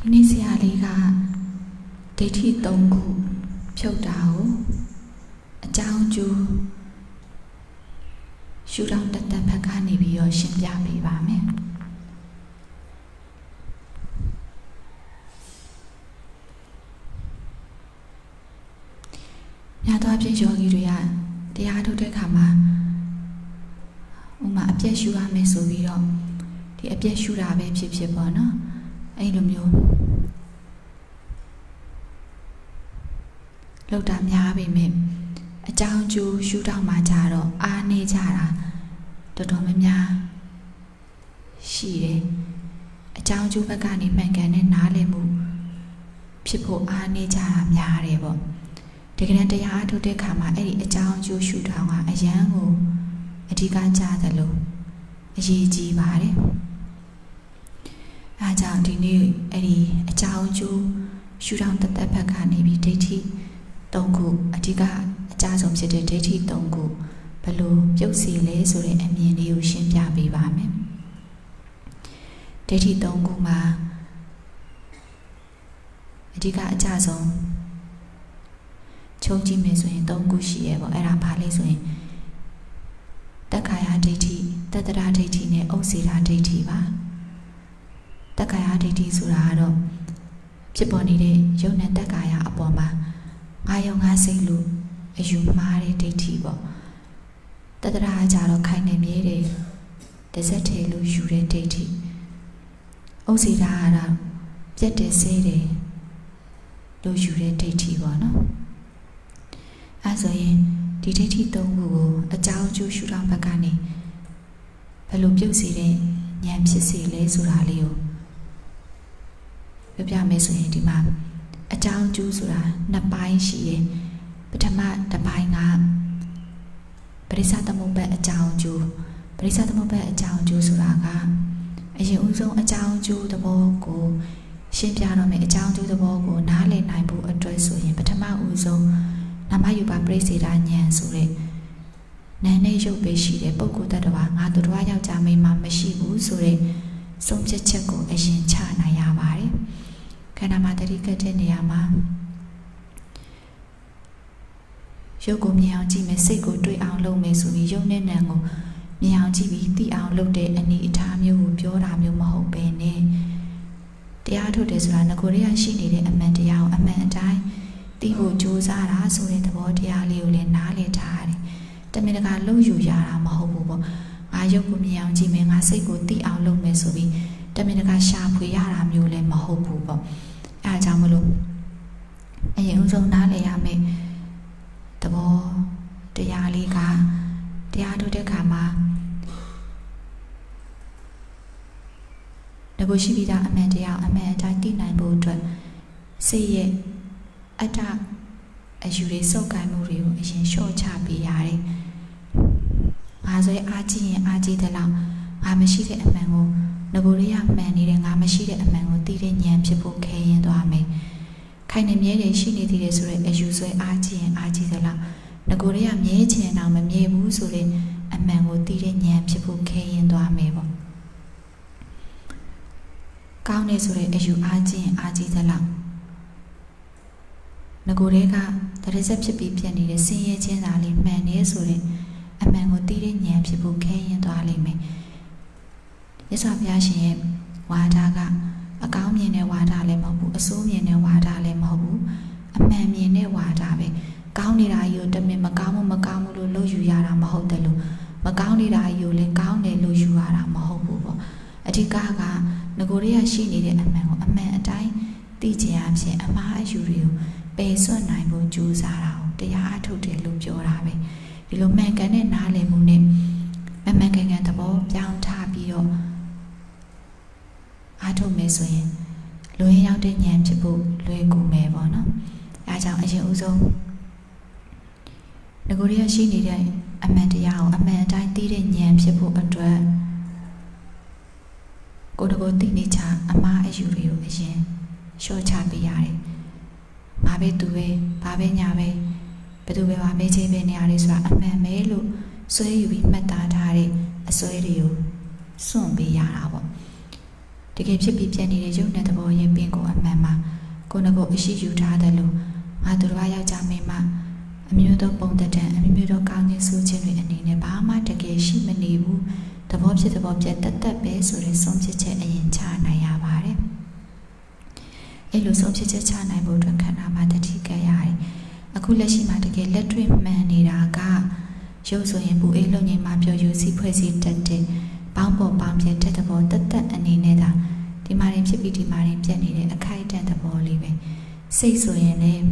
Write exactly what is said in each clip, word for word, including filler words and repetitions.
ဒီနေ့ဆရာလေးကဒိဋ္ဌိသုံးခုဖြုတ်တာကိုအကြောင်းကျိုးရှုထောင့်တက်တက်ဘက်ကနေပြီးတော့ရှင်းပြပေးပါမယ်များသောအားဖြင့်ယောဂီတွေကတရားထုတ်တဲ့အခါမှာဥမာအပြည့်ရှုရမယ်ဆိုပြီးတော့ဒီအပြည့်ရှုတာပဲဖြစ်ဖြစ်ပေါ့နော်အဲ့လိုမျိုးလောက်တာများပြီမြင်အကြောင်းကျိုးရှုထောင့်မှာကြတော့အားနေကြတာတော်တော်များများရှိတယ်အကြောင်းကျိုးဘက်ကနေမှန်ကန်တဲ့နားလည်မှုဖြစ်ဖို့အားနေကြတာများတယ်ပေါ့ဒီကနေ့တရားအထုတ်တဲ့ခါမှာအဲ့ဒီအကြောင်းကျိုးရှုထောင့်ကအရန်ကိုအဓိကကြတယ်လို့အရေးကြီးပါတယ်အားကြောင့်ဒီနေ့အဲ့ဒီအကြောင်းကျိုးရှုထောင့်တက်တက်ဘက်ကနေပြီးဒိဋ္ဌိသုံးခုအဓိကအကြဆုံးဖြစ်တဲ့ဒိဋ္ဌိသုံးခုဘယ်လိုပြုတ်စီလဲဆိုတဲ့အမြင်လေးကိုရှင်းပြပေးပါမယ်ဒိဋ္ဌိသုံးခုမှာအဓိကအကြဆုံးချုပ်ကြည့်မယ်ဆိုရင်သုံးခုရှိရဲ့ပေါ့အဲ့ဒါဘာလဲဆိုရင်တက္ကာယဒိဋ္ဌိတတ္တရဒိဋ္ဌိနဲ့ဥစ္စေတာဒိဋ္ဌိပါတက္ကာယဒိဋ္ဌိဆိုတာကတော့ဖြစ်ပေါ်နေတဲ့ယုံနဲ့တက္ကာယအပေါ်မှာငါယုံငါစိတ်လို့အယူမှားတဲ့ဒိဋ္ဌိပေါ့တတ္တရကြတော့ခိုင်နေမြဲတယ်တစက်ထေလို့ယူတဲ့ဒိဋ္ဌိဥစ္စေတာကတော့ပြတ်တယ်စေးတယ်လို့ယူတဲ့ဒိဋ္ဌိပေါ့နော်အဲဆိုရင်ဒီဒိဋ္ဌိသုံးခုကိုအကြောင်းကျိုးရှုထောင့်ဘက်ကနေဘယ်လိုပြုတ်စေတဲ့ဉာဏ်ဖြစ်စေလဲဆိုတာလေးကိုပြပြမယ်ဆိုရင်ဒီမှာအကြောင်းကျိုးဆိုတာနှစ်ပိုင်းရှိတယ်ပထမတစ်ပိုင်းကပရိစ္ဆသမုပ္ပါဒ်အကြောင်းကျိုးပရိစ္ဆသမုပ္ပါဒ်အကြောင်းကျိုးဆိုတာကအရင်ဦးဆုံးအကြောင်းကျိုးသဘောကိုရှင်းပြတော့မယ်အကြောင်းကျိုးသဘောကိုနားလည်နိုင်ဖို့အတွက်ဆိုရင်ပထမဦးဆုံးနာမယူပါပရိစ္ဆေဒဉာဏ်ဆိုတဲ့နာနဲ့ရုပ်ပဲရှိတယ်ပုဂ္ဂိုလ်တ attva ငါတို့တော်ယောက်ျားမိန်းမမရှိဘူးဆိုတဲ့ဆုံးဖြတ်ချက်ကိုအရင်ချနိုင်ရပါတယ်ခန္ဓာမှာတတိကတဲ့နေရာမှာရုပ်ကိုမြင်အောင်ကြည့်မယ်စိတ်ကိုတွေ့အောင်လုပ်မယ်ဆိုပြီးရုပ်နဲ့နာမ်ကိုမြင်အောင်ကြည့်ပြီးသိအောင်လုပ်တဲ့အနေအထားမျိုးကိုပြောတာမျိုးမဟုတ်ပဲနဲ့တရားထုတ်တယ်ဆိုတာငကိုယ်ရရှိနေတဲ့အမှန်တရားကိုအမှန်အတိုင်းသိဖို့ကြိုးစားတာဆိုတဲ့သဘောတရားလေးကိုလည်းနားလည်ထားရတယ်တမင်တကာလှုပ်ယူရတာမဟုတ်ဘူးပေါ့ငါရုပ်ကိုမြင်အောင်ကြည့်မယ်ငါစိတ်ကိုသိအောင်လုပ်မယ်ဆိုပြီးတမင်တကာရှာဖွေရတာမျိုးလည်းမဟုတ်ဘူးပေါ့အဲဒါကြောင့်မလို့အရင်ဦးဆုံးနားလည်ရမယ်သဘောတရားလေးကတရားထုတ်တဲ့ခါမှာငကိုရှိပြီးသားအမှန်တရားအမှန်အတိုင်းသိနိုင်ဖို့အတွက်စိတ်ရဲ့အတ္တအယူတွေစုပ်ကိုင်မှုတွေကိုအရင်လျှော့ချပေးရတယ်။ငါဆိုရင်အားကြီးရင်အားကြီးတဲ့လောက်ငါမရှိတဲ့အမှန်ကိုငကိုရရမှန်နေတဲ့ငါမရှိတဲ့အမှန်ကိုသိတဲ့ဉာဏ်ဖြစ်ဖို့ခဲရင်သွားမယ်။ခိုင်နေမြဲတယ်ရှိနေသေးတယ်ဆိုတဲ့အယူဆွဲအားကြီးရင်အားကြီးတဲ့လောက်ငကိုရရမြဲချင်အောင်မမြဲဘူးဆိုတဲ့အမှန်ကိုသိတဲ့ဉာဏ်ဖြစ်ဖို့ခဲရင်သွားမယ်ပေါ့။ကောင်းတယ်ဆိုတဲ့အယူအားကြီးရင်အားကြီးတဲ့လောက်ငကိုတွေကတရစက်ဖြစ်ပြီးပြတ်နေတဲ့ဆင်းရဲခြင်းသာလေးမှန်နေဆိုတဲ့အမှန်ကိုသိတဲ့ဉာဏ်ဖြစ်ဖို့ခဲရင်သွားလိမ့်မယ်။မြတ်စွာဘုရားရှင်ရဲ့ဝါဒကအကောင်းမြင်တဲ့ဝါဒလည်းမဟုတ်ဘူးအဆိုးမြင်တဲ့ဝါဒလည်းမဟုတ်ဘူးအမှန်မြင်တဲ့ဝါဒပဲကောင်းနေတာကြီးကိုတမင်မကောင်းမှုမကောင်းမှုလို့လို့ယူရတာမဟုတ်တယ်လို့မကောင်းနေတာကြီးကိုလည်းကောင်းတယ်လို့ယူရတာမဟုတ်ဘူးပေါ့အဓိကကငကိုတွေကရှိနေတဲ့အမှန်ကိုအမှန်အတိုင်းသိကြရခြင်းအမှားအယူတွေကိုပယ်စွန့်နိုင်ဖို့ကြိုးစားတာကိုတရားအထုတ်တယ်လို့ပြောတာပဲဒီလိုမှန်ကန်တဲ့နားလည်မှုနဲ့မမှန်ကန်ကန်သဘောပြောင်းထားပြီးတော့အားထုတ်မယ်ဆိုရင်လွင်ရောက်တဲ့ဉာဏ်ဖြစ်ဖို့လွယ်ကူမယ်ပေါ့နော်အဲဒါကြောင့်အရင်ဦးဆုံးငကိုရရှိနေတဲ့အမှန်တရားကိုအမှန်အတိုင်းသိတဲ့ဉာဏ်ဖြစ်ဖို့အတွက်ကိုယ်တကိုယ်သိနေချအမှားအယူတွေကိုအရင်လျှော့ချပေးရတယ်။ဘာပဲသူပဲဘာပဲညာပဲဘယ်သူပဲဘာပဲချင်းပဲနေရာလေးဆိုတာအမှန်ပဲလို့ဆွဲယူပြီးမှတ်သားထားတဲ့အစွဲတွေကိုစွန့်ပေးရတာပေါ့။တကယ်ဖြစ်ပြီးပြက်နေတဲ့ရုပ်နဲ့သဘောရဲ့ပင်ကိုအမှန်မှာကိုယ်ကိုအရှိယူထားတယ်လို့ငါတို့ဘာယောက်ျားမိန်းမအမျိုးသောပုံသက်တမ်းအမျိုးမျိုးသောကောင်းခြင်းဆိုခြင်းတွေအနေနဲ့ဘာမှတကယ်ရှိမနေဘူးသဘောဖြစ်သဘောပြက်တက်တက်ပဲဆိုတဲ့ဆုံးဖြတ်ချက်အရင်ချနိုင်ရပါတယ်အဲ့လိုဆုံးဖြတ်ချက်ချနိုင်ဖို့အတွက်ခန္ဓာမှာတတိကရရတယ်အခုလက်ရှိမှာတကယ်လက်တွေ့မှန်နေတာကရုပ်ဆိုရင်ပူအေးလုံငိမ့်မှာပြောယူစီဖွဲ့စီတက်တဲ့ပေါင်းပေါ်ပေါင်းပြက်တဲ့သဘောတက်တက်အနေနဲ့ဒါဒီမှာရင်ဖြစ်ပြီးဒီမှာရင်ပြက်နေတဲ့အခိုက်အတန့်သဘောလေးပဲစိတ်ဆိုရင်လည်း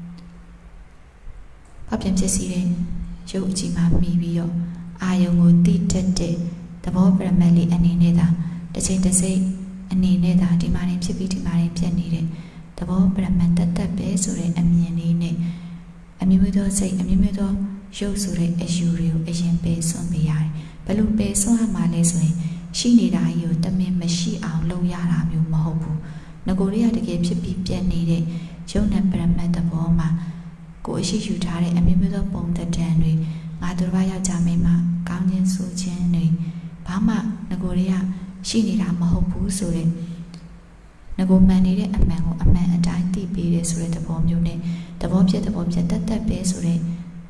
အပြင်ဖြစ်စီတဲ့ရုပ်အကြည့်မှာမိပြီးတော့အာယုံကိုတိတက်တဲ့သဘောပရမတ်လေးအနေနဲ့ဒါတစ်ချိန်တစ်စိတ်အနေနဲ့ဒါဒီမှာရင်ဖြစ်ပြီးဒီမှာရင်ပြက်နေတဲ့သဘောပရမတ်တက်တက်ပဲဆိုတဲ့အမြင်လေးနဲ့အမျိုးမျိုးသောစိတ်အမျိုးမျိုးသောရုပ်ဆိုတဲ့အယူတွေကိုအရင်ပယ်စွန့်ပေးရတယ်ဘယ်လိုပယ်စွန့်ရမှာလဲဆိုရင်ရှိနေတာကြီးကိုတမင်မရှိအောင်လုပ်ရတာမျိုးမဟုတ်ဘူးငကိုတွေကတကယ်ဖြစ်ပြီးပြက်နေတဲ့ရုပ်နဲ့ပရမတ်သဘောမှာကိုအရှိယူထားတဲ့အမျိုးမျိုးသောပုံသက်တမ်းတွေငါတို့ဘာယောက်ျားမိန်းမကောင်းခြင်းဆိုခြင်းတွေဘာမှငကိုတွေကရှိနေတာမဟုတ်ဘူးဆိုတဲ့ငကိုမှန်နေတဲ့အမှန်ကိုအမှန်အတိုင်းသိပေးတယ်ဆိုတဲ့သဘောမျိုးနဲ့သဘောပြက်သဘောပြက်တက်တက်ပဲဆိုတဲ့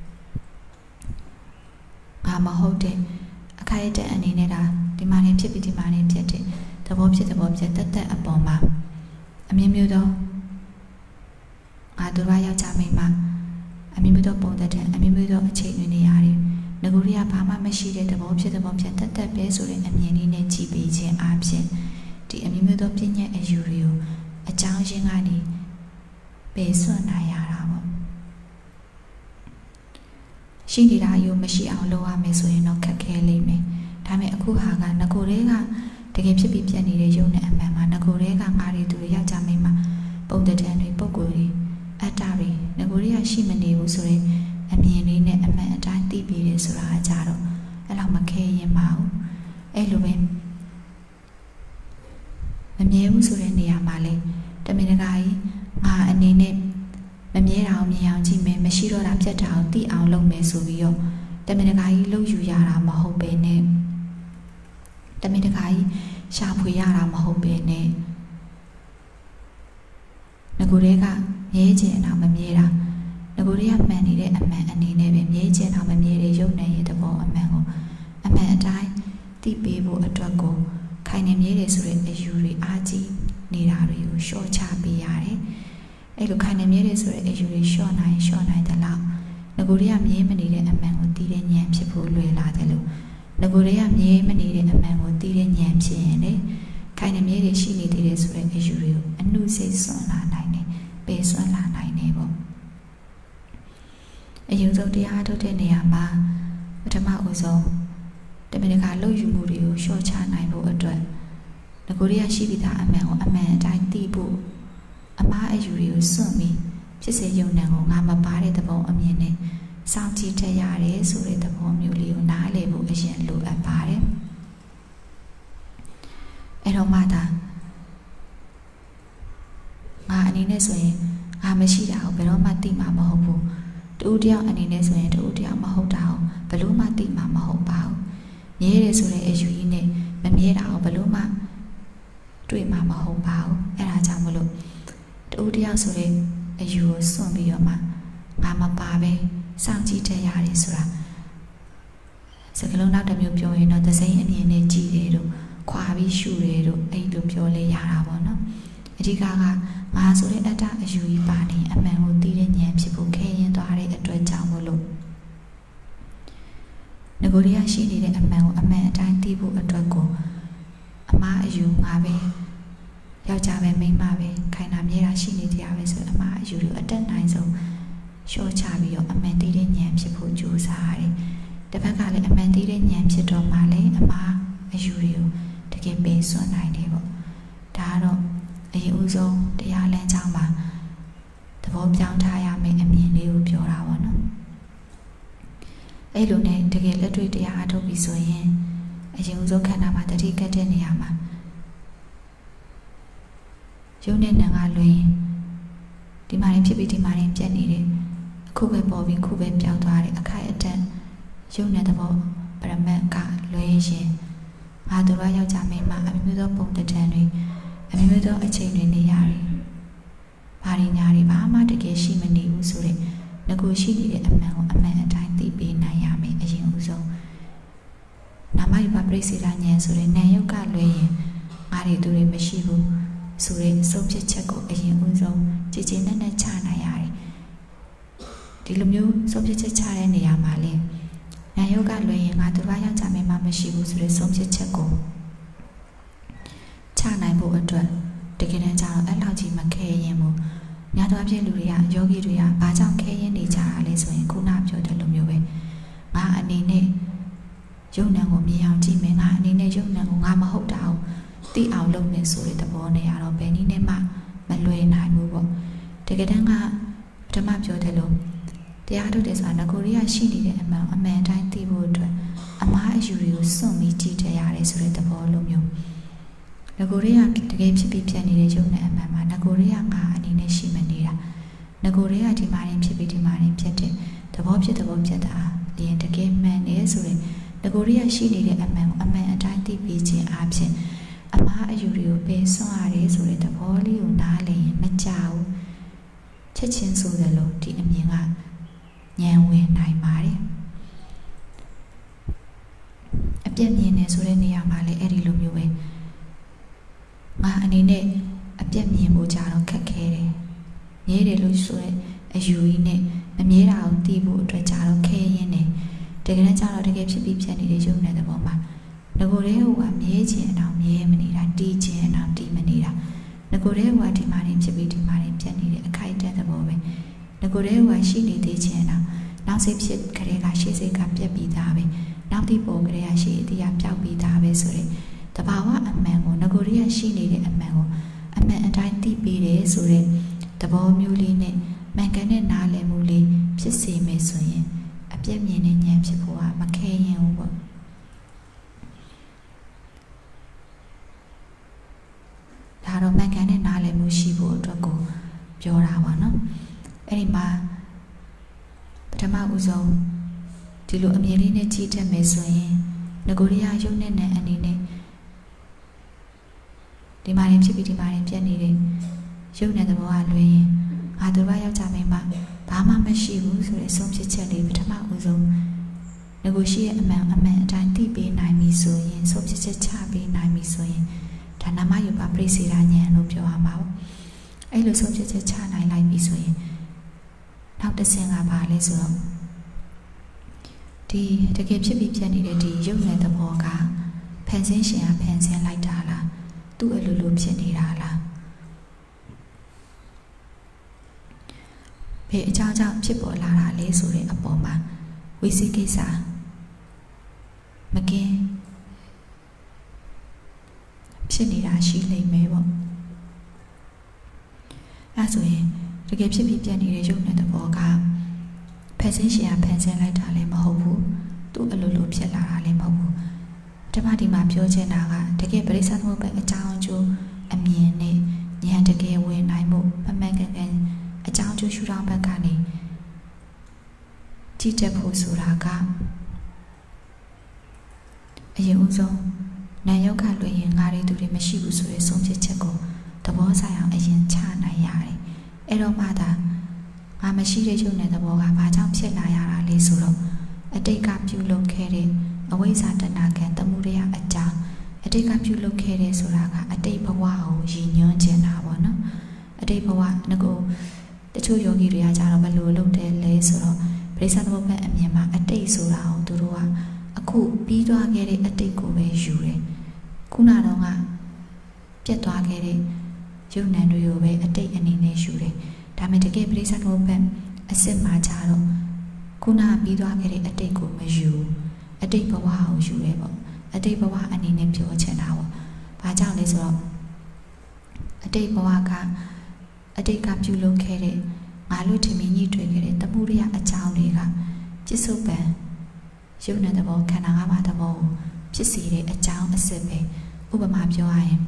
ငါမဟုတ်တဲ့အခိုက်အတန့်အနေနဲ့ဒါဒီမှာနေဖြစ်ပြီးဒီမှာနေဖြစ်တဲ့သဘောဖြစ်သဘောပြက်တက်တက်အပေါ်မှာအမျိုးမျိုးသောငါတို့ဘာယောက်ျားမိန်းမအမျိုးမျိုးသောပုံသက်တဲ့အမျိုးမျိုးသောအခြေအနေနေရာတွေငကိုတွေကဘာမှမရှိတဲ့သဘောဖြစ်သဘောပြက်တက်တက်ပဲဆိုတဲ့အမြင်လေးနဲ့ကြည်ပေးခြင်းအပြင်ဒီအမျိုးမျိုးသောပြည့်ညက်အယူတွေကိုအကြောင်းရင်းကနေပယ်စွန့်နိုင်ရတာပေါ့ရှိနေတာယူမရှိအောင်လုပ်ရမယ်ဆိုရင်တော့ခက်ခဲလိမ့်မယ်ဒါပေမဲ့အခုဟာကငကိုတွေကတကယ်ဖြစ်ပြီးပြက်နေတဲ့ရုပ်နဲ့အမှန်မှာငကိုတွေကငါတွေသူတွေယောက်ျားမိန်းမပုံသက်တမ်းတွေပုံကိုယ်တွေအတ္တတွေငကိုတွေကရှိမနေဘူးဆိုရင်အမြင်လေးနဲ့အမှန်အတိုင်းသိပြီးတယ်ဆိုတာအကြတော့အဲ့လောက်မခဲရင်ပါဘူးအဲ့လိုပဲမမြဲဘူးဆိုတဲ့နေရာမှာလေတမင်တကာကြီးငါအနေနဲ့မမြဲတာအောင်မြင်အောင်ကြည့်မယ်မရှိတော့တာပြတ်တာအောင်သိအောင်လုပ်မယ်ဆိုပြီးတော့တမင်တကာကြီးလှုပ်ယူရတာမဟုတ်ပဲနဲ့တမင်တကာကြီးရှာဖွေရတာမဟုတ်ပဲနဲ့ငကိုတွေကမြဲခြင်းအောင်မမြဲတာငကိုတွေကမှန်နေတဲ့အမှန်အနေနဲ့ပဲမြဲခြင်းအောင်မမြဲတဲ့ရုပ်နဲ့ရဲ့သဘောအမှန်ကိုအမှန်အတိုင်းသိပေးဖို့အတွက်ကိုခိုင်နေမြဲတယ်ဆိုတဲ့အယူတွေအားကြီးနေတာတွေကိုရှော့ချပေးရတယ်အဲ့လိုခိုင်နေမြဲတယ်ဆိုတဲ့အယူတွေရှော့နိုင်ရှော့နိုင်တဲ့လောက်ငကိုတွေကမြဲမနေတဲ့အမှန်ကိုသိတဲ့ဉာဏ်ဖြစ်ဖို့လွယ်လာတယ်လို့ငကိုတွေကမြဲမနေတဲ့အမှန်ကိုသိတဲ့ဉာဏ်ဖြစ်ရင်လေခိုင်နေမြဲတယ်ရှိနေသေးတယ်ဆိုတဲ့အယူတွေကိုအနုစိတ်စွန့်လာနိုင်တယ်ပယ်စွန့်လာနိုင်တယ်ပေါ့အယူဆုံးတရားထုတ်တဲ့နေရာမှာပထမဦးဆုံးတမင်တကာလှုပ်ယူမှုတွေကိုရှော့ချနိုင်ဖို့အတွက်ငကိုတွေကရှိပြီးသားအမှန်ကိုအမှန်အတိုင်းသိဖို့အမှားအယူတွေကိုစွန့်ပြီးဖြစ်စေယုံနံကိုငါမပါတဲ့သဘောအမြင်နဲ့စောင့်ကြည့်တတ်ရတယ်ဆိုတဲ့သဘောမျိုးလေးကိုနားလည်ဖို့အရင်လိုအပ်ပါတယ်အဲ့တော့မှသာငါအနေနဲ့ဆိုရင်ငါမရှိတာကိုဘယ်တော့မှသိမှာမဟုတ်ဘူးတူတယောက်အနေနဲ့ဆိုရင်တူတယောက်မဟုတ်တာကိုဘယ်လို့မှသိမှာမဟုတ်ပါဘူးမြဲတယ်ဆိုတဲ့အယူကြီးနဲ့မမြဲတာကိုဘယ်လို့မှတွေ့မှာမဟုတ်ပါဘူးအဲ့ဒါကြောင့်မလို့တူတယောက်ဆိုတဲ့အယူကိုစွန့်ပြီးတော့မှငါမပါပဲစောင့်ကြည့်တတ်ရတယ်ဆိုတာစကလုံးနောက်တစ်မျိုးပြောရင်တော့သစိမ်းအမြင်နဲ့ကြည်တယ်တို့ခွာပြီးရှုတယ်တို့အဲ့လိုပြောလဲရတာပေါ့နော်အဓိကကငါဆိုတဲ့အတ္တအယူကြီးပါနေအမှန်ကိုသိတဲ့ဉာဏ်ဖြစ်ဖို့ခဲရင်သွားတဲ့အတွက်ကြောင့်မလို့ငကိုရီးယားရှိနေတဲ့အမှန်ကိုအမှန်အတိုင်းသိဖို့အတွက်ကိုအမှားအယူငါပဲယောက်ျားပဲမိန်းမပဲခိုင်တာမြဲတာရှိနေတရားပဲဆိုအမှားအယူတွေအတက်နိုင်ဆုံးရှော့ချပြီးတော့အမှန်သိတဲ့ဉာဏ်ဖြစ်ဖို့ကြိုးစားရတယ်။တစ်ဖက်ကလည်းအမှန်သိတဲ့ဉာဏ်ဖြစ်တော့မှလည်းအမှားအယူတွေကိုတကယ်ပယ်စွန့်နိုင်တယ်ပေါ့။ဒါကတော့အရင်ဦးဆုံးတရားလမ်းကြောင်းမှာသဘောပြောင်းထားရမယ့်အမြင်လေးကိုပြောတာပေါ့နော်။အဲ့လိုနဲ့တကယ်လက်တွေ့တရားအထုတ်ပြီးဆိုရင်အရင်ဦးဆုံးခန္ဓာမှာတတိကတ်တဲ့နေရာမှာရုပ်နဲ့နာမ်ကလွင်ဒီမှာရင်ဖြစ်ပြီးဒီမှာရင်ပြတ်နေတယ်အခုပဲပေါ်ပြီးခုပဲပြောင်းသွားတယ်အခိုက်အတန့်ရုပ်နဲ့သဘောပရမတ်ကလွဲရင်ငငါတို့ကယောက်ျားမိန်းမအမျိုးမျိုးသောပုံတံတန်တွေအမျိုးမျိုးသောအချိန်တွေနေရတယ်ဘာတွေညာတွေဘာမှတကယ်ရှိမနေဘူးဆိုတဲ့ငကိုရှိနေတဲ့အမှန်ကိုအမှန်အတိုင်းသိပေးနိုင်ရမယ်အရင်ဦးဆုံးနာမယူပပရိစေတဉာဏ်ဆိုတဲ့ဉာဏ်ယုတ်ကလွဲရင်ငါတွေသူတွေမရှိဘူးဆိုတဲ့ဆုံးဖြတ်ချက်ကိုအရင်ဦးဆုံးကြည်ကြည်နက်နက်ချနိုင်ရတယ်ဒီလိုမျိုးဆုံးဖြတ်ချက်ချတဲ့နေရာမှာလေဉာဏ်ယုတ်ကလွဲရင်ငါသူကယောက်ျားမိန်းမမရှိဘူးဆိုတဲ့ဆုံးဖြတ်ချက်ကိုချနိုင်ဖို့အတွက်တကယ်တမ်းကျတော့အဲ့လောက်ကြီးမခဲရင်ဘူးများသောအားဖြင့်လူတွေကယောဂီတွေကဘာကြောင့်ခဲရင်နေကြတာလဲဆိုရင်ခုနပြောတဲ့လိုမျိုးပဲငါအနေနဲ့ယုံနံကိုမြင်အောင်ကြည့်မယ်ငါအနေနဲ့ယုံနံကိုငါမဟုတ်တာကိုသိအောင်လုပ်နေဆိုတဲ့သဘောနဲ့ရတော့ဘယ်နည်းနဲ့မှမလွယ်နိုင်ဘူးပေါ့တကယ်တမ်းကပထမပြောတယ်လို့တရားထုတ်တယ်ဆိုတာငကိုရီးယားရှိနေတဲ့အမှန်အမှန်တိုင်းသိဖို့အတွက်အမှားအယူတွေကိုစွန့်ပြီးကြည့်တယ်ရတယ်ဆိုတဲ့သဘောလိုမျိုးငကိုရီးယားတကယ်ဖြစ်ပြီးပြန်နေတဲ့ယုံနံအမှန်မှာငကိုရီးယားငါအနေနဲ့ရှိမနေတာငကိုရီးယားဒီမှာရင်ဖြစ်ပြီးဒီမှာရင်ဖြစ်တဲ့သဘောဖြစ်သဘောဖြစ်တာလျင်တကယ်မှန်နေဆိုရင်ငကိုရီးယားရှိနေတဲ့အမှန်ကိုအမှန်အတိုင်းသိပြီးခြင်းအပြင်အမှားအယူတွေကိုပယ်စွန့်ရတယ်ဆိုတဲ့သဘောလေးကိုနားလည်ရင်မကြောက်ချက်ချင်းဆိုတယ်လို့ဒီအမြင်ကဉာဏ်ဝင်နိုင်ပါတယ်အပြည့်မြင်နေဆိုတဲ့နေရာမှာလည်းအဲ့ဒီလိုမျိုးပဲငါအနေနဲ့အပြည့်မြင်ဖို့ကြတော့ခက်ခဲတယ်မြဲတယ်လို့ဆိုတဲ့အယူကြီးနဲ့မမြဲတာကိုသိဖို့အတွက်ကြတော့ခဲရင်းနေတကယ်ကြတော့တကယ်ဖြစ်ပြီးဖြစ်နေတဲ့ယုံတဲ့သဘောမှာငကိုယ်လေးကမြဲခြင်းအအောင်မြဲမနေတာတီးခြင်းအအောင်တီးမနေတာငကိုယ်လေးကဒီမှာနေဖြစ်ပြီးဒီမှာနေပြတ်နေတဲ့အခိုက်အတန့်သဘောပဲငကိုယ်လေးကရှိနေသေးခြင်းအအောင်နောက်စိတ်ဖြစ်ကြတဲ့ကရှေ့စိတ်ကပြတ်ပြီးသားပဲနောက်တိပေါ်ကြတဲ့ကရှေ့အတိအပျောက်ပြီးသားပဲဆိုတဲ့တဘာဝအမှန်ကိုငကိုယ်လေးကရှိနေတဲ့အမှန်ကိုအမှန်အတိုင်းသိပေးတယ်ဆိုတဲ့သဘောမျိုးလေးနဲ့မှန်ကန်တဲ့နားလည်မှုလေးဖြစ်စေမယ်ဆိုရင်အပြည့်မြင်တဲ့ဉာဏ်ဖြစ်ဖို့ကမခဲရင်ဘူးပေါ့ဒါတော့မှန်ကန်တဲ့နားလည်မှုရှိဖို့အတွက်ကိုပြောတာပါနော်အဲ့ဒီမှာပထမဦးဆုံးဒီလိုအမြင်လေးနဲ့ကြည့်တတ်မယ်ဆိုရင်ငကိုရီးယားယုံနဲ့နဲ့အနေနဲ့ဒီမှာရင်ဖြစ်ပြီးဒီမှာရင်ပြတ်နေတဲ့ယုံတဲ့သဘောကလွဲရင်ငါတို့ကယောက်ျားမိန်းမဘာမှမရှိဘူးဆိုတဲ့ဆုံးဖြတ်ချက်လေးပထမဦးဆုံးငကိုရှိရဲ့အမှန်အမှန်အတိုင်းသိပေးနိုင်ပြီဆိုရင်ဆုံးဖြတ်ချက်ချပေးနိုင်ပြီဆိုရင်ဒါနာမယူပါပရိစေတဉာဏ်လို့ပြောရမှာပေါ့အဲ့လိုဆုံးဖြတ်ချက်ချနိုင်လိုက်ပြီဆိုရင်နောက်တစ်ဆင့်ကဘာလဲဆိုတော့ဒီတကယ်ဖြစ်ပြီးပြတ်နေတဲ့ဒီယုံတဲ့သဘောကဖန်ဆင်းရှင်ကဖန်ဆင်းလိုက်တာလားသူ့အလိုလိုဖြစ်နေတာလားဘယ်အကြောင်းကြောင့်ဖြစ်ပေါ်လာတာလဲဆိုတဲ့အပေါ်မှာဝိသိကိစ္စမကင်းဖြစ်နေတာရှိလိမ့်မယ်ပေါ့အဲဆိုရင်တကယ်ဖြစ်ပြီးပြတ်နေတဲ့ယုံတဲ့သဘောကဖန်ဆင်းရှင်ကဖန်ဆင်းလိုက်တာလည်းမဟုတ်ဘူးသူ့အလိုလိုဖြစ်လာတာလည်းမဟုတ်ဘူးဓမ္မဒီမှာပြောချင်တာကတကယ်ပရိစ္ဆေသမုပ္ပါအကြောင်းအကျိုးအမြင်နဲ့ဉာဏ်တကယ်ဝင်နိုင်မှုမမှန်ကန်ကန်အကြောင်းကျိုးရှုထောင့်ဘက်ကနေကြည့်တတ်ဖို့ဆိုတာကအရင်ဦးဆုံးနာယုတ်ကလွှဲရင်ငါတွေသူတွေမရှိဘူးဆိုတဲ့ဆုံးဖြတ်ချက်ကိုသဘောဆိုင်အောင်အရင်ချနိုင်ရတယ်အဲ့တော့မှသာငါမရှိတဲ့ယုံတဲ့သဘောကဘာကြောင့်ဖြစ်လာရတာလဲဆိုတော့အတိတ်ကပြုလုပ်ခဲ့တဲ့အဝိဇ္ဇာတဏှာကံတမှုရရအကြောင်းအတိတ်ကပြုလုပ်ခဲ့တဲ့ဆိုတာကအတိတ်ဘဝကိုရည်ညွှန်းခြင်းတာပေါ့နော်အတိတ်ဘဝငကိုတချို့ယောဂီတွေကကြတော့ဘယ်လိုလုပ်တယ်လဲဆိုတော့ပရိစ္ဆေသမုပ္ပါအမြင်မှာအတိတ်ဆိုတာကိုသူတို့ကအခုပြီးသွားခဲ့တဲ့အတိတ်ကိုပဲယူတယ်ခုနတော့ကပြတ်သွားခဲ့တဲ့ယုံနံတွေကိုပဲအတိတ်အနေနဲ့ယူတယ်ဒါပေမဲ့တကယ်ပရိစ္ဆေသမုပ္ပါအစစ်မှာကြတော့ခုနပြီးသွားခဲ့တဲ့အတိတ်ကိုမယူအတိတ်ဘဝကိုယူရဲပေါ့အတိတ်ဘဝအနေနဲ့ပြောချင်တာပေါ့ဘာကြောင့်လဲဆိုတော့အတိတ်ဘဝကအတိတ်ကပြုလုပ်ခဲ့တဲ့ငါတို့ထင်မြင်ညှိတွေ့ခဲ့တဲ့တမှုရအကြောင်းတွေကจิตစုပံယုံတဲ့သဘောခန္ဓာ၅ပါးသဘောကိုဖြစ်စေတဲ့အကြောင်းအစစ်ပဲဥပမာပြောရရင်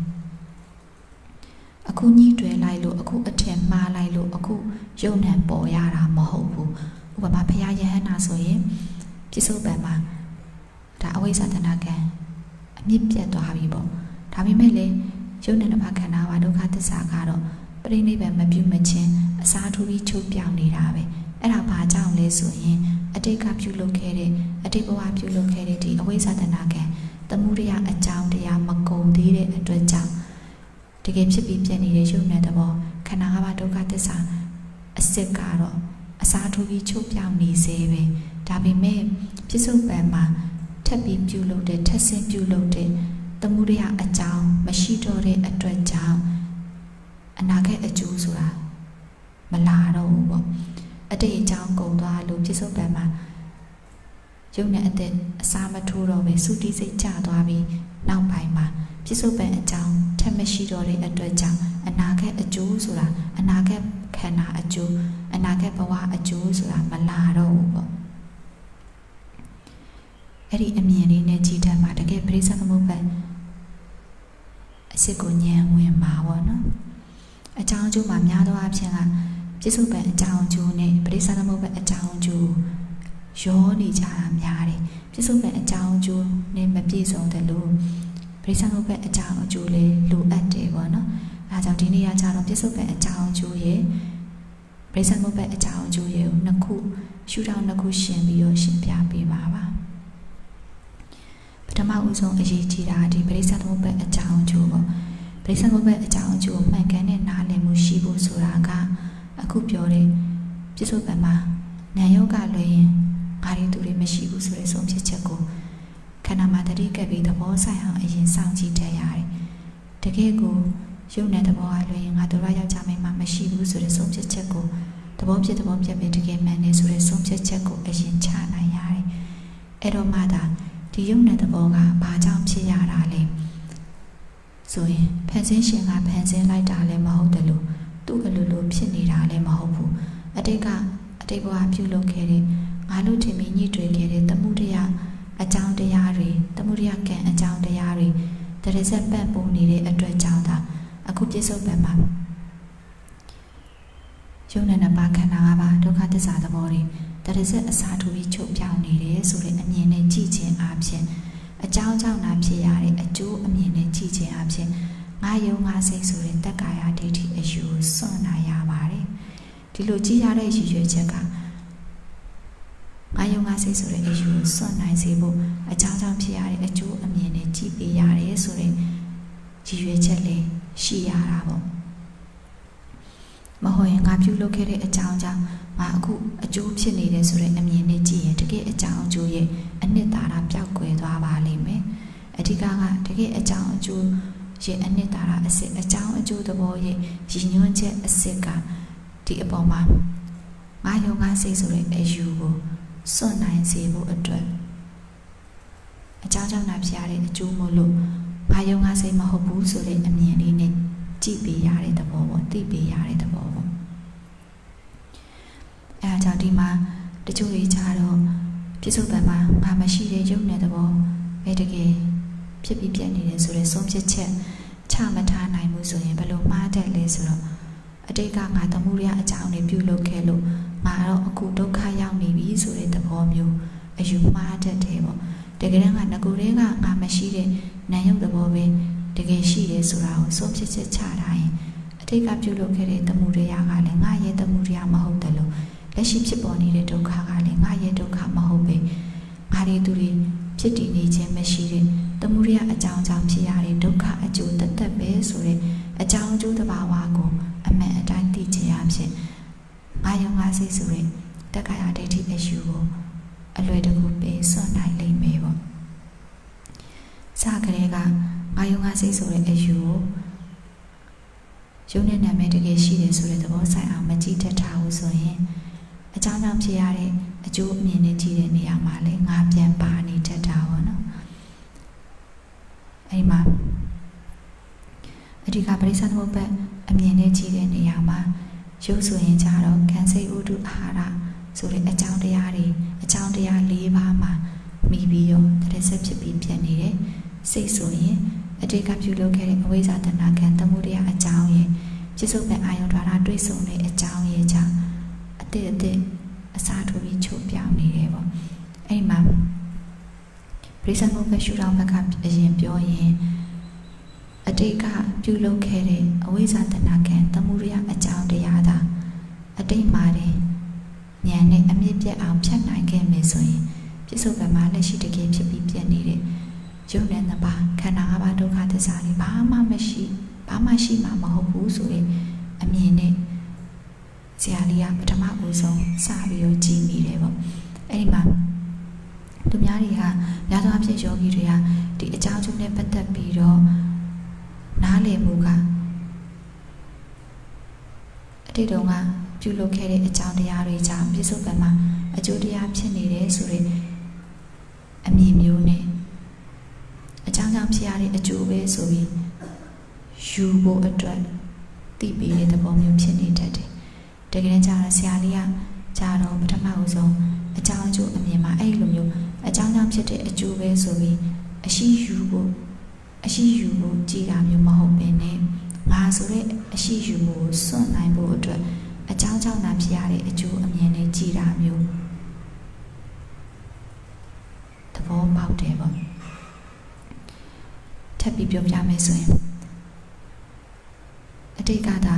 အခုညှိတွေ့လိုက်လို့အခုအထင်မှားလိုက်လို့အခုယုံနံပေါ်ရတာမဟုတ်ဘူးဥပမာဘုရားယဟန္တာဆိုရင်จิตစုပံမှာဒါအဝိဇ္ဇာတဏှာကံအမြင့်ပြတ်သွားပြီပေါ့ဒါပေမဲ့လေယုံနဲ့နံပါတ်ခန္ဓာပါဒုက္ခသစ္စာကတော့ပရိနိဗ္ဗာန်မပြုမချင်းအစားထိုးပြီးချုပ်ပြောင်နေတာပဲအဲ့ဒါဘာကြောင့်လဲဆိုရင်အတိတ်ကပြုလုပ်ခဲ့တဲ့အတိတ်ဘဝပြုလုပ်ခဲ့တဲ့ဒီအဝိဇ္ဇာတဏှာကံသမှုတရားအကြောင်းတရားမကုန်သေးတဲ့အတွက်ကြောင့်တကယ်ဖြစ်ပြီးပြည့်နေတဲ့ယုံနဲ့သဘောခန္ဓာငါးပါးဒုက္ခသစ္စာအစစ်ကတော့အစားထိုးပြီးချုပ်ပြောင်နေစေပဲဒါပေမဲ့ပြစ္ဆုတ်ပံမှာထပ်ပြီးပြုလုပ်တဲ့ထပ်ဆင့်ပြုလုပ်တဲ့သမှုတရားအကြောင်းမရှိတော့တဲ့အတွက်ကြောင့်အနာဂတ်အကျိုးဆိုတာမလာတော့ဘူးပေါ့အတိတ်အကြောင်းကုန်သွားလို့ပြစ္ဆုတ်ပံမှာယုံနဲ့အသက်အစားမထိုးတော့ပဲသုတိစိတ်ကျသွားပြီးနောက်ပိုင်းမှာပြစ္ဆုတ်ပံအကြောင်းထပ်မရှိတော့တဲ့အတွက်ကြောင့်အနာဂတ်အကျိုးဆိုတာအနာဂတ်ခန္ဓာအကျိုးအနာဂတ်ဘဝအကျိုးဆိုတာမလာတော့ဘူးပေါ့အဲ့ဒီအမြင်လေးနဲ့ကြည်တတ်မှာတကယ်ပရိစ္ဆေသမုပ္ပါအစစ်ကိုဉာဏ်ဝင်မှာပေါ့နော်အကြောင်းအကျိုးမှာများသောအားဖြင့်ကပြစ္ဆုတ်ပံအကြောင်းအကျိုးနဲ့ပရိစ္ဆေသမုပ္ပါအကြောင်းအကျိုးရောနေကြတာများတယ်ပြစ္ဆုတ်ပံအကြောင်းအကျိုးနဲ့မပြည့်စုံတယ်လို့ပရိစ္ဆေသမုပ္ပါအကြောင်းအကျိုးလေးလိုအပ်တယ်ပေါ့နော်အဲဒါကြောင့်ဒီနေ့ကကြတော့ပြစ္ဆုတ်ပံအကြောင်းအကျိုးရဲ့ပရိစ္ဆေသမုပ္ပါအကြောင်းအကျိုးရဲ့နှစ်ခုရှုထောင့်နှစ်ခုရှင်းပြီးတော့ရှင်းပြပေးပါပါပထမဦးဆုံးအရေးကြီးတာဒီပရိစ္ဆေသမုပ္ပါအကြောင်းအကျိုးပေါ့ပရိစ္ဆေသမုပ္ပါအကြောင်းအကျိုးမှန်ကန်တဲ့နားလည်မှုရှိဖို့ဆိုတာကအခုပြောတဲ့ပြစ္ဆုတ်ပံမှာဉာဏ်ယောဂလွယ်ရင်ငါရီသူတွေမရှိဘူးဆိုတဲ့ဆုံးဖြတ်ချက်ကိုခန္ဓာမှာတတိကပ်ပြီးသဘောဆိုင်အောင်အရင်စောင့်ကြည့်တတ်ရတယ်တကယ်ကိုယုံတဲ့သဘောအလွယ်ရင်ငါတို့ရယောက်ျားမိန်းမမရှိဘူးဆိုတဲ့ဆုံးဖြတ်ချက်ကိုသဘောဖြစ်သဘောပြတ်ပဲတကယ်မှန်နေဆိုတဲ့ဆုံးဖြတ်ချက်ကိုအရင်ချနိုင်ရတယ်အဲ့တော့မှသာဒီယုံတဲ့သဘောကဘာကြောင့်ဖြစ်ရတာလဲဆိုရင်ဖန်ဆင်းရှင်ကဖန်ဆင်းလိုက်တာလည်းမဟုတ်တယ်လို့သူ့အလိုလိုဖြစ်နေတာလည်းမဟုတ်ဘူးအတိတ်ကအတိတ်ဘဝပြုလုပ်ခဲ့တဲ့ငါတို့ထင်ပြီးညှိတွေ့ခဲ့တဲ့သမှုတရားအကြောင်းတရားတွေသမှုတရားကံအကြောင်းတရားတွေတရဆက်ပတ်ပုံနေတဲ့အတွက်ကြောင့်သာအခုပြစ္ဆုတ်ပံမှာယုံနဲ့နံပါတ်ခန္ဓာငါးပါးဒုက္ခသစ္စာသဘောတွေတရဆက်အစားထိုးပြီးချုပ်ပြောင်းနေတယ်ဆိုတဲ့အမြင်နဲ့ကြည့်ခြင်းအပြင်အကြောင်းကြောင့်နာဖြစ်ရတဲ့အကျိုးအမြင်နဲ့ကြည့်ခြင်းအပြင်ငါယုံငါစိတ်ဆိုတဲ့တက္ကာယဒိဋ္ဌိအယူကိုစွန့်နိုင်ရပါတယ်ဒီလိုကြည့်ရတဲ့ရည်ရွယ်ချက်ကငါယုံငါစိတ်ဆိုတဲ့အယူကိုစွန့်နိုင်စေဖို့အကြောင်းကြောင့်ဖြစ်ရတဲ့အကျိုးအမြင်နဲ့ကြည့်ပေးရတယ်ဆိုတဲ့ရည်ရွယ်ချက်လေးရှိရတာပေါ့မဟုတ်ရင်ငါပြုလုပ်ခဲ့တဲ့အကြောင်းကြောင့်ငါအခုအကျိုးဖြစ်နေတယ်ဆိုတဲ့အမြင်နဲ့ကြည့်ရင်တကယ်အကြောင်းအကျိုးရဲ့အနှစ်သာရပျောက်ကွယ်သွားပါလိမ့်မယ်အဓိကကတကယ်အကြောင်းအကျိုးရဲ့အနှစ်သာရအစစ်အကြောင်းအကျိုးသဘောရဲ့ရည်ညွှန်းချက်အစစ်ကဒီအပေါ်မှာငါယုံငါစိတ်ဆိုတဲ့အယူကိုစွန့်နိုင်စေဖို့အတွက်အကြောင်းကြောင့်နာဖြစ်ရတဲ့အကျိုးမို့လို့ငါယုံငါစိတ်မဟုတ်ဘူးဆိုတဲ့အမြင်လေးနဲ့ကြည့်ပေးရတဲ့သဘောပေါ့သိပေးရတဲ့သဘောပေါ့အဲဒါကြောင့်ဒီမှာတချို့တွေကြတော့ပြစ္ဆုတ်ပံမှာဘာမရှိတဲ့ယုံတဲ့သဘောပဲတကယ်ဖြစ်ပြီးပြတ်နေတယ်ဆိုတဲ့ဆုံးဖြတ်ချက်ချမထားနိုင်ဘူးဆိုရင်ဘယ်လိုမှားတတ်လဲဆိုတော့အတိတ်ကငါသမှုရအကြောင်းတွေပြုလုပ်ခဲ့လို့ငါတော့အခုဒုက္ခရောက်နေပြီဆိုတဲ့သဘောမျိုးအယူမှားတတ်တယ်ပေါ့တကယ်တမ်းကငကိုယ်တည်းကငါမရှိတဲ့နာယုတ်သဘောပဲတကယ်ရှိတယ်ဆိုတာကိုဆုံးဖြတ်ချက်ချထားရင်အတိတ်ကပြုလုပ်ခဲ့တဲ့သမှုတရားကလည်းငါရဲ့သမှုတရားမဟုတ်တယ်လို့လက်ရှိဖြစ်ပေါ်နေတဲ့ဒုက္ခကလည်းငါရဲ့ဒုက္ခမဟုတ်ပဲငါတွေသူတွေဖြစ်တည်နေခြင်းမရှိတဲ့သမှုရအကြောင်းကြောင့်ဖြစ်ရတဲ့ဒုက္ခအကျိုးတသက်ပဲဆိုတဲ့အကြောင်းအကျိုးသဘာဝကိုအမှန်အတိုင်းသိခြင်းအဖြစ်ငါယုံငါစိတ်ဆိုတဲ့တက္ကာယဒိဋ္ဌိအယူကိုအလွယ်တကူပေးစွန့်နိုင်လိမ့်မယ်ပေါ့စကလေးကငါယုံငါစိတ်ဆိုတဲ့အယူကိုယုံနဲ့နာမည်တကယ်ရှိတယ်ဆိုတဲ့သဘောဆိုင်အောင်မကြည့်တတ်တာဘူးဆိုရင်အကြောင်းကြောင့်ဖြစ်ရတဲ့အကျိုးအမြင်နဲ့ကြည့်တဲ့နေရာမှာလည်းငါပြန်ပါနေတတ်တာပေါ့နော်အဲဒီမှာအဓိကပရိစ္ဆေသမုပ္ပါအမြင်နဲ့ကြည့်တဲ့နေရာမှာရုပ်ဆိုရင်ကြတော့ကံစိတ်ဥဒုအာဟာရဆိုတဲ့အကြောင်းတရားတွေအကြောင်းတရား၄ပါးမှာမိပြီးတော့တရဆက်ဖြစ်ပြီးပြန်နေတယ်စိတ်ဆိုရင်အတိတ်ကပြုလုပ်ခဲ့တဲ့အဝိဇ္ဇာတဏှာကံသမှုတရားအကြောင်းရဲ့ပြစ္ဆုတ်ပံအာယုံဓာတ်တွေ့ဆုံတဲ့အကြောင်းရဲ့ကြောင့်အတိတ်အတိတ်အစားထိုးပြီးချုပ်ပြောင်းနေတယ်ပေါ့အဲ့ဒီမှာပရိစ္ဆေမှုပဲရှုထောင့်ဘက်ကအရင်ပြောရင်အတိတ်ကပြုလုပ်ခဲ့တဲ့အဝိဇ္ဇာတဏှာကံသမုဒယအကြောင်းတရားသာအတိတ်မှာတင်ဉာဏ်နဲ့အမြင့်ပြတ်အောင်ဖြတ်နိုင်ခဲ့မယ်ဆိုရင်ပြစ္ဆုတ်ကံမှာလက်ရှိတကယ်ဖြစ်ပြီးပြတ်နေတဲ့ယုံနဲ့နှစ်ပါးခန္ဓာ၅ပါးဒုက္ခသစ္စာတွေဘာမှမရှိဘာမှရှိမှာမဟုတ်ဘူးဆိုရင်အမြင်နဲ့ဆရာလေးကပထမဦးဆုံးစပြီးတော့ကြည်မိတယ်ပေါ့အဲ့ဒီမှာသူများတွေကများသောအားဖြင့်ယောဂီတွေကဒီအကြောင်းကျိုးနဲ့ပတ်သက်ပြီးတော့နားလည်မှုကအတိတ်တုန်းကပြုလုပ်ခဲ့တဲ့အကြောင်းတရားတွေကြောင့်ပြစ္ဆုတ်ကံမှာအကျိုးတရားဖြစ်နေတယ်ဆိုတဲ့အမြင်မျိုးနဲ့အကြောင်းကြောင့်ဖြစ်ရတဲ့အကျိုးပဲဆိုပြီးယူဖို့အတွက်သိပေးတဲ့သဘောမျိုးဖြစ်နေတတ်တယ်။တကယ်တမ်းကျတော့ဆရာလေးကကြာတော့ပထမဦးဆုံးအကြောင်းအကျိုးအမြင်မှာအဲ့လိုမျိုးအကြောင်းကြောင့်ဖြစ်တဲ့အကျိုးပဲဆိုပြီးအရှိယူဖို့အရှိယူဖို့ကြည်တာမျိုးမဟုတ်ဘဲနဲ့ငါဆိုတဲ့အရှိယူမှုကိုစွန့်နိုင်ဖို့အတွက်အကြောင်းကြောင့်သာဖြစ်ရတဲ့အကျိုးအမြင်နဲ့ကြည်တာမျိုးသဘောပေါက်တယ်ပေါ့ထပ်ပြီးပြောပြမယ်ဆိုရင်အတိတ်ကသာ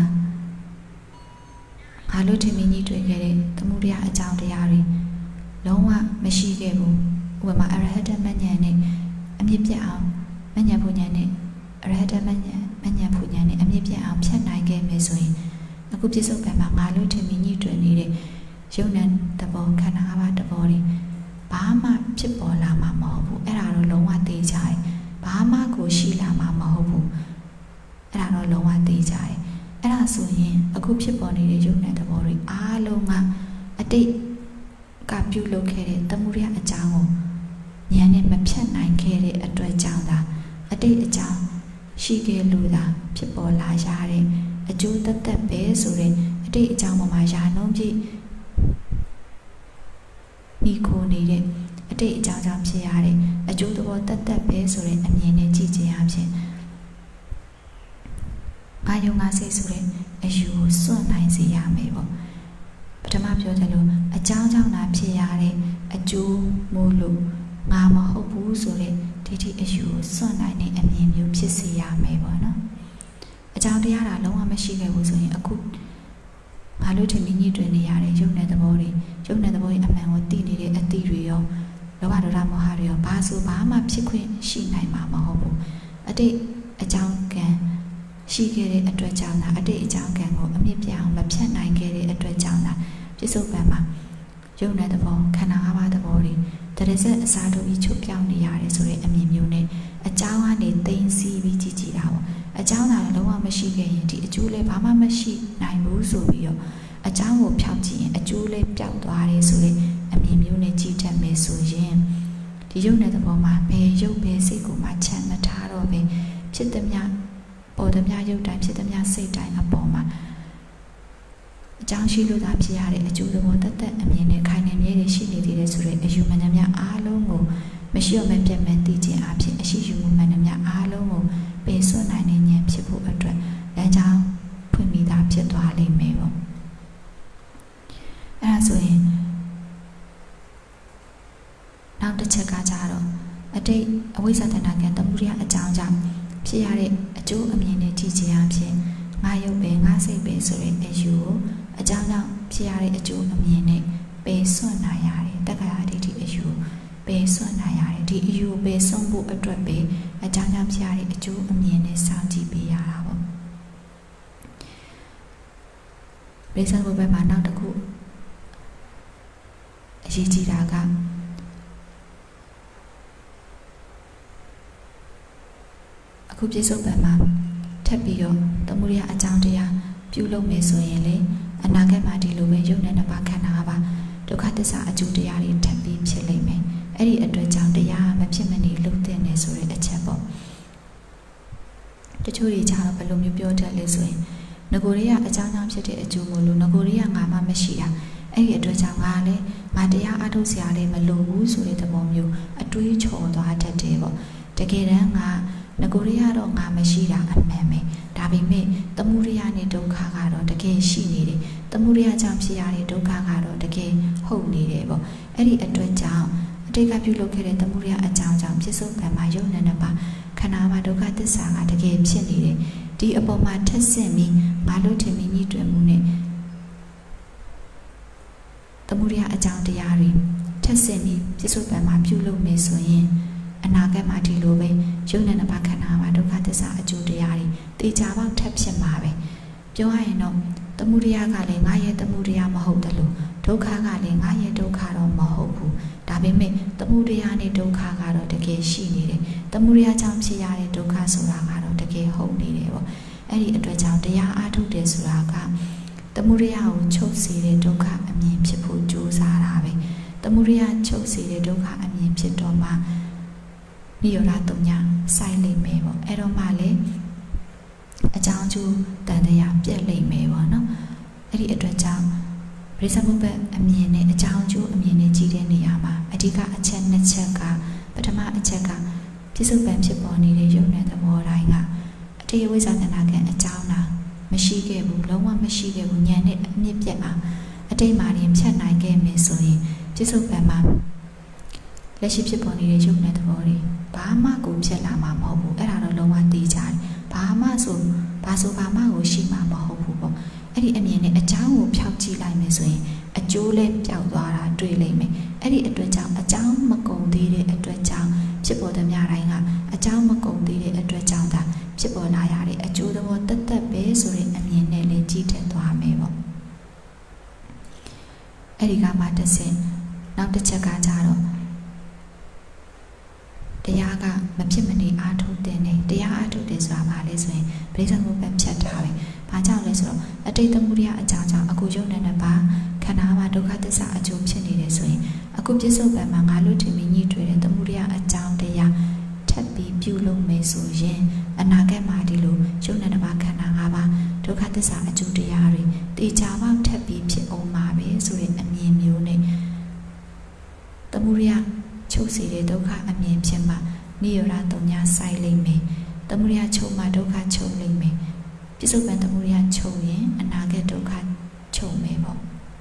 ငါလို့ထင်မြင်ကြီးတွေ့ခဲ့တဲ့သမုဒယအကြောင်းတရားတွေလုံးဝမရှိခဲ့ဘူးဥပမာအရဟတမဉ္ဇဉ်နဲ့အမြင့်ပြတ်အောင်မဉ္ဇဉ်ဘုဉ္ဇဉ်နဲ့အရဟတမဉ္ဇဉ်မဉ္ဇဉ်ဘုဉ္ဇဉ်နဲ့အမြင့်ပြတ်အောင်ဖြတ်နိုင်ခဲ့မယ်ဆိုရင်အခုပြစ္ဆုတ်ကံမှာငါလို့ထင်မြင်ကြီးတွေ့နေတဲ့ယုံနဲ့သဘောခန္ဓာ၅ပါးသဘောတွေဘာမှဖြစ်ပေါ်လာမှာမဟုတ်ဘူးအဲ့ဒါတော့လုံးဝသိကြတယ်ဘာမှကိုရှိလာမှာမဟုတ်ဘူးအဲ့ဒါတော့လုံးဝသိကြတယ်အဲ့ဒါဆိုရင်အခုဖြစ်ပေါ်နေတဲ့ယုံနဲ့သဘောတွေအားလုံးကအတိတ်ကပြုလုပ်ခဲ့တဲ့သမုဒယအကြောင်းကိုဉာဏ်နဲ့မဖြတ်နိုင်ခဲ့တဲ့အတွက်ကြောင့်သာအတိတ်အကြောင်းရှိခဲ့လို့သာဖြစ်ပေါ်လာရတဲ့အကျိုးသက်သက်ပဲဆိုတဲ့အတိတ်အကြောင်းပေါ်မှာယာနှုံးပြည့်မိခိုနေတဲ့အတိတ်အကြောင်းကြောင့်ဖြစ်ရတဲ့အကျိုးသဘောသက်သက်ပဲဆိုတဲ့အမြင်နဲ့ကြည့်ခြင်းအဖြစ်ဘာယုံငါစိတ်ဆိုတဲ့အယူကိုစွန့်နိုင်စေရမယ်ပေါ့ပထမပြောတယ်လို့အကြောင်းကြောင့်သာဖြစ်ရတဲ့အကျိုးမို့လို့ငါမဟုတ်ဘူးဆိုတဲ့ဒီဒီအယူကိုစွန့်နိုင်တဲ့အမြင်မျိုးဖြစ်စေရမယ်ပေါ့နော်အကြောင်းတရားတာလုံးဝမရှိခဲ့ဘူးဆိုရင်အခုငါလို့ထင်မြင်ကြီးတွင်နေရတဲ့ယုံတဲ့သဘောတွေယုံတဲ့သဘောရဲ့အမှန်ကိုသိနေတဲ့အသည့်တွေရောလောဘဒေါသမောဟတွေရောဘာဆိုဘာမှဖြစ်ခွင့်ရှိနိုင်မှာမဟုတ်ဘူးအတိတ်အကြောင်းကံရှိခဲ့တဲ့အတွက်ကြောင့်သာအတိတ်အကြောင်းကံကိုအမြင့်ပြအောင်မဖြတ်နိုင်ခဲ့တဲ့အတွက်ကြောင့်သာပြစ္ဆုတ်ပံမှာယုံတဲ့သဘောခန္ဓာ၅ပါးသဘောတွေတရဇက်အစားထိုးပြီးချုပ်ပြောင်းနေရတယ်ဆိုတဲ့အမြင်မျိုးနဲ့အကြောင်းကနေသိမ်းစီးပြီးကြည့်ကြည့်တာပေါ့အကြောင်းသာလုံးဝမရှိခဲ့ရင်ဒီအကျိုးလည်းဘာမှမရှိနိုင်ဘူးဆိုပြီးတော့အကြောင်းကိုဖြောင်းကြည့်ရင်အကျိုးလည်းပျောက်သွားတယ်ဆိုတဲ့အမြင်မျိုးနဲ့ကြည့်တတ်မယ်ဆိုရင်ဒီယုံတဲ့သဘောမှာဘယ်ယုတ်ဘယ်စိတ်ကိုမှချမ်းမထားတော့ပဲဖြစ်သမျှပေါ်သမျှယုတ်တိုင်းဖြစ်သမျှစိတ်တိုင်းအပေါ်မှာအကြောင်းရှိလို့သာဖြစ်ရတဲ့အကျိုးသဘောတသက်အမြင်နဲ့ခိုင်နေမြဲတွေရှိနေသေးတယ်ဆိုတဲ့အယူမှန်သမျှအားလုံးကိုမရှိရမဲ့ပြတ်မဲ့သိခြင်းအဖြစ်အရှိယူမှုမှန်သမျှအားလုံးကိုပယ်စွန့်နိုင်တဲ့ဉာဏ်ဖြစ်ဖို့အတွက်လမ်းကြောင်းဖွင့်ပြီးသားဖြစ်သွားလိမ့်မယ်ပေါ့အဲ့ဒါဆိုရင်နောက်တစ်ချက်ကကြတော့အတိတ်အဝိဇ္ဇာတဏှာကံသမုဒယအကြောင်းကြောင့်ဖြစ်ရတဲ့အကျိုးအမြင်နဲ့ကြည့်ခြင်းအဖြစ်ငါယုတ်ပဲငါစိတ်ပဲဆိုတဲ့အယူကိုအကြောင်းကြောင့်ဖြစ်ရတဲ့အကျိုးအမြင်နဲ့ပယ်စွန့်နိုင်ရတယ်တက္ကရာဒိဋ္ဌိအယူပယ်စွန့်နိုင်ရတယ်ဒီအယူပယ်စွန့်ဖို့အတွက်ပဲအကြောင်းကြောင့်ဖြစ်ရတဲ့အကျိုးအမြင်နဲ့စောင့်ကြည့်ပေးရတာပေါ့ပရိစ္ဆေဘုဘမှာနောက်တစ်ခုအရေးကြီးတာကအခုပြစ္ဆုတ်ပံမှာထပ်ပြီးတော့သမုဒယအကြောင်းတရားပြုလုပ်မယ်ဆိုရင်လေအနာဂတ်မှာဒီလိုပဲယုံနဲ့နှစ်ပါးခန္ဓာ၅ပါးဒုက္ခသစ္စာအကျိုးတရားတွေထပ်ပြီးဖြစ်လိမ့်မယ်အဲ့ဒီအတွက်ကြောင့်တရားမဖြစ်မနေလုပ်တဲ့နေဆိုတဲ့အချက်ပေါ့တချို့တွေကြတော့ဘယ်လိုမျိုးပြောတတ်လဲဆိုရင်ငကိုရီးယားအကြောင်းကြောင့်ဖြစ်တဲ့အကျိုးမို့လို့ငကိုရီးယားငါမှမရှိတာအဲ့ဒီအတွက်ကြောင့်ငါလည်းငါတရားအထုတ်စရာလည်းမလိုဘူးဆိုတဲ့သဘောမျိုးအတွေးချော်သွားတတ်တယ်ပေါ့တကယ်တမ်းငါငကိုရီးယားတော့ငါမရှိတာအမှန်ပဲဒါပေမဲ့သမုဒယနဲ့ဒုက္ခကတော့တကယ်ရှိနေတယ်သမုဒယကြောင့်ဖြစ်ရတဲ့ဒုက္ခကတော့တကယ်ဟုတ်နေတယ်ပေါ့အဲ့ဒီအတွက်ကြောင့်အတိတ်ကပြုလုပ်ခဲ့တဲ့သမုဒယအကြောင်းကြောင့်စ္ဆုတ်ပံမှာယုံနဲ့နှစ်ပါးခန္ဓာမှာဒုက္ခသစ္စာကတကယ်ဖြစ်နေတယ်ဒီအပေါ်မှာထက်ဆင့်ပြီးငါလို့ထင်ပြီးညှိတွယ်မှုနဲ့သမုဒယအကြောင်းတရားတွေထက်ဆင့်ပြီးပစ္စုပန်မှာပြုလုပ်မယ်ဆိုရင်အနာဂတ်မှာဒီလိုပဲယုံနဲ့နှစ်ပါးခန္ဓာမှာဒုက္ခသစ္စာအကျိုးတရားတွေတေချာပေါက်ထပ်ဖြစ်မှာပဲပြောရရင်တော့သမုဒယကလည်းငါရဲ့သမုဒယမဟုတ်တယ်လို့ဒုက္ခကလည်းငါရဲ့ဒုက္ခတော့မဟုတ်ဘူးဒါပေမဲ့သမုဒယနဲ့ဒုက္ခကတော့တကယ်ရှိနေတယ်သမုဒယကြောင့်ဖြစ်ရတဲ့ဒုက္ခဆိုတာကတော့တကယ်ဟုတ်နေတယ်ပေါ့အဲ့ဒီအတွက်ကြောင့်တရားအားထုတ်တယ်ဆိုတာကသမုဒယကိုချုပ်စေတဲ့ဒုက္ခအမြင်ဖြစ်ဖို့ကြိုးစားတာပဲသမုဒယချုပ်စေတဲ့ဒုက္ခအမြင်ဖြစ်တော့မှနိရောဓတုံညာဆိုင်လိမ့်မယ်ပေါ့အဲ့တော့မှလေအကြောင်းကျိုးတန်တရားပြက်လိမ့်မယ်ပေါ့နော်အဲ့ဒီအတွက်ကြောင့်ပရိစ္ဆေသမုပ္ပါအမြင်နဲ့အကြောင်းကျိုးအမြင်နဲ့ကြည့်တဲ့နေရာမှာအဓိကအချက်နှစ်ချက်ကပထမအချက်ကပြစ္ဆုတ်ပံဖြစ်ပေါ်နေတဲ့ယုံနဲ့သဘောတိုင်းကအတေယဝိဇ္ဇာတဏှာကံအကြောင်းလားမရှိခဲ့ဘူးလုံးဝမရှိခဲ့ဘူးဉာဏ်နဲ့အမြင့်ပြတ်အောင်အတိတ်မှာရင်ဖြတ်နိုင်ခဲ့မယ်ဆိုရင်ပြစ္ဆုတ်ပံမှာလက်ရှိဖြစ်ပေါ်နေတဲ့ယုံနဲ့သဘောတွေဘာမှကိုဖြစ်လာမှာမဟုတ်ဘူးအဲ့ဒါတော့လုံးဝသိကြတယ်ဘာမှဆိုဘာဆိုဘာမှကိုရှိမှာမဟုတ်ဘူးပေါ့အဲ့ဒီအမြင်နဲ့အကြောင်းကိုဖျောက်ကြည့်လိုက်မယ်ဆိုရင်အကျိုးလည်းပျောက်သွားတာတွေ့လိမ့်မယ်အဲ့ဒီအတွက်ကြောင့်အကြောင်းမကုန်သေးတဲ့အတွက်ကြောင့်ဖြစ်ပေါ်တဲ့များတိုင်းကအကြောင်းမကုန်သေးတဲ့အတွက်ကြောင့်ဒါဖြစ်ပေါ်လာရတဲ့အကျိုးသဘောတက်တက်ပဲဆိုတဲ့အမြင်နဲ့လည်းကြည့်ထည့်သွားမယ်ပေါ့အဲ့ဒီကမှတစ်ဆင့်နောက်တစ်ချက်ကကြတော့တရားကမဖြစ်မနေအားထုတ်တဲ့နေတရားအားထုတ်တယ်ဆိုတာဘာလဲဆိုရင်ပရိစ္ဆေသမုပ္ပါဖြတ်ထားပဲ။ဘာကြောင့်လဲဆိုတော့အတိတ်သမုဒယအကြောင်းကြောင့်အခုယုံနေနဲ့ပါခန္ဓာမှာဒုက္ခသစ္စာအကျိုးဖြစ်နေတယ်ဆိုရင်အခုပြစ္ဆုတ်ပံမှာငါလို့ထင်ပြီးညှိတွေ့တဲ့သမုဒယအကြောင်းတရားထပ်ပြီးပြုလုပ်မယ်ဆိုရင်အနာဂတ်မှာဒီလိုယုံနေနဲ့ပါခန္ဓာ၅ပါးဒုက္ခသစ္စာအကျိုးတရားတွေတေချာပေါက်ထပ်ပြီးဖြစ်အောင်ပါပဲဆိုတဲ့အမြင်မျိုးနဲ့သမုဒယချုပ်စေတဲ့ဒုက္ခအမြင်ဖြစ်မှနိရောဓတုံညာဆိုင်လိမ့်မယ်သမုဒယချုပ်မှဒုက္ခချုပ်လိမ့်မယ်ပြစ္ဆုတ်ပံသမုဒယချုပ်ရင်အနာဂတ်ဒုက္ခချုပ်မယ်ပေါ့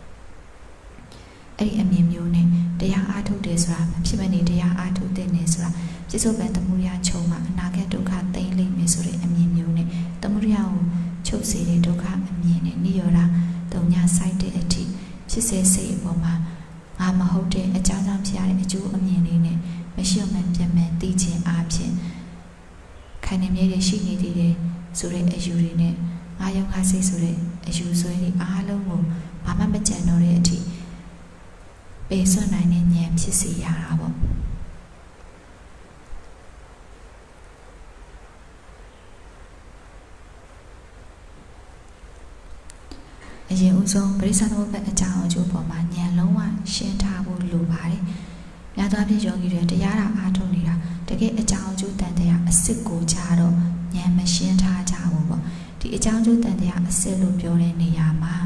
အဲ့ဒီအမြင်မျိုးနဲ့တရားအားထုတ်တယ်ဆိုတာမဖြစ်မနေတရားအားထုတ်တဲ့နေဆိုတာပြစ္ဆုတ်ပံသမုဒယချုပ်မှအနာဂတ်ဒုက္ခသိမ့်လိမ့်မယ်ဆိုတဲ့အမြင်မျိုးနဲ့သမုဒယကိုချုပ်စေတဲ့ဒုက္ခအမြင်နဲ့နိရောဓတုံညာဆိုင်တဲ့အထိဖြစ်စေစိတ်အပေါ်မှာငါမဟုတ်တဲ့အကြောင်းကြောင့်ဖြစ်ရတဲ့အကျိုးအမြင်လေးနဲ့မရှိမှန်ပြန်မှန်သိခြင်းအားဖြင့်ခိုင်နေမြဲတဲ့ရှိနေသေးတယ်ဆိုတဲ့အယူတွေနဲ့ငါယောဂစိတ်ဆိုတဲ့အယူဆွဲတွေအားလုံးကိုဘာမှမကြံတော့တဲ့အထိပေစွန့်နိုင်တဲ့ဉာဏ်ဖြစ်စေရတာပေါ့အရင်ဦးဆုံးပရိစ္ဆေသမုပ္ပါအကြောင်းအကျိုးပေါ်မှာဉာဏ်လုံးဝရှင်းထားဖို့လိုပါတယ်။များသောအားဖြင့်ယောဂီတွေတရားတာအားထုတ်နေတာတကယ်အကြောင်းအကျိုးတန်တရားအစစ်ကိုကြတော့ဉာဏ်မရှင်းထားကြဘူးပေါ့။ဒီအကြောင်းအကျိုးတန်တရားအစစ်လို့ပြောတဲ့နေရာမှာ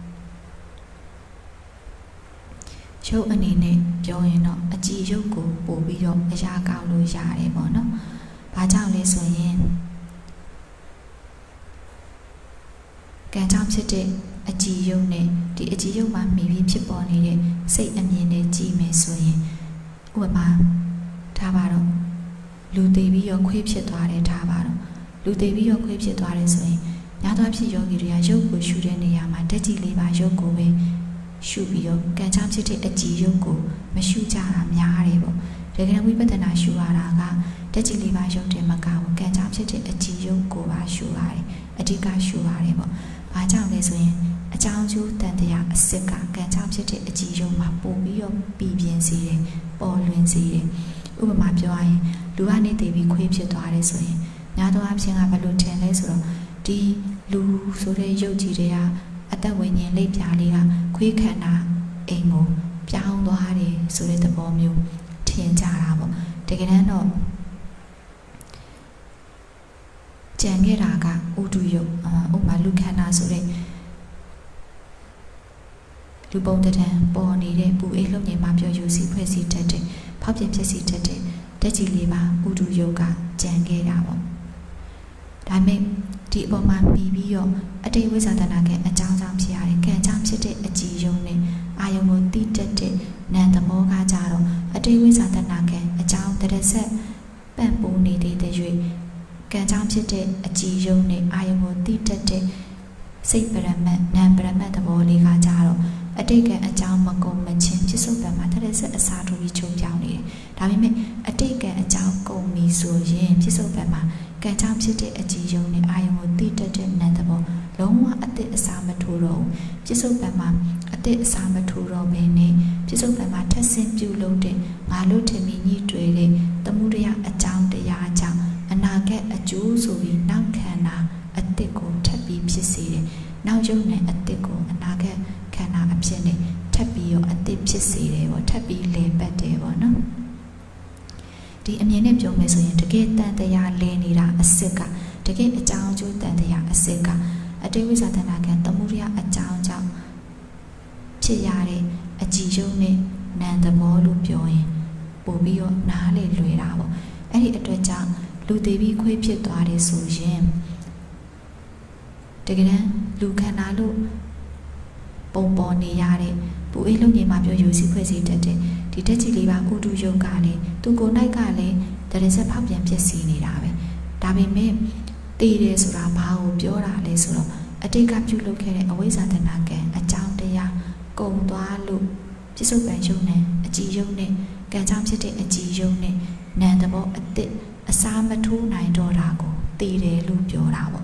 ရုပ်အနေနဲ့ပြောရင်တော့အကြည်ရုပ်ကိုပို့ပြီးတော့အရာကောက်လို့ရတယ်ပေါ့နော်။ဘာကြောင့်လဲဆိုရင်ကံကြောင့်ဖြစ်တဲ့အကြည်ယုံနဲ့ဒီအကြည်ယုံမှာမိပြီးဖြစ်ပေါ်နေတဲ့စိတ်အမြင်နဲ့ကြည့်မယ်ဆိုရင်ဥပမာထားပါတော့လူသေးပြီးရောခွေးဖြစ်သွားတယ်ထားပါတော့လူသေးပြီးရောခွေးဖြစ်သွားတယ်ဆိုရင်များသောအားဖြင့်ယောဂီတွေကရုပ်ကိုရှုတဲ့နေရာမှာတက်ကြည်လေးပါရုပ်ကိုပဲရှုပြီးတော့ကံကြောင့်ဖြစ်တဲ့အကြည်ယုံကိုမရှုကြတာများတယ်ပေါ့တကယ်ဝိပဿနာရှုရတာကတက်ကြည်လေးပါရုပ်တယ်မကဘူးကံကြောင့်ဖြစ်တဲ့အကြည်ယုံကိုပါရှုရတယ်အဓိကရှုရတယ်ပေါ့ဘာကြောင့်လဲဆိုရင်အကြောင်းကျိုးတန်တရားအစစ်ကကံကြောင့်ဖြစ်တဲ့အကြည်ယုံမှာပို့ပြီးတော့ပြည်ပြင်းစေတယ်ပေါ်လွင်စေတယ်ဥပမာပြောရရင်လူကနေတည်ပြီးခွေးဖြစ်သွားတယ်ဆိုရင်များသောအားဖြင့်ကဘယ်လိုထင်လဲဆိုတော့ဒီလူဆိုတဲ့ရုပ်ကြီးတွေကအသက်ဝိညာဉ်လိပ်ပြားလေးကခွေးခန္ဓာအိမ်ကိုပြောင်းသွားတယ်ဆိုတဲ့သဘောမျိုးထင်ကြတာပေါ့တကယ်တမ်းတော့ကြံခဲ့တာကဥဒုယုတ်ဥပမာလူခန္ဓာဆိုတဲ့လူပုံတံပေါ်နေတဲ့ပူအိတ်လှုပ်ငင်မှာပြောယူစီဖွဲ့စီတတ်တဲ့ဖောက်ပြန်ဖြစ်စီတတ်တဲ့တက်ကြီးလေးပါဥဒုယုတ်ကကြံခဲ့တာပေါ့ဒါပေမဲ့ဒီအပေါ်မှာပြီးပြီးတော့အတိတ်ဝိဇ္ဇာတဏ္ဍာကအကြောင်းကြောင့်ဖြစ်ရတယ်ကံကြောင့်ဖြစ်တဲ့အကြည်ယုံနဲ့အာယုံကိုတိတက်တဲ့နံသဘောကကြတော့အတိတ်ဝိဇ္ဇာတဏ္ဍာကအကြောင်းတရဆက်ပန့်ပိုးနေတဲ့တဲ့၍ကံကြောင့်ဖြစ်တဲ့အကြည်ယုံနဲ့အာယုံကိုတိတက်တဲ့စိတ်ပရမတ်နာမ်ပရမတ်သဘောလေးကကြတော့အတိတ်ကအကြောင်းမကုန်မချင်းပြစ္ဆုတ်ပံမှာတရက်ဆက်အစားထိုးပြီးချုပ်ပြောင်းနေတယ်ဒါပေမဲ့အတိတ်ကအကြောင်းကုန်ပြီဆိုရင်ပြစ္ဆုတ်ပံမှာကံကြောင့်ဖြစ်တဲ့အကြည်ယုံနဲ့အာယုံကိုတိတက်တဲ့နာမ်သဘောလုံးဝအသစ်အစားမထိုးတော့ဘူးပြစ္ဆုတ်ပံမှာအသစ်အစားမထိုးတော့ဘဲနဲ့ပြစ္ဆုတ်ပံမှာထက်ဆင့်ပြုလုပ်တဲ့ငါလို့ထင်ပြီးညှိတွေ့တဲ့သမှုတရားအကြောင်းတရားကြောင့်အနာဂတ်အကျိုးဆိုပြီးနောက်ခန္ဓာအသစ်ကိုထပ်ပြီးဖြစ်စေတယ်နောက်ယုံနဲ့အသစ်ကိုအနာဂတ်ခန္ဓာအဖြစ်နဲ့ထပ်ပြီးရောအသစ်ဖြစ်စေတယ်ပေါ့ထပ်ပြီးလဲပတ်တယ်ပေါ့နော်ဒီအမြင်နဲ့ပြောမယ်ဆိုရင်တကယ်တန်တရားလဲနေတာအစစ်ကတကယ်အကြောင်းအကျိုးတန်တရားအစစ်ကအတိတ်ဝိဇာတနာကံသမှုရအကြောင်းကြောင့်ဖြစ်ရတဲ့အကြည်ယုံနဲ့နံသဘောလို့ပြောရင်ပို့ပြီးတော့နားလေလွယ်တာပေါ့အဲ့ဒီအတွက်ကြောင့်လူသေးပြီးခွေးဖြစ်သွားတယ်ဆိုရင်တကယ်တမ်းလူခန္ဓာလို့ပုံပေါ်နေရတဲ့ပူအေးလုံငင်မှာပြောယူစီဖွဲ့စီတတ်တဲ့ဒီတက်ကြီးလေးပါဥတုယုတ်ကလည်းသူကိုယ်၌ကလည်းတရဆက်ဖောက်ပြန်ဖြစ်စီနေတာပဲဒါပေမဲ့တည်တယ်ဆိုတာဘာကိုပြောတာလဲဆိုတော့အတိတ်ကပြုလုပ်ခဲ့တဲ့အဝိဇ္ဇာတဏကံအကြောင်းတရားကုန်သွားလို့ပြစ္ဆုတ်ပံယုံနဲ့အကြည်ယုံနဲ့ကံကြောင့်ဖြစ်တဲ့အကြည်ယုံနဲ့နံသဘောအသစ်အစားမထိုးနိုင်တော့တာကိုတည်တယ်လို့ပြောတာပေါ့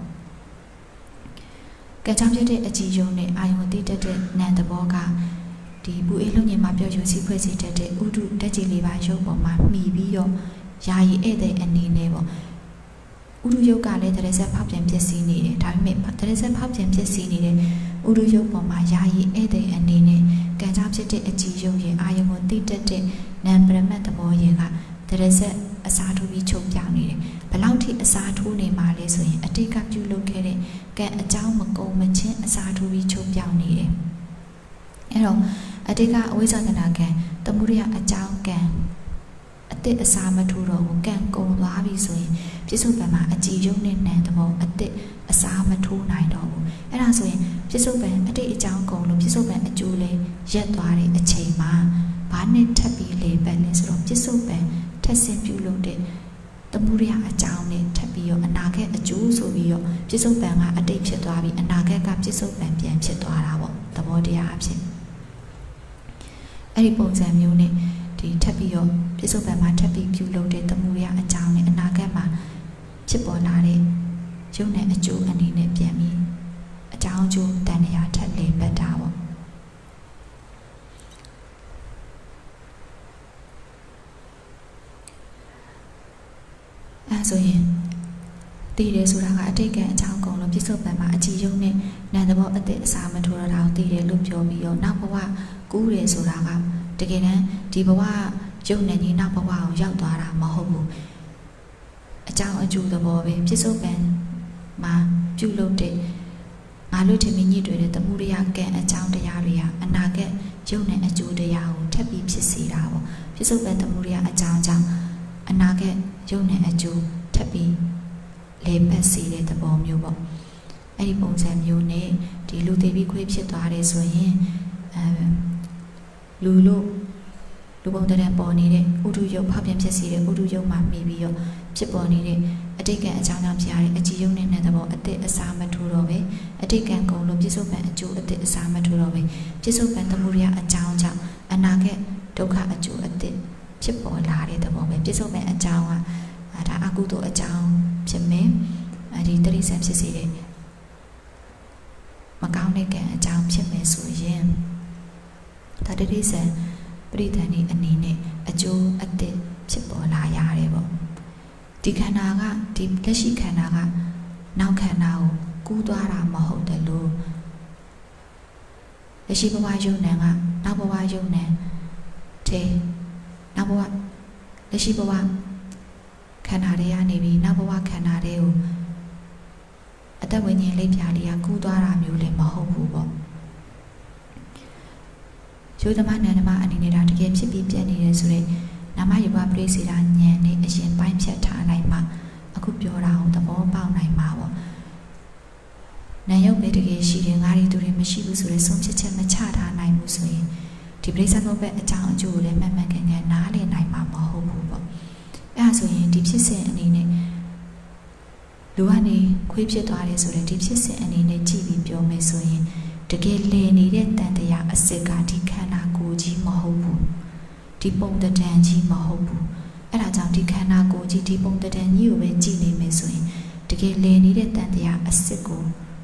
ကံကြောင့်ဖြစ်တဲ့အကြည်ယုံနဲ့အာယုံတည်တတ်တဲ့နံသဘောကဒီပူအေးလုံငင်မှာပြောယူစီဖွဲ့စီတတ်တဲ့ဥဒုတက်ကြီးလေးပါရုပ်ပေါ်မှာမှီပြီးတော့ယာယီဧည့်သည်အနေနဲ့ပေါ့ဥဒုယုတ်ကလည်းတရဆက်ဖောက်ပြန်ပြည့်စည်နေတယ်ဒါပေမဲ့တရဆက်ဖောက်ပြန်ပြည့်စည်နေတဲ့ဥဒုယုတ်ပေါ်မှာယာယီဧည့်သည်အနေနဲ့ကံကြောင့်ဖြစ်တဲ့အကြည်ယုံရဲ့အာယုံကိုတည်တတ်တဲ့နံပရမတ်သဘောရဲ့ကတရဆက်အစားထိုးပြီးချုပ်ပြောင်းနေတယ်ဘလောက်ထိအစားထိုးနေမှလဲဆိုရင်အတိတ်ကပြုလုပ်ခဲ့တဲ့ကံအကြောင်းမကုန်မချင်းအစားထိုးပြီးချုပ်ပြောင်းနေတယ်အဲ့တော့အတိတ်ကအဝိဇ္ဇာတဏကံသမှုရိယအကြောင်းကံအသစ်အစားမထိုးတော့ဘူးကံကုန်သွားပြီဆိုရင်ပြစ္ဆုတ်ပံမှာအကြည်ယုံနဲ့နံသဘောအသစ်အစားမထိုးနိုင်တော့ဘူးအဲ့ဒါဆိုရင်ပြစ္ဆုတ်ပံအတိတ်အကြောင်းကုန်လို့ပြစ္ဆုတ်ပံအကျိုးလေးရက်သွားတဲ့အချိန်မှာဘာနဲ့ထပ်ပြီးလေပတ်လဲဆိုတော့ပြစ္ဆုတ်ပံထက်ဆင့်ပြုလုပ်တဲ့သမှုရိယအကြောင်းနဲ့ထပ်ပြီးရောအနာဂတ်အကျိုးဆိုပြီးရောပြစ္ဆုတ်ပံကအတိတ်ဖြစ်သွားပြီးအနာဂတ်ကပြစ္ဆုတ်ပံပြန်ဖြစ်သွားတာပေါ့သဘောတရားအဖြစ်အဲ့ဒီပုံစံမျိုးနဲ့ဒီထပ်ပြီးတော့ပြစ္ဆုတ်ပံမှာထပ်ပြီးပြုလုပ်တဲ့သမှုရိယအကြောင်းနဲ့အနာဂတ်မှာဖြစ်ပေါ်လာတဲ့ရုပ်နဲ့အကျိုးအနေနဲ့ပြန်ပြီးအကြောင်းအကျိုးတန်ရာထပ်လေပတ်တာပေါ့အဲဆိုရင်တည်တယ်ဆိုတာကအတိတ်ကအကြောင်းကုန်လို့ပြစ္ဆုတ်ပံမှာအကြည်ယုံနဲ့နံသဘောအသစ်အစားမထိုးတော့တာကိုတည်တယ်လို့ပြောပြီးတော့နောက်ဘဝကူးတယ်ဆိုတာကတကယ်တမ်းဒီဘဝရုပ်နဲ့ညီနောက်ဘဝကိုရောက်သွားတာမဟုတ်ဘူးအကြောင်းအကျိုးသဘောပဲပြစ္ဆုတ်ပံမှာပြုလုပ်တဲ့ငါလို့ထင်မြင်ညှိတွေ့တဲ့သမှုရိယကံအကြောင်းတရားတွေဟာအနာဂတ်ရုပ်နဲ့အကျိုးတရားကိုထပ်ပြီးဖြစ်စေတာပေါ့ပြစ္ဆုတ်ပံသမှုရိယအကြောင်းကြောင့်အနာဂတ်ရုပ်နဲ့အကျိုးထပ်ပြီးလေပတ်စေတဲ့သဘောမျိုးပေါ့အဲ့ဒီပုံစံမျိုးနဲ့ဒီလူသေးပြီးခွေးဖြစ်သွားတယ်ဆိုရင်အဲလူလို့လူပုံတရံပေါ်နေတဲ့ဥဒုယုတ်ဖောက်ပြန်ဖြစ်စေတဲ့ဥဒုယုတ်မှာမိပြီးတော့ဖြစ်ပေါ်နေတဲ့အတိတ်ကံအကြောင်းကြောင့်ဖြစ်ရတဲ့အကြည်ယုံနဲ့သဘောအသစ်အစားမထိုးတော့ပဲအတိတ်ကံကုန်လို့ပြစ္ဆုတ်ပံအကျိုးအသစ်အစားမထိုးတော့ပဲပြစ္ဆုတ်ပံသမှုရိယအကြောင်းကြောင့်အနာဂတ်ဒုက္ခအကျိုးအသစ်ဖြစ်ပေါ်လာတဲ့သဘောပဲပြစ္ဆုတ်ပံအကြောင်းကဒါအကုသိုလ်အကြောင်းဖြစ်မယ်အဲဒီတရိစ္ဆာန်ဖြစ်စေတဲ့မကောင်းတဲ့ကံအကြောင်းဖြစ်မယ်ဆိုရင်ဒါတရိစ္ဆာန်ပရိသန်ဒီအနေနဲ့အကျိုးအသစ်ဖြစ်ပေါ်လာရတယ်ပေါ့ဒီခန္ဓာကဒီလက်ရှိခန္ဓာကနောက်ခန္ဓာကိုကူးသွားတာမဟုတ်တယ်လို့လက်ရှိဘဝယုံနံကနောက်ဘဝယုံနံတဲ့နောက်ဘဝလက်ရှိဘဝခန္ဓာတွေကနေပြီးနောက်ဘဝခန္ဓာတွေကိုအသက်ဝိညာဉ်လေးပြားလေးကကူးသွားတာမျိုးလည်းမဟုတ်ဘူးပေါ့ယုဒ္ဓမနန္ဒမအနေနဲ့ဒါတကယ်ဖြစ်ပြီးပြည့်နေတယ်ဆိုရင်နာမယုဘပရိစေတာဉာဏ်နဲ့အရင်ပိုင်းဖြတ်ထားနိုင်မှအခုပြောတာကိုသဘောပေါက်နိုင်မှာပေါ့နာယုတ်ပဲတကယ်ရှိတယ်ငါတွေသူတွေမရှိဘူးဆိုရင်ဆုံးဖြတ်ချက်မချထားနိုင်ဘူးဆိုရင်ဒီပရိစ္ဆေသမုပ္ပါအကြောင်းအကျိုးကိုလည်းမှန်မှန်ကန်ကန်နားလည်နိုင်မှာမဟုတ်ဘူးပေါ့အဲ့ဒါဆိုရင်ဒီဖြစ်စဉ်အနေနဲ့လူကနေခွေးဖြစ်သွားတယ်ဆိုတဲ့ဒီဖြစ်စဉ်အနေနဲ့ကြည့်ပြီးပြောမယ်ဆိုရင်တကယ်လည်နေတဲ့တန်တရားအစစ်ကဒီခန္ဓာကိုယ်ကြီးမဟုတ်ဘူးဒီပုံတံကြီးမဟုတ်ဘူးအဲ့ဒါကြောင့်ဒီခန္ဓာကိုယ်ကြီးဒီပုံတံကြီးကိုပဲကြည့်နေမယ်ဆိုရင်တကယ်လည်နေတဲ့တန်တရားအစစ်ကို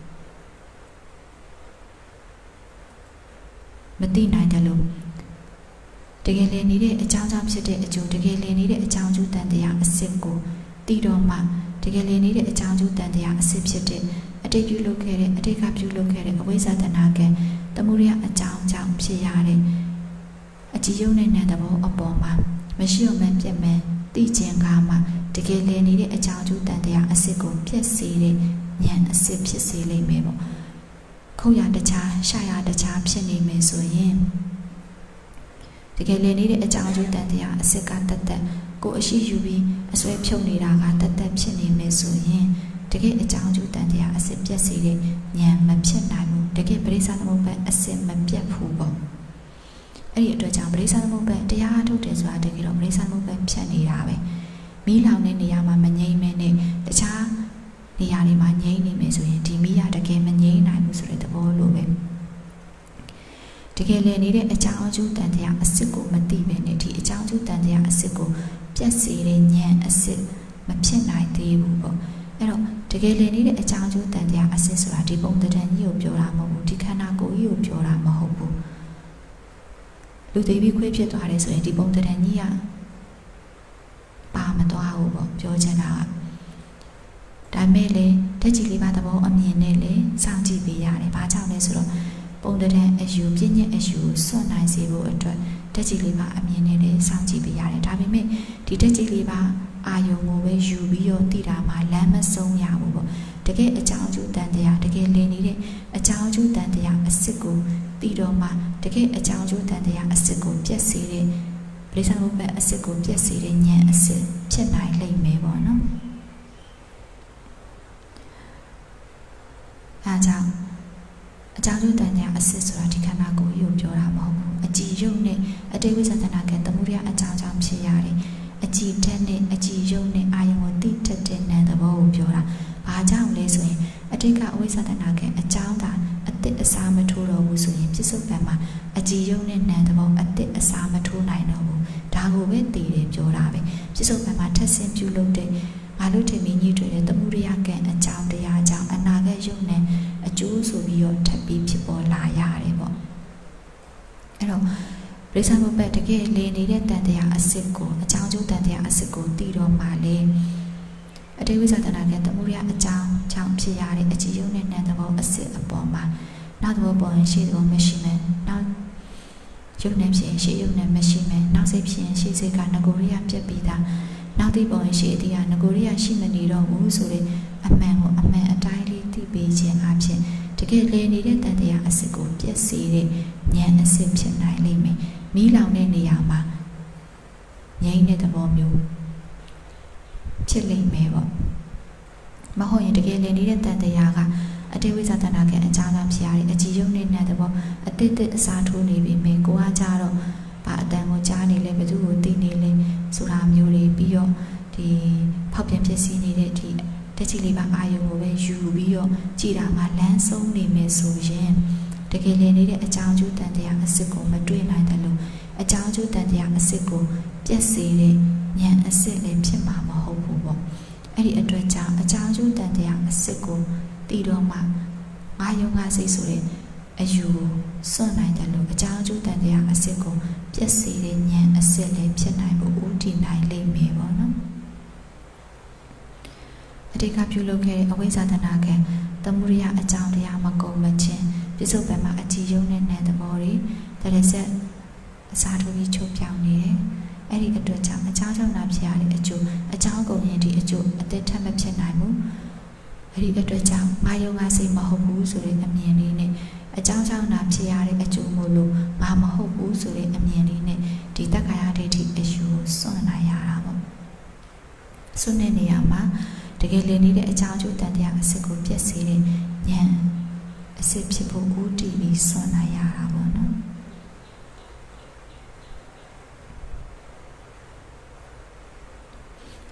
မသိနိုင်တယ်လို့တကယ်လည်နေတဲ့အကြောင်းကြောင့်ဖြစ်တဲ့အကျိုးတကယ်လည်နေတဲ့အကြောင်းကျိုးတန်တရားအစစ်ကိုသိတော့မှတကယ်လည်နေတဲ့အကြောင်းကျိုးတန်တရားအစစ်ဖြစ်တဲ့အတိတ်ပြုလုပ်ခဲ့တဲ့အတိတ်ကပြုလုပ်ခဲ့တဲ့အဝိဇ္ဇာတဏှာကံတမှုရိယအကြောင်းကြောင့်ဖြစ်ရတဲ့အကြည်ယုံတဲ့နံသဘောအပေါ်မှာမရှိအောင်မှပြတ်မှန်သိခြင်းကမှတကယ်လည်နေတဲ့အကြောင်းကျိုးတန်တရားအစစ်ကိုပြည့်စေတဲ့ဉာဏ်အစစ်ဖြစ်စေလိမ့်မယ်ပေါ့ခုတ်ရတခြားရှာရတခြားဖြစ်နေမယ်ဆိုရင်တကယ်လည်နေတဲ့အကြောင်းကျိုးတန်တရားအစစ်ကတတ်တတ်ကိုအရှိယူပြီးအစွဲဖြုတ်နေတာကတတ်တတ်ဖြစ်နေမယ်ဆိုရင်တကယ်အကြောင်းကျိုးတန်တရားအစစ်ပြတ်စေတဲ့ဉာဏ်မဖြစ်နိုင်ဘူးတကယ်ပရိစ္ဆာသမုပ္ပါအစစ်မပြတ်ဘူးပေါ့အဲ့ဒီအတွက်ကြောင့်ပရိစ္ဆာသမုပ္ပါတရားအထုတ်တယ်ဆိုတာတကယ်တော့ပရိစ္ဆာသမုပ္ပါဖြတ်နေတာပဲမီးလောင်တဲ့နေရာမှာမငြိမ့်မဲနဲ့တခြားနေရာတွေမှာငြိမ့်နေမယ်ဆိုရင်ဒီမီးရတကယ်မငြိမ့်နိုင်ဘူးဆိုတဲ့သဘောလိုပဲတကယ်လည်းနေတဲ့အကြောင်းအကျိုးတန်တရားအစစ်ကိုမသိပဲနဲ့ဒီအကြောင်းအကျိုးတန်တရားအစစ်ကိုပြတ်စေတဲ့ဉာဏ်အစစ်မဖြစ်နိုင်သေးဘူးပေါ့အဲ့တော့တကယ်လည်းနေတဲ့အကြောင်းအကျိုးတန်တရားအစစ်ဆိုတာဒီပုံတံကြီးကိုပြောတာမဟုတ်ဘူးဒီခန္ဓာကိုယ်ကြီးကိုပြောတာမဟုတ်ဘူးလူသေးပြီးခွေးဖြစ်သွားတယ်ဆိုရင်ဒီပုံတံကြီးကပါမသွားဘူးပေါ့ပြောချင်တာကဒါမဲ့လေတက်ကြီးလေးပါသဘောအမြင်နဲ့လေစောင့်ကြည့်ပေးရတယ်ဘာကြောင့်လဲဆိုတော့ပုံတံအယူပြည့်ညက်အယူစွန့်နိုင်စေဖို့အတွက်တက်ကြီးလေးပါအမြင်နဲ့လေစောင့်ကြည့်ပေးရတယ်ဒါပေမဲ့ဒီတက်ကြီးလေးပါအာယုံကိုပဲယူပြီးတော့တည်တာမှလမ်းမဆုံးရဘူးပေါ့တကယ်အကြောင်းအကျိုးတန်တရားတကယ်လင်းနေတဲ့အကြောင်းအကျိုးတန်တရားအစစ်ကိုတည်တော့မှတကယ်အကြောင်းအကျိုးတန်တရားအစစ်ကိုပြည့်စေတဲ့ပရိစ္ဆာဘုပ္ပအစစ်ကိုပြည့်စေတဲ့ဉာဏ်အစစ်ဖြစ်နိုင်လိမ့်မယ်ပေါ့နော်အဲကြောင့်အကြောင်းကျိုးတန်တရားအစစ်ဆိုတာဒီခန္ဓာကိုယ်ကြီးကိုပြောတာမဟုတ်ဘူးအကြည်ယုံနဲ့အတိတ်ဝိဇ္ဇာတဏှာကံတမှုရိယအကြောင်းကြောင့်ဖြစ်ရတယ်အကြည်တက်နဲ့အကြည်ယုံနဲ့အာယုံကိုသိတတ်တဲ့နံသဘောကိုပြောတာဘာကြောင့်လဲဆိုရင်အတိတ်ကအဝိဇ္ဇာတဏှာကံအကြောင်းသာအတိတ်အစားမထိုးတော့ဘူးဆိုရင်ပြစ္ဆုတ်ပံမှာအကြည်ယုံနဲ့နံသဘောအတိတ်အစားမထိုးနိုင်တော့ဘူးဒါကိုပဲသိတယ်ပြောတာပဲပြစ္ဆုတ်ပံမှာထက်ဆင့်ပြုလုပ်တဲ့ငါတို့ထင်မြင်ကြီးတွေတဲ့တမှုရိယကံအကြောင်းတရားအကြောင်းအနာဂတ်ယုံနဲ့အကျိုးဆိုပြီးတော့ထပ်ပြီးဖြစ်ပေါ်လာရတယ်ပေါ့အဲ့တော့ပရိစ္ဆာဘုပ္ပတကယ်လေနေတဲ့တန်တရားအစစ်ကိုအကြောင်းကျိုးတန်တရားအစစ်ကိုသိတော့မှလေအတိတ်ဝိဇ္ဇာတဏှာကတမှုရိယအကြောင်းကြောင့်ဖြစ်ရတဲ့အကြည်ယုံနဲ့နံသဘောအစစ်အပေါ်မှာနောက်သဘောပေါ်ရင်ရှေ့သဘောမရှိမယ်နောက်ယုံနဲ့ဖြစ်ရင်ရှေ့ယုံနဲ့မရှိမယ်နောက်စိတ်ဖြစ်ရင်ရှေ့စိတ်ကငကိုရိယပြက်ပြီးသားနောက်သိပေါ်ရင်ရှေ့အတိကငကိုရိယရှိမနေတော့ဘူးဆိုတဲ့အမှန်ကိုအမှန်အတိုင်းလေးသိပေးခြင်းအဖြစ်တကယ်လေနေတဲ့တန်တရားအစစ်ကိုပြည့်စေတဲ့ဉာဏ်အစစ်ဖြစ်နိုင်လိမ့်မယ်မီးလောင်တဲ့နေရာမှာငြိမ်းတဲ့သဘောမျိုးဖြစ်လိမ့်မယ်ပေါ့မဟုတ်ရင်တကယ်လေနေတဲ့တန်တရားကအတိတ်ဝိဇ္ဇာတဏှာကအကြောင်းကြောင့်ဖြစ်ရတဲ့အကြည်ယုံနေတဲ့သဘောအတိတ်တစ်အစားထိုးနေပြီမယ်ကိုကကြတော့ဘာအတန်ကိုကြားနေလဲဘယ်သူကိုသိနေလဲဆိုတာမျိုးတွေပြီးတော့ဒီဖောက်ပြန်ဖြစ်စီနေတဲ့ဒီတက်ကြီးလေးပါအာယုံကိုပဲယူပြီးတော့ကြည်တာမှလမ်းဆုံးနေမယ်ဆိုရင်တကယ်လည်းနေတဲ့အကြောင်းကျိုးတန်တရားအစစ်ကိုမတွေ့နိုင်တယ်လို့အကြောင်းကျိုးတန်တရားအစစ်ကိုပြည့်စေတဲ့ဉာဏ်အစစ်လည်းဖြစ်မှာမဟုတ်ဘူးပေါ့အဲ့ဒီအတွက်ကြောင့်အကြောင်းကျိုးတန်တရားအစစ်ကိုတည်တော့မှငါယုံငါစိတ်ဆိုတဲ့အယူကိုစွန့်နိုင်တယ်လို့အကြောင်းကျိုးတန်တရားအစစ်ကိုပြည့်စေတဲ့ဉာဏ်အစစ်လည်းဖြစ်နိုင်ဖို့ဥတည်နိုင်လိမ့်မယ်ပေါ့နော်အတိတ်ကပြုလုပ်ခဲ့တဲ့အဝိဇ္ဇာတဏှာကံတမှုရိယအကြောင်းတရားမကုန်မချင်းပြစ္ဆုတ်ပံမှာအကြည်ယုံတဲ့နံသဘောတွေတရဆက်အစားထိုးပြီးချုပ်ပြောင်းနေတယ်အဲ့ဒီအတွက်ကြောင့်အကြောင်းကြောင့်နာဖြစ်ရတဲ့အကျိုးအကြောင်းကုန်ရင်ဒီအကျိုးအသက်ထက်မဖြစ်နိုင်ဘူးအဲ့ဒီအတွက်ကြောင့်ငါယုံငါစိတ်မဟုတ်ဘူးဆိုတဲ့အမြင်လေးနဲ့အကြောင်းကြောင့်နာဖြစ်ရတဲ့အကျိုးမို့လို့ငါမဟုတ်ဘူးဆိုတဲ့အမြင်လေးနဲ့ဒီတက္ကာယဒိဋ္ဌိအယူကိုစွန့်နိုင်ရတာပေါ့စွန့်တဲ့နေရာမှာတကယ်လည်းနေတဲ့အကြောင်းကျိုးတန်တရားအစစ်ကိုပြည့်စေတဲ့ဉာဏ်အစစ်ဖြစ်ဖို့ဦးတည်ပြီးစွန့်နိုင်ရတာပေါ့နော်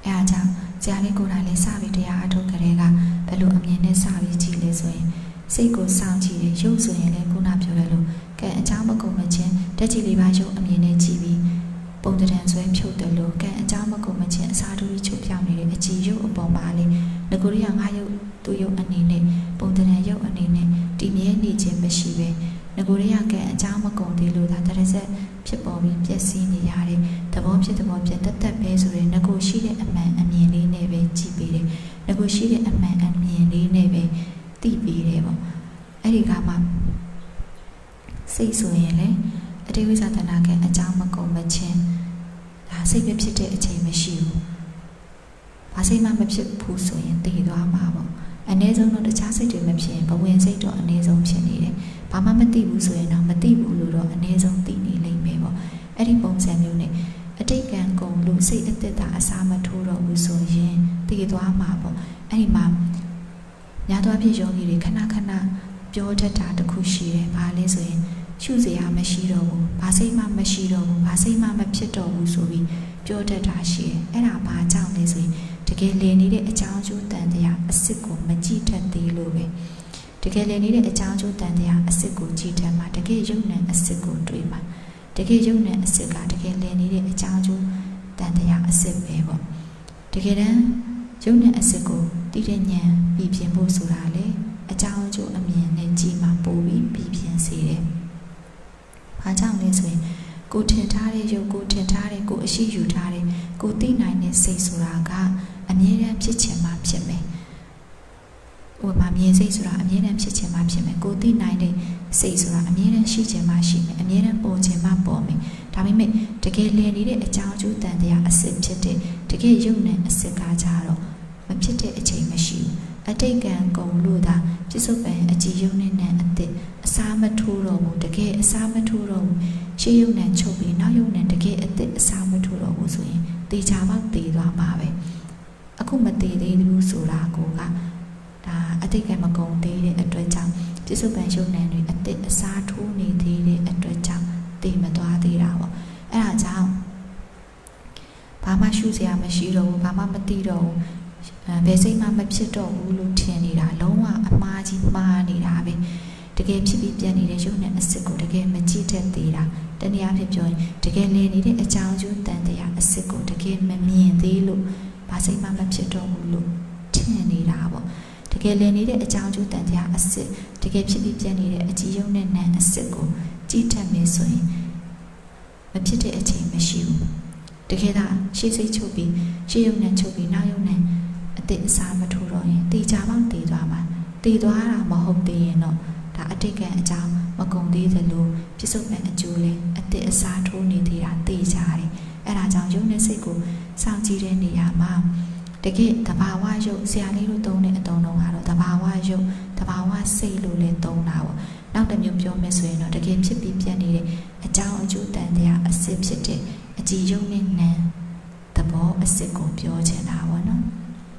အဲအားကြောင့်ဇာလေးကိုယ်တိုင်လေးစပြီးတရားအထုတ်ကြတဲ့ကဘယ်လိုအမြင်နဲ့စပြီးကြည့်လဲဆိုရင်စိတ်ကိုစောင့်ကြည့်တယ်ရုပ်ဆိုရင်လည်းခုနပြောတယ်လို့ကဲအကြောင်းမကုန်မချင်းတက်ကြည်လေးပါရုပ်အမြင်နဲ့ကြည့်ပြီးပုံတံဆွဲဖြုတ်တယ်လို့ကဲအကြောင်းမကုန်မချင်းအစာတူကြီးချုပ်ပြောင်းနေတဲ့အကြည်ရုပ်အပေါ်မှာလေးငကိုရီးယားငါရုပ်သူ့ရုပ်အနေနဲ့ပုံတံရုပ်အနေနဲ့တည်မြဲနေခြင်းမရှိပဲငကိုရီးယားကဲအကြောင်းမကုန်သေးလို့ဒါတရဆက်ဖြစ်ပေါ်ပြီးပျက်စီးနေရတဲ့သဘောဖြစ်သဘောပြတ်တက်တက်ပဲဆိုရင်ငကိုရှိတဲ့အမှန်အမြင်လေးနဲ့ပဲကြည့်ပြီးတယ်ငကိုရှိတဲ့အမှန်အမြင်လေးနဲ့ပဲသိပြီးတယ်ပေါ့အဲ့ဒီကမှစိတ်ဆိုရင်လေအတိဝိဇ္ဇတနာကအကြောင်းမကုန်မချင်းဒါစိတ်မဖြစ်တဲ့အချိန်မရှိဘူးဘာစိတ်မှမဖြစ်ဘူးဆိုရင်သိသွားမှာပေါ့အနည်းဆုံးတော့တခြားစိတ်တွေမဖြစ်ရင်ဘဝင်စိတ်တော့အနည်းဆုံးဖြစ်နေတယ်ဘာမှမသိဘူးဆိုရင်တော့မသိဘူးလို့တော့အနည်းဆုံးသိနေလိမ့်မယ်ပေါ့အဲ့ဒီပုံစံမျိုးနဲ့အတိတ်ကံကုန်လို့စိတ်အသက်တာအစာမထိုးတော့ဘူးဆိုရင်သိသွားမှာပေါ့အဲ့ဒီမှာညာသွားဖြစ်ယောဂီတွေခဏခဏပြောတတ်တာတခုရှိတယ်ဘာလဲဆိုရင်ရှုစရာမရှိတော့ဘူးဘာစိတ်မှမရှိတော့ဘူးဘာစိတ်မှမဖြစ်တော့ဘူးဆိုပြီးပြောတတ်တာရှိတယ်အဲ့ဒါဘာကြောင့်လဲဆိုရင်တကယ်လည်နေတဲ့အကြောင်းကျိုးတန်တရားအစစ်ကိုမကြည့်တတ်သေးလို့ပဲတကယ်လည်နေတဲ့အကြောင်းကျိုးတန်တရားအစစ်ကိုကြည့်တတ်မှာတကယ်ယုံနဲ့အစစ်ကိုတွေ့မှာတကယ်ယုံနဲ့အစစ်ကတကယ်လည်နေတဲ့အကြောင်းကျိုးတန်တရားအစစ်ပဲပေါ့တကယ်တမ်းယုံနဲ့အစစ်ကိုတိတဲ့ဉာဏ်ပြီးပြင်ဖို့ဆိုတာလေအကြောင်းကျိုးအမြင်နဲ့ကြည့်မှပို့ပြီးပြီးပြင်စေတယ်ဘာကြောင့်လဲဆိုရင်ကိုထင်ထားတဲ့ရုပ်ကိုထင်ထားတဲ့ကိုအရှိယူထားတဲ့ကိုသိနိုင်တဲ့စိတ်ဆိုတာကအမြဲတမ်းဖြစ်ချင်မှဖြစ်မယ်။ဟိုမှာမြင်စိတ်ဆိုတာအမြဲတမ်းဖြစ်ချင်မှဖြစ်မယ်။ကိုသိနိုင်တဲ့စိတ်ဆိုတာအမြဲတမ်းရှိချင်မှရှိမယ်။အမြဲတမ်းပေါ်ချင်မှပေါ်မယ်။ဒါပေမဲ့တကယ်လည်နေတဲ့အကြောင်းအကျိုးတန်တရားအစစ်ဖြစ်တဲ့တကယ်ယုံနဲ့အစစ်ကားကြတော့မဖြစ်တဲ့အချိန်မရှိဘူး။အတိတ်ကံကုန်လို့သာပြစ္ဆုတ်ပံအကြည်ယုံနဲ့နံအသစ်အစားမထိုးတော့ဘူးတကယ်အစားမထိုးတော့ဘူးရှေးယုံနဲ့ချုပ်ပြီးနောက်ယုံနဲ့တကယ်အသစ်အစားမထိုးတော့ဘူးဆိုရင်တေချာပေါက်တည်သွားမှာပဲအခုမတည်သေးဘူးဆိုတာကိုကဒါအတိတ်ကမကုန်သေးတဲ့အတွက်ကြောင့်ပြစ္ဆုတ်ပံယုံနဲ့တွေအသစ်အစားထိုးနေသေးတဲ့အတွက်ကြောင့်တည်မသွားသေးတာပေါ့အဲ့ဒါကြောင့်ဘာမှရှုစရာမရှိတော့ဘူးဘာမှမသိတော့ဘူးဘယ်စိတ်မှမဖြစ်တော့ဘူးလို့ထင်နေတာလုံးဝအမှားကြီးမှားနေတာပဲတကယ်ဖြစ်ပြီးပြန်နေတဲ့ရုပ်နဲ့အစစ်ကိုတကယ်မကြည့်တတ်သေးတာတနည်းအားဖြင့်ပြောရင်တကယ်လည်နေတဲ့အကြောင်းကျိုးတန်တရားအစစ်ကိုတကယ်မမြင်သေးလို့ဘာစိတ်မှမဖြစ်တော့ဘူးလို့ထင်နေတာပေါ့တကယ်လည်နေတဲ့အကြောင်းကျိုးတန်တရားအစစ်တကယ်ဖြစ်ပြီးပြန်နေတဲ့အကြည်ယုံနဲ့နံအစစ်ကိုကြည့်တတ်မယ်ဆိုရင်မဖြစ်တဲ့အချိန်မရှိဘူးတကယ်ဒါရှေ့စိတ်ချုပ်ပြီးရှေ့ယုံနဲ့ချုပ်ပြီးနောက်ယုံနဲ့အတိတ်အစားမထိုးတော့ရင်တေချာပေါက်တည်သွားမှာတည်သွားတာမဟုတ်သေးရင်တော့ဒါအတိတ်ကအကြောင်းမကုန်သေးသလိုပြစ္ဆုတ်ပံအကျိုးလဲအတိတ်အစားထိုးနေသေးတာသိကြတယ်အဲ့ဒါကြောင့်ယုံနဲ့စိတ်ကိုစောင့်ကြည့်တဲ့နေရာမှာတကယ်တဘာဝယုတ်ဆရာလေးတို့သုံးတဲ့အတုံးလုံးကတော့တဘာဝယုတ်တဘာဝစိတ်လို့လဲသုံးတာပေါ့နောက်တစ်မျိုးပြောမယ်ဆိုရင်တော့တကယ်ဖြစ်ပြီးပြတ်နေတဲ့အကြောင်းအကျိုးတန်တရားအစစ်ဖြစ်တဲ့အကြည်ယုံနဲ့နံသဘောအစစ်ကိုပြောချင်တာပေါ့နော်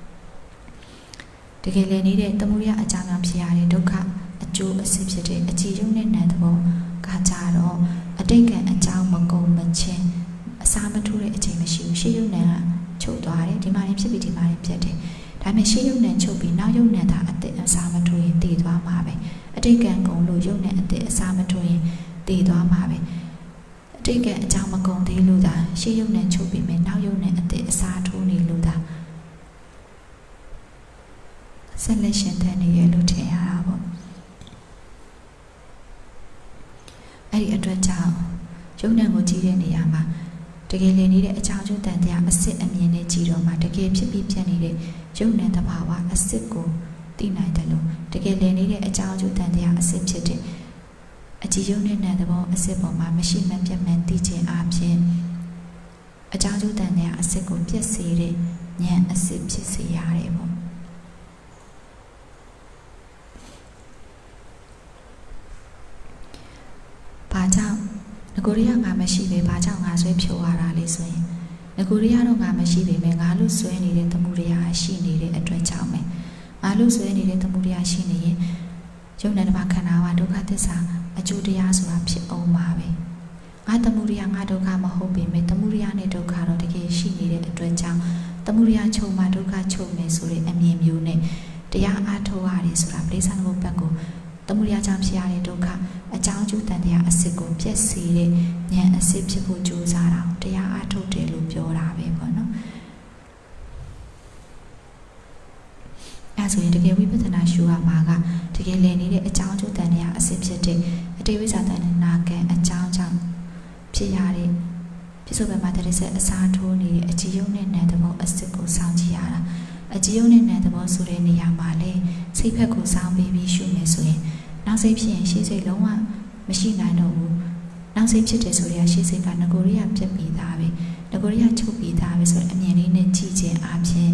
တကယ်လည်းနေတဲ့သမုဒယအကြောင်းကြောင့်ဖြစ်ရတဲ့ဒုက္ခအကျိုးအစစ်ဖြစ်တဲ့အကြည်ယုံနဲ့နံသဘောကကြတော့အတိတ်ကံအကြောင်းမကုန်မချင်းအစာမထိုးတဲ့အချိန်မရှိဘူးရှေးယုံနံကချုပ်သွားတယ်ဒီမှာရင်ဖြစ်ပြီးဒီမှာရင်ပြတ်တယ်ဒါပေမဲ့ရှေးယုံနံချုပ်ပြီးနောက်ယုံနံသာအတိတ်အစာမထိုးရင်တည်သွားမှာပဲအတိတ်ကံကုန်လို့ယုံနံအတိတ်အစာမထိုးရင်တည်သွားမှာပဲအတိတ်ကံအကြောင်းမကုန်သေးလို့သာရှေးယုံနံချုပ်ပြီးမယ်နောက်ယုံနံအတိတ်အစာထိုးနေလို့သာဆက်လက်ရှင်သန်နေရလို့ထင်ရတာပေါ့အဲ့ဒီအတွက်ကြောင့်ယုံနံကိုကြည့်တဲ့နေရာမှာတကယ်လည်နေတဲ့အကြောင်းကျိုးတန်တရားအစစ်အမြင်နဲ့ကြည့်တော့မှတကယ်ဖြစ်ပြီးပြတ်နေတဲ့ယုံနံတဘာဝအစစ်ကိုသိနိုင်တယ်လို့တကယ်လည်နေတဲ့အကြောင်းကျိုးတန်တရားအစစ်ဖြစ်တဲ့အကြည်ယုံနဲ့နံသဘောအစစ်ပေါ်မှာမရှိမှပြတ်မှန်သိခြင်းအပြင်အကြောင်းကျိုးတန်တရားအစစ်ကိုပြည့်စေတဲ့ဉာဏ်အစစ်ဖြစ်စေရတယ်ပေါ့ဘာကြောင့်ငကိုရီးယားငါမရှိပဲဘာကြောင့်ငါဆွဲဖြိုရတာလဲဆိုရင်ငကိုရီးယားတော့ငါမရှိပေမဲ့ငါလို့ဆွဲနေတဲ့သမှုတရားရှိနေတဲ့အတွက်ကြောင့်ပဲငါလို့ဆွဲနေတဲ့သမှုတရားရှိနေရင်ယုံနဲ့တပါခန္ဓာဝဒုက္ခသစ္စာအကျိုးတရားဆိုတာဖြစ်အောင်ပါပဲငါသမှုတရားငါဒုက္ခမဟုတ်ပေမဲ့သမှုတရားနဲ့ဒုက္ခတော့တကယ်ရှိနေတဲ့အတွက်ကြောင့်သမှုရိယချုပ်မှာဒုက္ခချုပ်မယ်ဆိုတဲ့အမြင်မျိုးနဲ့တရားအားထုတ်ရတယ်ဆိုတာပရိစ္ဆာသမုပ္ပါဒ်ကိုတမှုရိယကြောင့်ဖြစ်ရတဲ့ဒုက္ခအကြောင်းကျိုးတန်တရားအစစ်ကိုပြည့်စည်တဲ့ဉာဏ်အစစ်ဖြစ်ဖို့ကြိုးစားတာတရားအားထုတ်တယ်လို့ပြောတာပဲပေါ့နော်အဲဆိုရင်တကယ်ဝိပဿနာရှုရမှာကတကယ်လည်နေတဲ့အကြောင်းကျိုးတန်တရားအစစ်ဖြစ်တဲ့အတိဝိဇ္ဇာတဏ္ဍနာကံအကြောင်းကြောင့်ဖြစ်ရတဲ့ပြစ္ဆုတ်ဘက်မှာတည်းဆက်အစားထိုးနေတဲ့အကြည်ယုံနဲ့နံသဘောအစစ်ကိုစောင့်ကြည့်ရတာအကြည်ယုံနဲ့နံသဘောဆိုတဲ့နေရာမှာလေစိတ်ဖက်ကိုစောင့်ပြီးပြီးရှုမယ်ဆိုရင်နောက်စိတ်ဖြစ်ရင်ရှေ့စိတ်လုံးဝမရှိနိုင်တော့ဘူးနောက်စိတ်ဖြစ်တယ်ဆိုရင်ရှေ့စိတ်ကငကိုရိယပြတ်ပြီးသားပဲငကိုရိယချုပ်ပြီးသားပဲဆိုတဲ့အမြင်လေးနဲ့ကြည့်ခြင်းအပြင်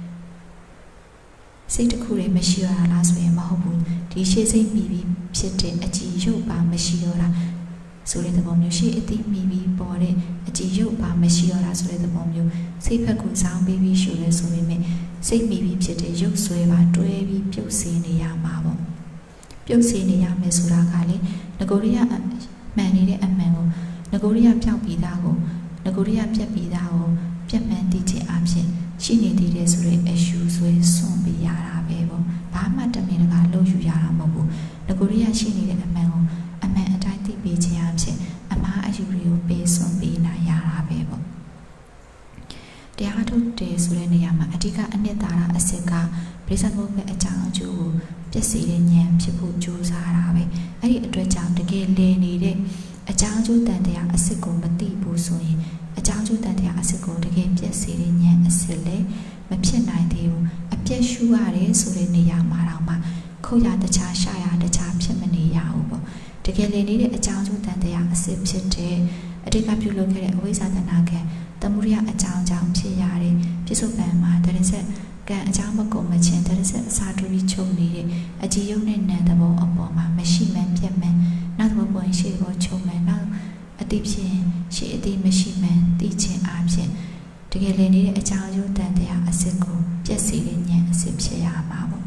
စိတ်တစ်ခုတည်းမရှိရတာလားဆိုရင်မဟုတ်ဘူးဒီရှေ့စိတ်မိပြီးဖြစ်တဲ့အကြည်ယုတ်ပါမရှိတော့တာဆိုတဲ့သဘောမျိုးရှေ့အတိမိပြီးပေါ်တဲ့အကြည်ယုတ်ပါမရှိတော့တာဆိုတဲ့သဘောမျိုးစိတ်ဖက်ကိုစောင့်ပြီးပြီးရှုလဲဆိုပေမဲ့စိတ်မိပြီးဖြစ်တဲ့ရုပ်ဆွဲပါတွဲပြီးပြုတ်စေနေရမှာပေါ့ပြုတ်စေနေရမယ်ဆိုတာကလေငကိုရိယမှန်နေတဲ့အမှန်ကိုငကိုရိယပြောက်ပြီးသားကိုငကိုရိယပြတ်ပြီးသားကိုပြတ်မှန်သိခြင်းအပြင်ရှိနေသေးတယ်ဆိုတဲ့အရှူဆွဲစွန့်ပေးရတာပဲပေါ့ဘာမှတမင်တကာလှုပ်ယူရတာမဟုတ်ဘူးငကိုရိယရှိနေတဲ့အမှန်ကိုအမှန်အတိုင်းသိပေးခြင်းအပြင်အမှားအယူတွေကိုပေးစွန့်ပေးနိုင်ရတာပဲပေါ့တရားထုတ်တယ်ဆိုတဲ့နေရာမှာအဓိကအနှစ်သာရအစစ်ကပရိစ္ဆေသမုပ္ပါဒ်အကြောင်းအကျိုးကိုပြည့်စည်တဲ့ဉာဏ်ဖြစ်ဖို့ကြိုးစားတာပဲအဲ့ဒီအတွက်ကြောင့်တကယ်လည်နေတဲ့အကြောင်းအကျိုးတန်တရားအစစ်ကိုမသိဘူးဆိုရင်အကြောင်းအကျိုးတန်တရားအစစ်ကိုတကယ်ပြည့်စည်တဲ့ဉာဏ်အစစ်လည်းမဖြစ်နိုင်သေးဘူးအပြည့်ရှုရတယ်ဆိုတဲ့နေရာမှာတော့မှခုတ်ရတခြားရှာရတခြားဖြစ်မနေရဘူးပေါ့တကယ်လည်နေတဲ့အကြောင်းအကျိုးတန်တရားအစစ်ဖြစ်တဲ့အတိတ်ကပြုလုပ်ခဲ့တဲ့အဝိဇ္ဇာတဏှာကံတမှုရိယအကြောင်းကြောင့်ဖြစ်ရတဲ့ပြစ္ဆုတ်ပံမှာတရစက်ကံအကြောင်းမကုန်မချင်းတရစက်အစာတူပြီးချုပ်နေတဲ့အကြည်ယုံနဲ့နံသဘောအပေါ်မှာမရှိမှန်ပြတ်မှန်နောက်သဘောပေါ်ရှိဘောချုပ်မှန်နောက်အတိဖြင့်ရှိအတိမရှိမှန်သိခြင်းအပြင်တကယ်လည်းနေတဲ့အကြောင်းကျိုးတန်တရားအစစ်ကိုပြည့်စည်တဲ့ဉာဏ်အစစ်ဖြစ်ရမှာပေါ့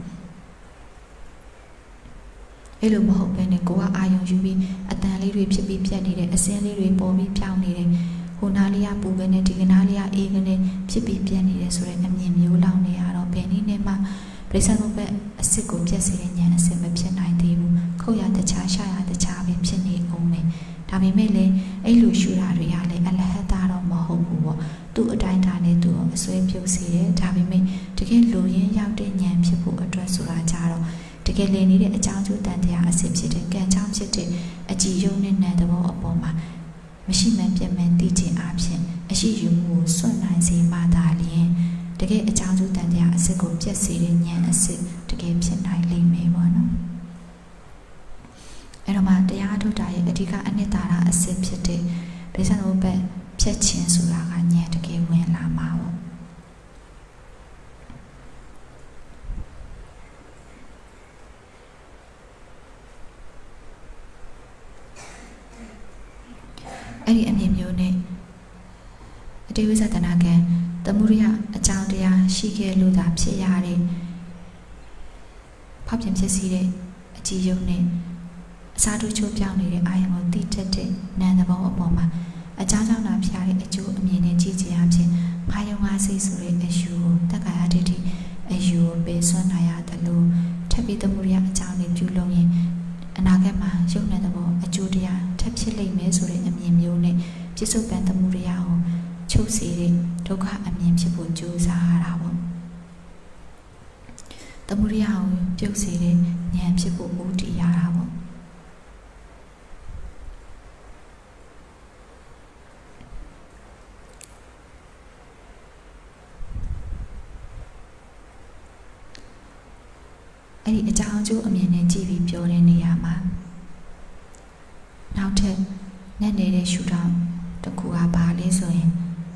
အဲ့လိုမဟုတ်ဘဲနဲ့ကိုကအာယုံယူပြီးအတန်လေးတွေဖြစ်ပြီးပြတ်နေတဲ့အစင်းလေးတွေပေါ်ပြီးပြောင်းနေတယ်ဟိုနာလေးကပူကနေဒီကနာလေးကအေးကနေဖြစ်ပြီးပြတ်နေတယ်ဆိုတဲ့အမြင်မျိုးလောက်နေရတော့ဘယ်နည်းနဲ့မှပရိစ္ဆေသမုပ္ပါဒ်အစစ်ကိုပြည့်စည်တဲ့ဉာဏ်အစစ်မဖြစ်နိုင်သေးဘူးခုတ်ရတခြားရှာရတခြားပဲဖြစ်နေအောင်မယ်ဒါပေမဲ့လည်းအဲ့လိုရှုတာတွေကလည်းအလဟတ်သားတော့မဟုတ်ဘူးပေါ့သူ့အတိုင်းဒါနဲ့သူ့အစွဲပြုတ်စေတယ်ဒါပေမဲ့တကယ်လူရင်းရောက်တဲ့ဉာဏ်ဖြစ်ဖို့အတွက်ဆိုတာကြတော့တကယ်လည်နေတဲ့အကြောင်းကျိုးတန်တရားအစစ်ဖြစ်တဲ့ကံကြောင့်ဖြစ်တဲ့အကြည်ယုံနဲ့နံသဘောအပေါ်မှာမရှိမှန်ပြတ်မှန်သိခြင်းအပြင်အရှိယူမှုကိုစွန့်နိုင်စေမှသာလျှင်တကယ်အကြောင်းကျိုးတန်တရားအစစ်ကိုပြည့်စည်တဲ့ဉာဏ်အစစ်တကယ်ဖြစ်နိုင်လိမ့်မယ်ပေါ့နော်အဲ့တော့မှတရားထုတ်တာရဲ့အဓိကအနှစ်သာရအစစ်ဖြစ်တဲ့ပရိစ္ဆေသမုပ္ပါဒ်ဖြတ်ခြင်းဆိုတာကဉာဏ်တကယ်ဝင်လာမှာပေါ့အဲ့ဒီအမြင်မျိုးနဲ့အတိဝိဇ္ဇာတဏှာကံတမှုရိယအကြောင်းတရားရှိခဲ့လို့သာဖြစ်ရတဲ့ဖောက်ပြန်ဖြစ်စီတဲ့အကြည်ယုံနဲ့အစားထိုးချိုးပြောင်းနေတဲ့အာယုံကိုတိတက်တဲ့နံသဘောအပေါ်မှာအကြောင်းကြောင့်သာဖြစ်ရတဲ့အကျိုးအမြင်နဲ့ကြည့်ခြင်းအပြင်အာယုံငါစိတ်ဆိုတဲ့အယူကိုတက္ကာယဒိဋ္ဌိအယူကိုပယ်စွန့်နိုင်ရတယ်လို့ထပ်ပြီးတမှုရိယအကြောင်းနဲ့ပြုလုပ်ရင်အနာဂတ်မှာယုံတဲ့သဘောအကျိုးတရားထပ်ဖြစ်လိမ့်မယ်ဆိုတဲ့အမြင်မျိုးနဲ့ပြစ္ဆုတ်ပံတမှုရိယကိုချုပ်စေတဲ့ဒုက္ခအမြင်ဖြစ်ဖို့ကြိုးစားရတာပေါ့တမှုရိယကိုပြုတ်စေတဲ့ဉာဏ်ဖြစ်ဖို့ဦးတည်ရတာပေါ့အဲ့ဒီအကြောင်းအကျိုးအမြင်နဲ့ကြည့်ပြီးပြောတဲ့နေရာမှာနောက်ထပ်နဲ့နေတဲ့ရှုထောင့်တစ်ခုကဘာလဲဆိုရင်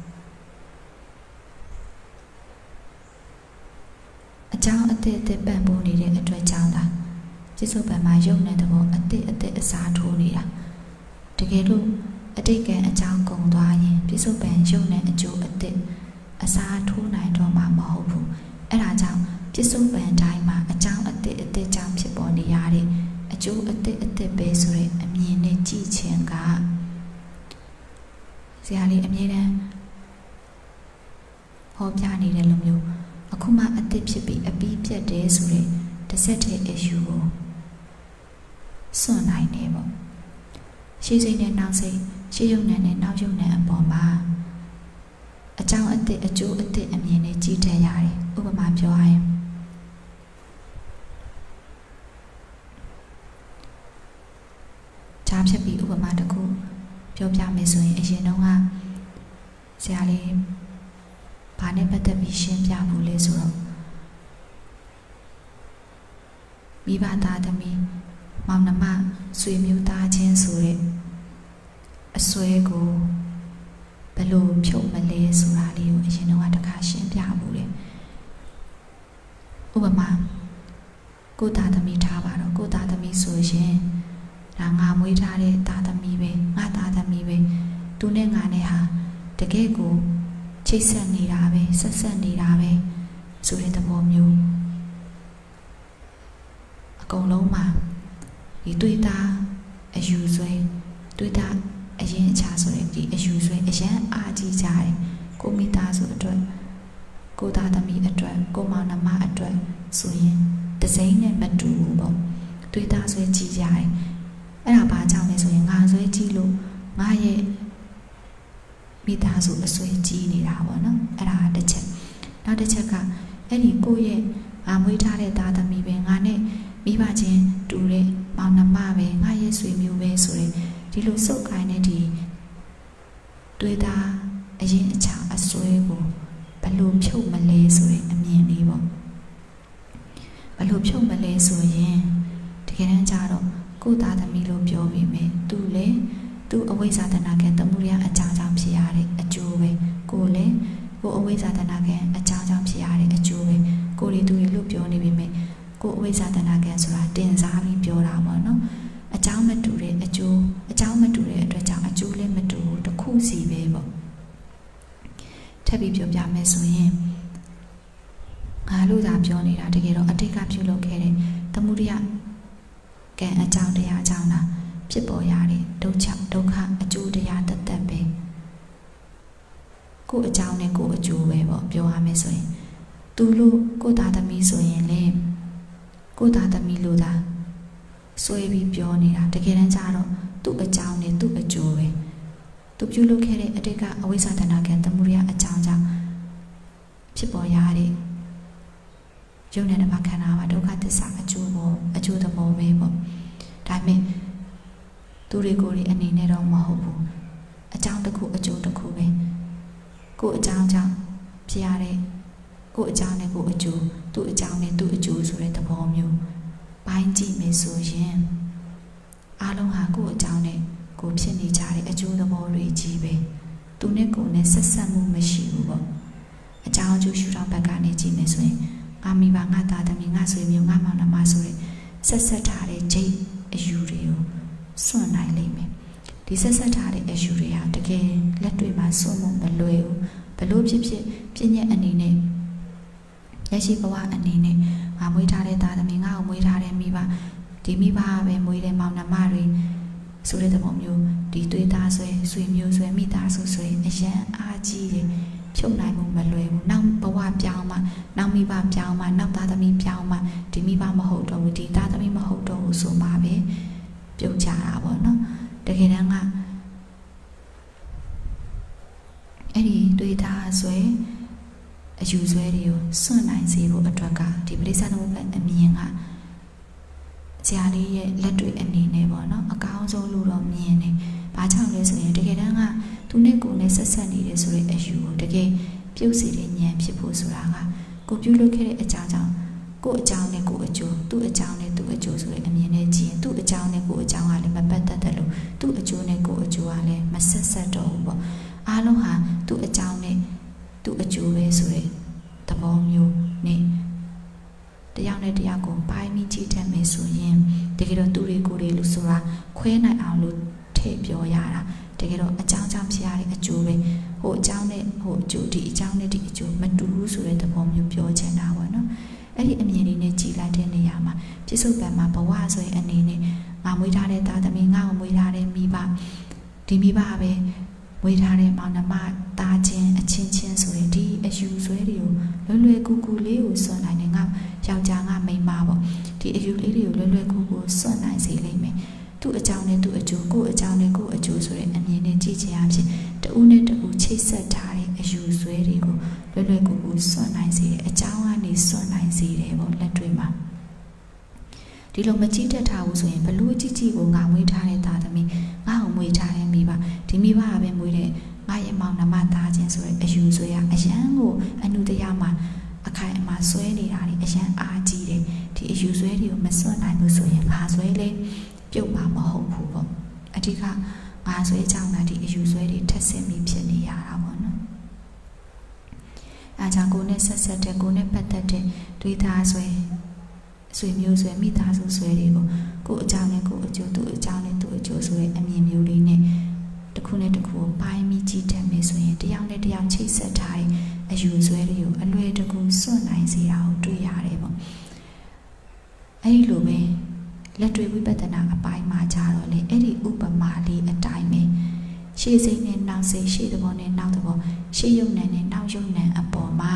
အကြောင်းအသစ်အသစ်ပံ့ပိုးနေတဲ့အတွက်ကြောင့်သာပြစ္ဆုတ်ပံမှာယုံတဲ့သဘောအသစ်အသစ်အစားထိုးနေတာတကယ်လို့အတိတ်ကံအကြောင်းကုန်သွားရင်ပြစ္ဆုတ်ပံယုံတဲ့အကျိုးအသစ်အစားထိုးနိုင်တော့မှာမဟုတ်ဘူးအဲ့ဒါကြောင့်ပြစ္ဆုတ်ပံတိုင်းမှာအကြောင်းအသစ်အသစ်ကြောင့်ဖြစ်ပေါ်နေရတဲ့အကျိုးအသစ်အသစ်ပဲဆိုတဲ့အမြင်နဲ့ကြည့်ခြင်းကဆရာလေးအမြဲတမ်းဟောပြနေတဲ့လူမျိုးအခုမှအသစ်ဖြစ်ပြီးအပြီးပြတ်တယ်ဆိုတဲ့တစ်ဆက်တည်း issue ကိုစွန့်နိုင်တယ်ပေါ့ရှေးစိတ်နဲ့နောက်စိတ်ရှေးယုံနဲ့နောက်ယုံနဲ့အပေါ်မှာအကြောင်းအသစ်အကျိုးအသစ်အမြင်နဲ့ကြီးတက်ရတယ်ဥပမာပြောရရင်ဂျာဖြစ်ပြီးဥပမာတစ်ခုပြောပြမယ်ဆိုရင်အရင်တုန်းကဆရာလေးဘာနဲ့ပတ်သက်ပြီးရှင်းပြဘူးလဲဆိုတော့မိဘသားသမီးမောင်နှမဆွေမျိုးသားချင်းဆိုတဲ့အစွဲကိုဘယ်လိုဖြုတ်မလဲဆိုတာလေးကိုအရင်တော့တစ်ခါရှင်းပြဘူးလေဥပမာကိုသားသမီးထားပါတော့ကိုသားသမီးဆိုရင်ဒါငါမွေးထားတဲ့သားသမီးပဲငါသားသမီးပဲသူနဲ့ငါနဲ့ဟာတကယ်ကိုချိတ်ဆက်နေတာပဲဆက်ဆက်နေတာပဲဆိုတဲ့သဘောမျိုးအကုန်လုံးမှာဒီတွေ့တာအယူဆွဲတွေ့တာအရင်အခြားဆိုတဲ့ဒီအယူဆွဲအရန်အားကြီးကြတယ်ကိုမိသားစုအတွက်ကိုသားသမီးအတွက်ကိုမောင်နှမအတွက်ဆိုရင်တစိမ့်နဲ့မတူဘူးပေါ့တွေ့တာဆွဲကြီးကြတယ်အဲ့ဒါဘာကြောင့်လဲဆိုရင်ငါဆွဲကြီးလို့ငါရဲ့မိသားစုအဆွဲကြီးနေတာပေါ့နော်အဲ့ဒါတစ်ချက်နောက်တစ်ချက်ကအဲ့ဒီကိုရဲ့ငါမွေးထားတဲ့သားသမီးပဲငါနဲ့မိဘချင်းတူတဲ့မောင်နှမပဲငါရဲ့ဆွေမျိုးပဲဆိုရင်ဒီလိုစုပ်ကိုင်းတဲ့ဒီတွေ့တာအရင်အချာအဆွဲကိုဘယ်လိုဖြုတ်မလဲဆိုရင်အမြင်လေးပေါ့ဘယ်လိုဖြုတ်မလဲဆိုရင်တကယ်တမ်းကျတော့ကိုသားသမီးလို့ပြောပြီးမယ်သူလေသူအဝိဇ္ဇာတဏ္ဍကံတမှုရအကြောင်းကြောင့်ဖြစ်ရတဲ့အကျိုးပဲကိုလေကိုအဝိဇ္ဇာတဏ္ဍကံအကြောင်းကြောင့်ဖြစ်ရတဲ့အကျိုးပဲကိုတွေသူတွေလို့ပြောနေပြီမယ်ကိုအဝိဇ္ဇာတဏ္ဍကံဆိုတာတင်စားပြီးပြောတာပေါ့နော်အကြောင်းမတူတဲ့အကျိုးအကြောင်းမတူတဲ့အတွက်ကြောင့်အကျိုးလည်းမတူဘူးတစ်ခုစီပဲပေါ့ထပ်ပြီးပြောပြမယ်ဆိုရင်ငါလို့သာပြောနေတာတကယ်တော့အတိတ်ကပြုလုပ်ခဲ့တဲ့တမှုရကံအကြောင်းတရားအကြောင်းလားဖြစ်ပေါ်ရတဲ့ဒုက္ခဒုက္ခအကျိုးတရားတသက်ပဲကိုအကြောင်းနဲ့ကိုအကျိုးပဲပေါ့ပြောရမယ်ဆိုရင်သူလို့ကိုသားသမီးဆိုရင်လေကိုသားသမီးလို့သာဆွဲပြီးပြောနေတာတကယ်တမ်းကျတော့သူ့အကြောင်းနဲ့သူ့အကျိုးပဲသူပြုလုပ်ခဲ့တဲ့အတိတ်ကအဝိဇ္ဇာတဏ္ဍကံတမှုရအကြောင်းကြောင့်ဖြစ်ပေါ်ရတဲ့ယုံနဲ့ဓမ္မခန္ဓာမှာဒုက္ခသစ္စာအကျိုးပေါ်အကျိုးသဘောပဲပေါ့ဒါပေမဲ့သူတွေကိုယ်တွေအနေနဲ့တော့မဟုတ်ဘူးအကြောင်းတစ်ခုအကျိုးတစ်ခုပဲကိုယ်အကြောင်းကြောင့်ဖြစ်ရတဲ့ကိုယ်အကြောင်းနဲ့ကိုယ်အကျိုးသူ့အကြောင်းနဲ့သူ့အကျိုးဆိုတဲ့သဘောမျိုးပိုင်းကြည့်မယ်ဆိုရင်အားလုံးဟာကိုယ်အကြောင်းနဲ့ကိုယ်ဖြစ်နေကြတဲ့အကျိုးသဘောတွေကြီးပဲသူနဲ့ကိုယ်နဲ့ဆက်ဆက်မှုမရှိဘူးပေါ့အကြောင်းအကျိုးရှုထောင့်ဘက်ကနေကြည့်မယ်ဆိုရင်ငါမိဘငါသားသမီးငါဆွေမျိုးငါမောင်နှမဆိုတဲ့ဆက်ဆက်ထားတဲ့ဂျိတ်အယူတွေကိုစွန့်နိုင်လိမ့်မယ်ဒီဆက်ဆက်ထားတဲ့အယူတွေဟာတကယ်လက်တွေ့မှာစွန့်မှုမလွယ်ဘူးဘလို့ဖြစ်ဖြစ်ပြည့်ညက်အနေနဲ့ရရှိဘဝအနေနဲ့ငါမွေးထားတဲ့သားသမီးငါ့ကိုမွေးထားတဲ့မိဘဒီမိဘပဲမွေးတဲ့မောင်နှမတွေဆိုတဲ့သဘောမျိုးဒီသွေးသားဆွဲဆွေမျိုးဆွဲမိသားစုဆွဲအရန်အားကြီးတယ်ဖြုတ်နိုင်မှုမလွယ်ဘူးနောက်ဘဝပြောင်းမှနောက်မိဘပြောင်းမှနောက်သားသမီးပြောင်းမှဒီမိဘမဟုတ်တော့ဘူးဒီသားသမီးမဟုတ်တော့ဘူးဆိုမှပဲပြုတ်ကြတာပေါ့နော်တကယ်တမ်းကအဲ့ဒီတွေးသားဆွဲအယူဆွဲတွေကိုစွန့်နိုင်စေဖို့အတွက်ကဒီပရိစ္ဆေသမုပ္ပါဒ်အမြင်ကဆရာလေးရဲ့လက်တွေ့အနေနဲ့ပေါ့နော်အကောင်းဆုံးလို့တော့မြင်တယ်။ဘာကြောင့်လဲဆိုရင်တကယ်တမ်းကသူနဲ့ကိုယ်နဲ့ဆက်ဆက်နေတယ်ဆိုတဲ့အယူကိုတကယ်ပြုတ်စေတဲ့ဉာဏ်ဖြစ်ဖို့ဆိုတာကကိုပြုလုပ်ခဲ့တဲ့အကြောင်းကြောင့်ကိုယ်အကြောင်းနဲ့ကိုယ်အကျိုးသူ့အကြောင်းနဲ့သူ့အကျိုးဆိုတဲ့အမြင်နဲ့ကြည့်ရင်သူ့အကြောင်းနဲ့ကိုယ်အကြောင်းကလည်းမပတ်သက်တယ်လို့သူ့အကျိုးနဲ့ကိုယ်အကျိုးကလည်းမဆက်ဆက်တော့ဘူးပေါ့။အားလုံးဟာသူ့အကြောင်းနဲ့သူ့အကျိုးပဲဆိုတဲ့သဘောမျိုးနဲ့တယောက်နဲ့တယောက်ကိုပိုင်းပြီးကြည့်တတ်မယ်ဆိုရင်တကယ်တော့သူတွေကိုယ်တွေလို့ဆိုတာခွဲနိုင်အောင်လို့ထည့်ပြောရတာတကယ်တော့အကြောင်းကြောင့်ဖြစ်ရတဲ့အကျိုးပဲဟိုအကြောင်းနဲ့ဟိုအကျိုးဒီအကြောင်းနဲ့ဒီအကျိုးမတူဘူးဆိုတဲ့သဘောမျိုးပြောချင်တာပေါ့နော်အဲ့ဒီအမြင်လေးနဲ့ကြည်လိုက်တဲ့နေရာမှာပြစ္ဆုတ်ပံမှာဘဝဆိုရင်အနေနဲ့ငါမွေးထားတဲ့သားသမီးငါ့ကိုမွေးထားတဲ့မိဘဒီမိဘပဲမွေးထားတဲ့မောင်နှမသားချင်းအချင်းချင်းဆိုရင်ဒီအယူဆွဲတွေကိုလွယ်လွယ်ကူကူလေးကိုစွန့်နိုင်တယ်ငါယောက်ျားငါမိန်းမပေါ့ဒီအယူလေးတွေကိုလွယ်လွယ်ကူကူစွန့်နိုင်စေလိမ့်မယ်သူ့အကြောင်းနဲ့သူ့အကျိုးကိုယ့်အကြောင်းနဲ့ကိုယ့်အကျိုးဆိုတဲ့အမြင်နဲ့ကြည့်ချင်အဖြစ်တူနဲ့တူချိတ်ဆက်ထားတဲ့အယူဆွဲတွေကိုလွယ်လွယ်ကူကူစွန့်နိုင်စေတယ်အကြောင်းကနေစွန့်နိုင်စေတယ်ပေါ့လက်တွေ့မှာဒီလိုမကြည့်တတ်ထားဘူးဆိုရင်ဘလို့ကြည့်ကြည့်ကိုငါမွေးထားတဲ့သားသမီးငါ့ကိုမွေးထားတဲ့မိဘဒီမိဘကပဲမွေးတဲ့ငါရဲ့မောင်နှမသားချင်းဆိုတဲ့အယူဆွဲရအရန်ကိုအနုတရားမှာအခိုင်အမာဆွဲနေတာတွေအရန်အားကြီးတယ်ဒီအယူဆွဲတွေကိုမစွန့်နိုင်ဘူးဆိုရင်ငါဆွဲလေပြုတ်မှာမဟုတ်ဘူးပေါ့အဓိကငါဆွဲကြောင့်လားဒီအယူဆွဲတွေထက်ဆင့်ပြီးဖြစ်နေရတာပေါ့နော်အားကြောင့်ကိုနဲ့ဆက်ဆက်တဲ့ကိုနဲ့ပတ်သက်တဲ့တွေးသားဆွဲဆွေမျိုးဆွဲမိသားစုဆွဲတွေကိုကိုအကြောင်းနဲ့ကိုအကျိုးသူအကြောင်းနဲ့သူအကျိုးဆိုတဲ့အမြင်မျိုးလေးနဲ့တစ်ခုနဲ့တစ်ခုပိုင်းမိကြည့်တတ်မယ်ဆိုရင်တယောက်နဲ့တယောက်ချိတ်ဆက်ထားတဲ့အယူဆွဲတွေကိုအလွယ်တကူစွန့်နိုင်စေတာကိုတွေ့ရတယ်ပေါ့အဲဒီလိုပဲလက်တွေ့ဝိပဿနာအပိုင်းမှာကြတော့လေအဲ့ဒီဥပမာလေးအတိုင်းပဲရှေ့စိတ်နဲ့နောက်စိတ်ရှေ့သဘောနဲ့နောက်သဘောရှေ့ယုံနံနဲ့နောက်ယုံနံအပေါ်မှာ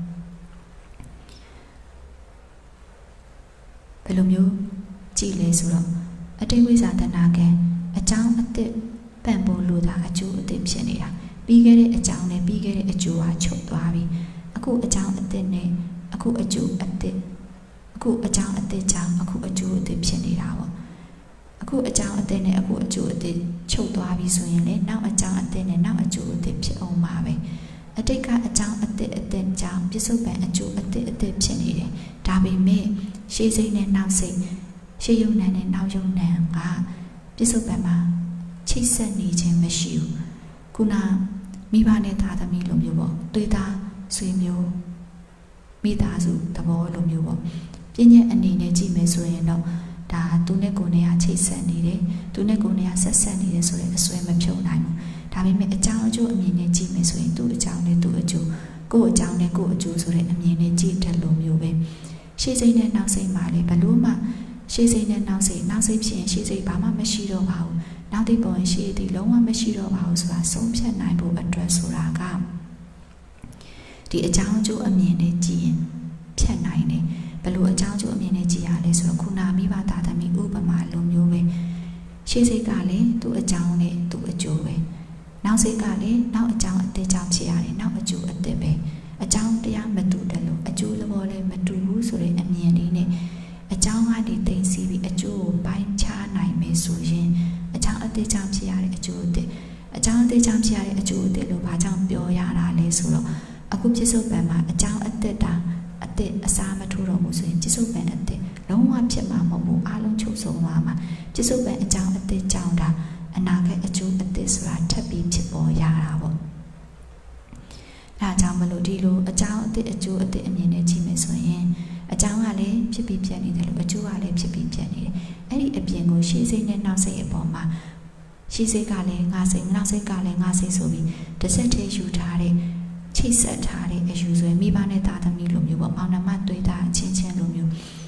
ဘယ်လိုမျိုးကြည့်လဲဆိုတော့အတိတ်ဝိဇာတနာကံအကြောင်းအသစ်ပံ့ပိုးလို့တာအကျိုးအသစ်ဖြစ်နေတာပြီးခဲ့တဲ့အကြောင်းနဲ့ပြီးခဲ့တဲ့အကျိုးဟာချုပ်သွားပြီအခုအကြောင်းအသစ်နဲ့အခုအကျိုးအသစ်အခုအကြောင်းအသစ်ကြောင့်အခုအကျိုးအသစ်ဖြစ်နေတာပေါ့အခုအကြောင်းအသစ်နဲ့အခုအကျိုးအသစ်ချုပ်သွားပြီဆိုရင်လေနောက်အကြောင်းအသစ်နဲ့နောက်အကျိုးအသစ်ဖြစ်အောင်ပါပဲအတိတ်ကအကြောင်းအသစ်အသစ်ကြောင့်ပြစ္ဆုတ်ပံအကျိုးအသစ်အသစ်ဖြစ်နေတယ်ဒါပေမဲ့ရှေ့စိတ်နဲ့နောက်စိတ်ရှေ့ယုံနံနဲ့နောက်ယုံနံကပြစ္ဆုတ်ပံမှာချိတ်ဆက်နေခြင်းမရှိဘူးခုနမိဘနဲ့သားသမီးလိုမျိုးပေါ့တွေ့တာဆွေမျိုးမိသားစုသဘောလိုမျိုးပေါ့ပြည့်ညက်အနေနဲ့ကြည့်မယ်ဆိုရင်တော့ဒါသူနဲ့ကိုယ်နဲ့ချိတ်ဆက်နေတယ်သူနဲ့ကိုယ်နဲ့ဆက်ဆက်နေတယ်ဆိုရင်အစွဲမဖြုံနိုင်ဘူးဒါပေမဲ့အကြောင်းအကျိုးအမြင်နဲ့ကြည့်မယ်ဆိုရင်သူ့အကြောင်းနဲ့သူ့အကျိုးကိုယ့်အကြောင်းနဲ့ကိုယ့်အကျိုးဆိုတဲ့အမြင်နဲ့ကြည့်တဲ့လိုမျိုးပဲရှေ့စိတ်နဲ့နောက်စိတ်မှာလေဘလို့မှရှေ့စိတ်နဲ့နောက်စိတ်နောက်စိတ်ဖြစ်ရင်ရှေ့စိတ်ဘာမှမရှိတော့ပါဘူးနောက်တိပေါ်ရင်ရှေ့တိလုံးဝမရှိတော့ပါဘူးဆိုတာဆုံးဖြတ်နိုင်ဖို့အတွက်ဆိုတာကဒီအကြောင်းအကျိုးအမြင်နဲ့ကြည့်ရင်ဖြတ်နိုင်တယ်ဘလို့အကြောင်းအကျိုးအမြင်နဲ့ကြည့်ရလဲဆိုတော့ခုနမိဘသားသမီးဥပမာလိုမျိုးပဲရှေ့စိတ်ကလည်းသူ့အကြောင်းနဲ့သူ့အကျိုးပဲနောက်စိတ်ကလည်းနောက်အကြောင်းအသစ်ကြောင့်ဖြစ်ရတယ်နောက်အကျိုးအသစ်ပဲအကြောင်းတရားမတူတယ်လို့အကျိုးသဘောလည်းမတူဘူးဆိုတဲ့အမြင်လေးနဲ့အကြောင်းကနေသိသိပြီးအကျိုးကိုပိုင်းခြားနိုင်မယ်ဆိုရင်အကြောင်းအသစ်ကြောင့်ဖြစ်ရတဲ့အကျိုးအသစ်အကြောင်းအသစ်ကြောင့်ဖြစ်ရတဲ့အကျိုးအသစ်လို့ဘာကြောင့်ပြောရတာလဲဆိုတော့အခုပြစ္ဆုတ်ပံမှာအကြောင်းအသစ်တာအသစ်အစားမထိုးတော့ဘူးဆိုရင်ပြစ္ဆုတ်ပံအသစ်လုံးဝဖြစ်မှာမဟုတ်ဘူးအားလုံးချုပ်ဆုံးသွားမှာပြစ္ဆုတ်ပံအကြောင်းအသစ်ကြောင့်ဒါအနာဂတ်အကျိုးအသစ်ဆိုတာထပ်ပြီးဖြစ်ပေါ်ရတာပေါ့အဲဒါကြောင့်မလို့ဒီလိုအကြောင်းအသစ်အကျိုးအသစ်အမြင်နဲ့ကြည့်မယ်ဆိုရင်အကြောင်းကလည်းဖြစ်ပြီးပြတ်နေတယ်လို့အကျိုးကလည်းဖြစ်ပြီးပြတ်နေတယ်အဲ့ဒီအပြင်ကိုရှေ့စိတ်နဲ့နောက်စိတ်အပေါ်မှာရှေ့စိတ်ကလည်းငါစိတ်နောက်စိတ်ကလည်းငါစိတ်ဆိုပြီးတစ်ဆက်တည်းယူထားတဲ့ချိတ်ဆက်ထားတဲ့အယူဆွဲမိဘနဲ့သားသမီးလိုမျိုးပေါ့မောင်နှမတွေ့တာအချင်းချင်းလိုမျိုး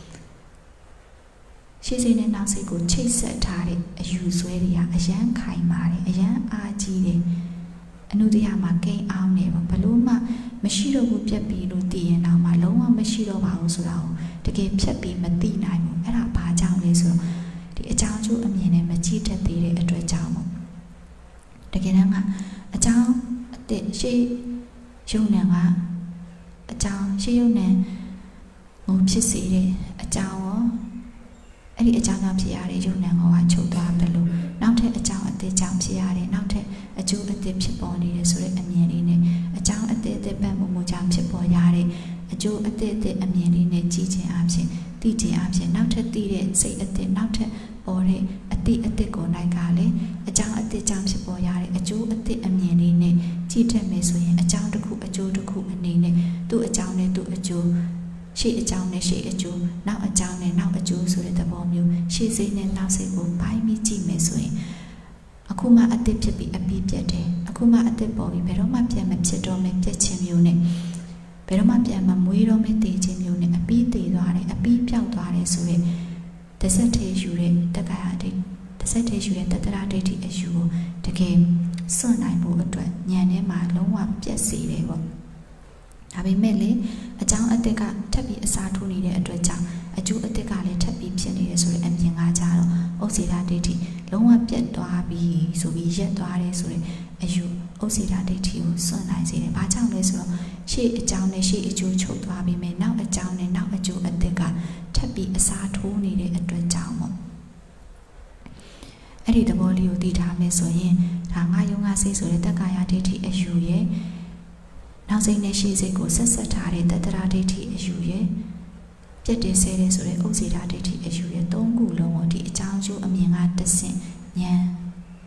ရှေ့စိတ်နဲ့နောက်စိတ်ကိုချိတ်ဆက်ထားတဲ့အယူဆွဲတွေကအရန်ခိုင်မာတယ်အရန်အားကြီးတယ်အနုတရားမှာကိန်းအောင်နေပါဘလို့မှမရှိတော့ဘူးပြက်ပြီးလို့တည်ရင်တော့မှလုံးဝမရှိတော့ပါဘူးဆိုတာကိုတကယ်ဖြတ်ပြီးမသိနိုင်ဘူးအဲ့ဒါဘာကြောင့်လဲဆိုတော့ဒီအကြောင်းကျိုးအမြင်နဲ့မကြည့်တတ်သေးတဲ့အတွက်ကြောင့်ပေါ့တကယ်တမ်းကအကြောင်းအစ်စ်ရှေ့ယုံနံကအကြောင်းရှေ့ယုံနံဟိုဖြစ်စေတဲ့အကြောင်းရောအဲ့ဒီအကြောင်းကြောင့်ဖြစ်ရတဲ့ယုံနံဟောကချုပ်သွားတယ်လို့နောက်ထပ်အကြောင်းအသစ်ကြောင့်ဖြစ်ရတယ်နောက်ထပ်အကျိုးအသစ်ဖြစ်ပေါ်နေတယ်ဆိုတဲ့အမြင်လေးနဲ့အကြောင်းအသစ်အသစ်ပတ်မှုမှုကြောင့်ဖြစ်ပေါ်ရတဲ့အကျိုးအသစ်အသစ်အမြင်လေးနဲ့ကြည့်ခြင်းအပြင်သိခြင်းအပြင်နောက်ထပ်သိတဲ့စိတ်အသစ်နောက်ထပ်ပေါ်တဲ့အသည့်အသစ်ကိုနိုင်ကလည်းအကြောင်းအသစ်ကြောင့်ဖြစ်ပေါ်ရတဲ့အကျိုးအသစ်အမြင်လေးနဲ့ကြည့်တတ်မယ်ဆိုရင်အကြောင်းတစ်ခုအကျိုးတစ်ခုအနေနဲ့သူ့အကြောင်းနဲ့သူ့အကျိုးရှေ့အကြောင်းနဲ့ရှေ့အကျိုးနောက်အကြောင်းနဲ့နောက်အကျိုးဆိုတဲ့သဘောမျိုးရှေ့စိတ်နဲ့နောက်စိတ်ကိုပိုင်းပြီးကြည့်မယ်ဆိုရင်အခုမှအသစ်ဖြစ်ပြီးအပြီးပြတ်တယ်အခုမှအသစ်ပေါ်ပြီးဘယ်တော့မှပြန်မဖြစ်တော့မယ်ပြတ်ခြင်းမျိုးနဲ့ဘယ်တော့မှပြန်မမွေးတော့မယ်တည်ခြင်းမျိုးနဲ့အပြီးတည်သွားတယ်အပြီးပြောက်သွားတယ်ဆိုရင်တစ်ဆက်တည်းယူတဲ့တက္ကရာဒိဋ္ဌိတစ်ဆက်တည်းယူတဲ့တတ္တရာဒိဋ္ဌိအယူကိုတကယ်စွန့်နိုင်ဖို့အတွက်ဉာဏ်ထဲမှာလုံးဝပြည့်စေတယ်ပေါ့ဒါပေမဲ့လေအကြောင်းအသစ်ကထပ်ပြီးအစားထိုးနေတဲ့အတွက်ကြောင့်အကျိုးအသစ်ကလည်းထပ်ပြီးဖြစ်နေတယ်ဆိုတဲ့အမြင်ကကြတော့ဥစေတာဒိဋ္ဌိလုံးဝပြတ်သွားပြီဆိုပြီးရက်သွားတယ်ဆိုတဲ့အယူဥစေတာဒိဋ္ဌိကိုစွန့်နိုင်စေတယ်။ဘာကြောင့်လဲဆိုတော့ရှေ့အကြောင်းနဲ့ရှေ့အကျိုးချုပ်သွားပြီးမယ်နောက်အကြောင်းနဲ့နောက်အကျိုးအသစ်ကထပ်ပြီးအစားထိုးနေတဲ့အတွက်ကြောင့်ပေါ့အဲ့ဒီသဘောလေးကိုသိထားမယ်ဆိုရင်ဒါငါယုံငါစိတ်ဆိုတဲ့တက္ကာယဒိဋ္ဌိအယူရဲ့နောက်စိတ်နဲ့ရှေ့စိတ်ကိုဆက်ဆက်ထားတဲ့တတ္တရာဒိဋ္ဌိအယူရဲ့ပြတ်တင်ဆဲတဲ့ဆိုတဲ့ဥစေတာဒိဋ္ဌိအယူရဲ့သုံးခုလုံးကိုဒီအကြောင်းကျိုးအမြင်ကတဆင့်ဉာဏ်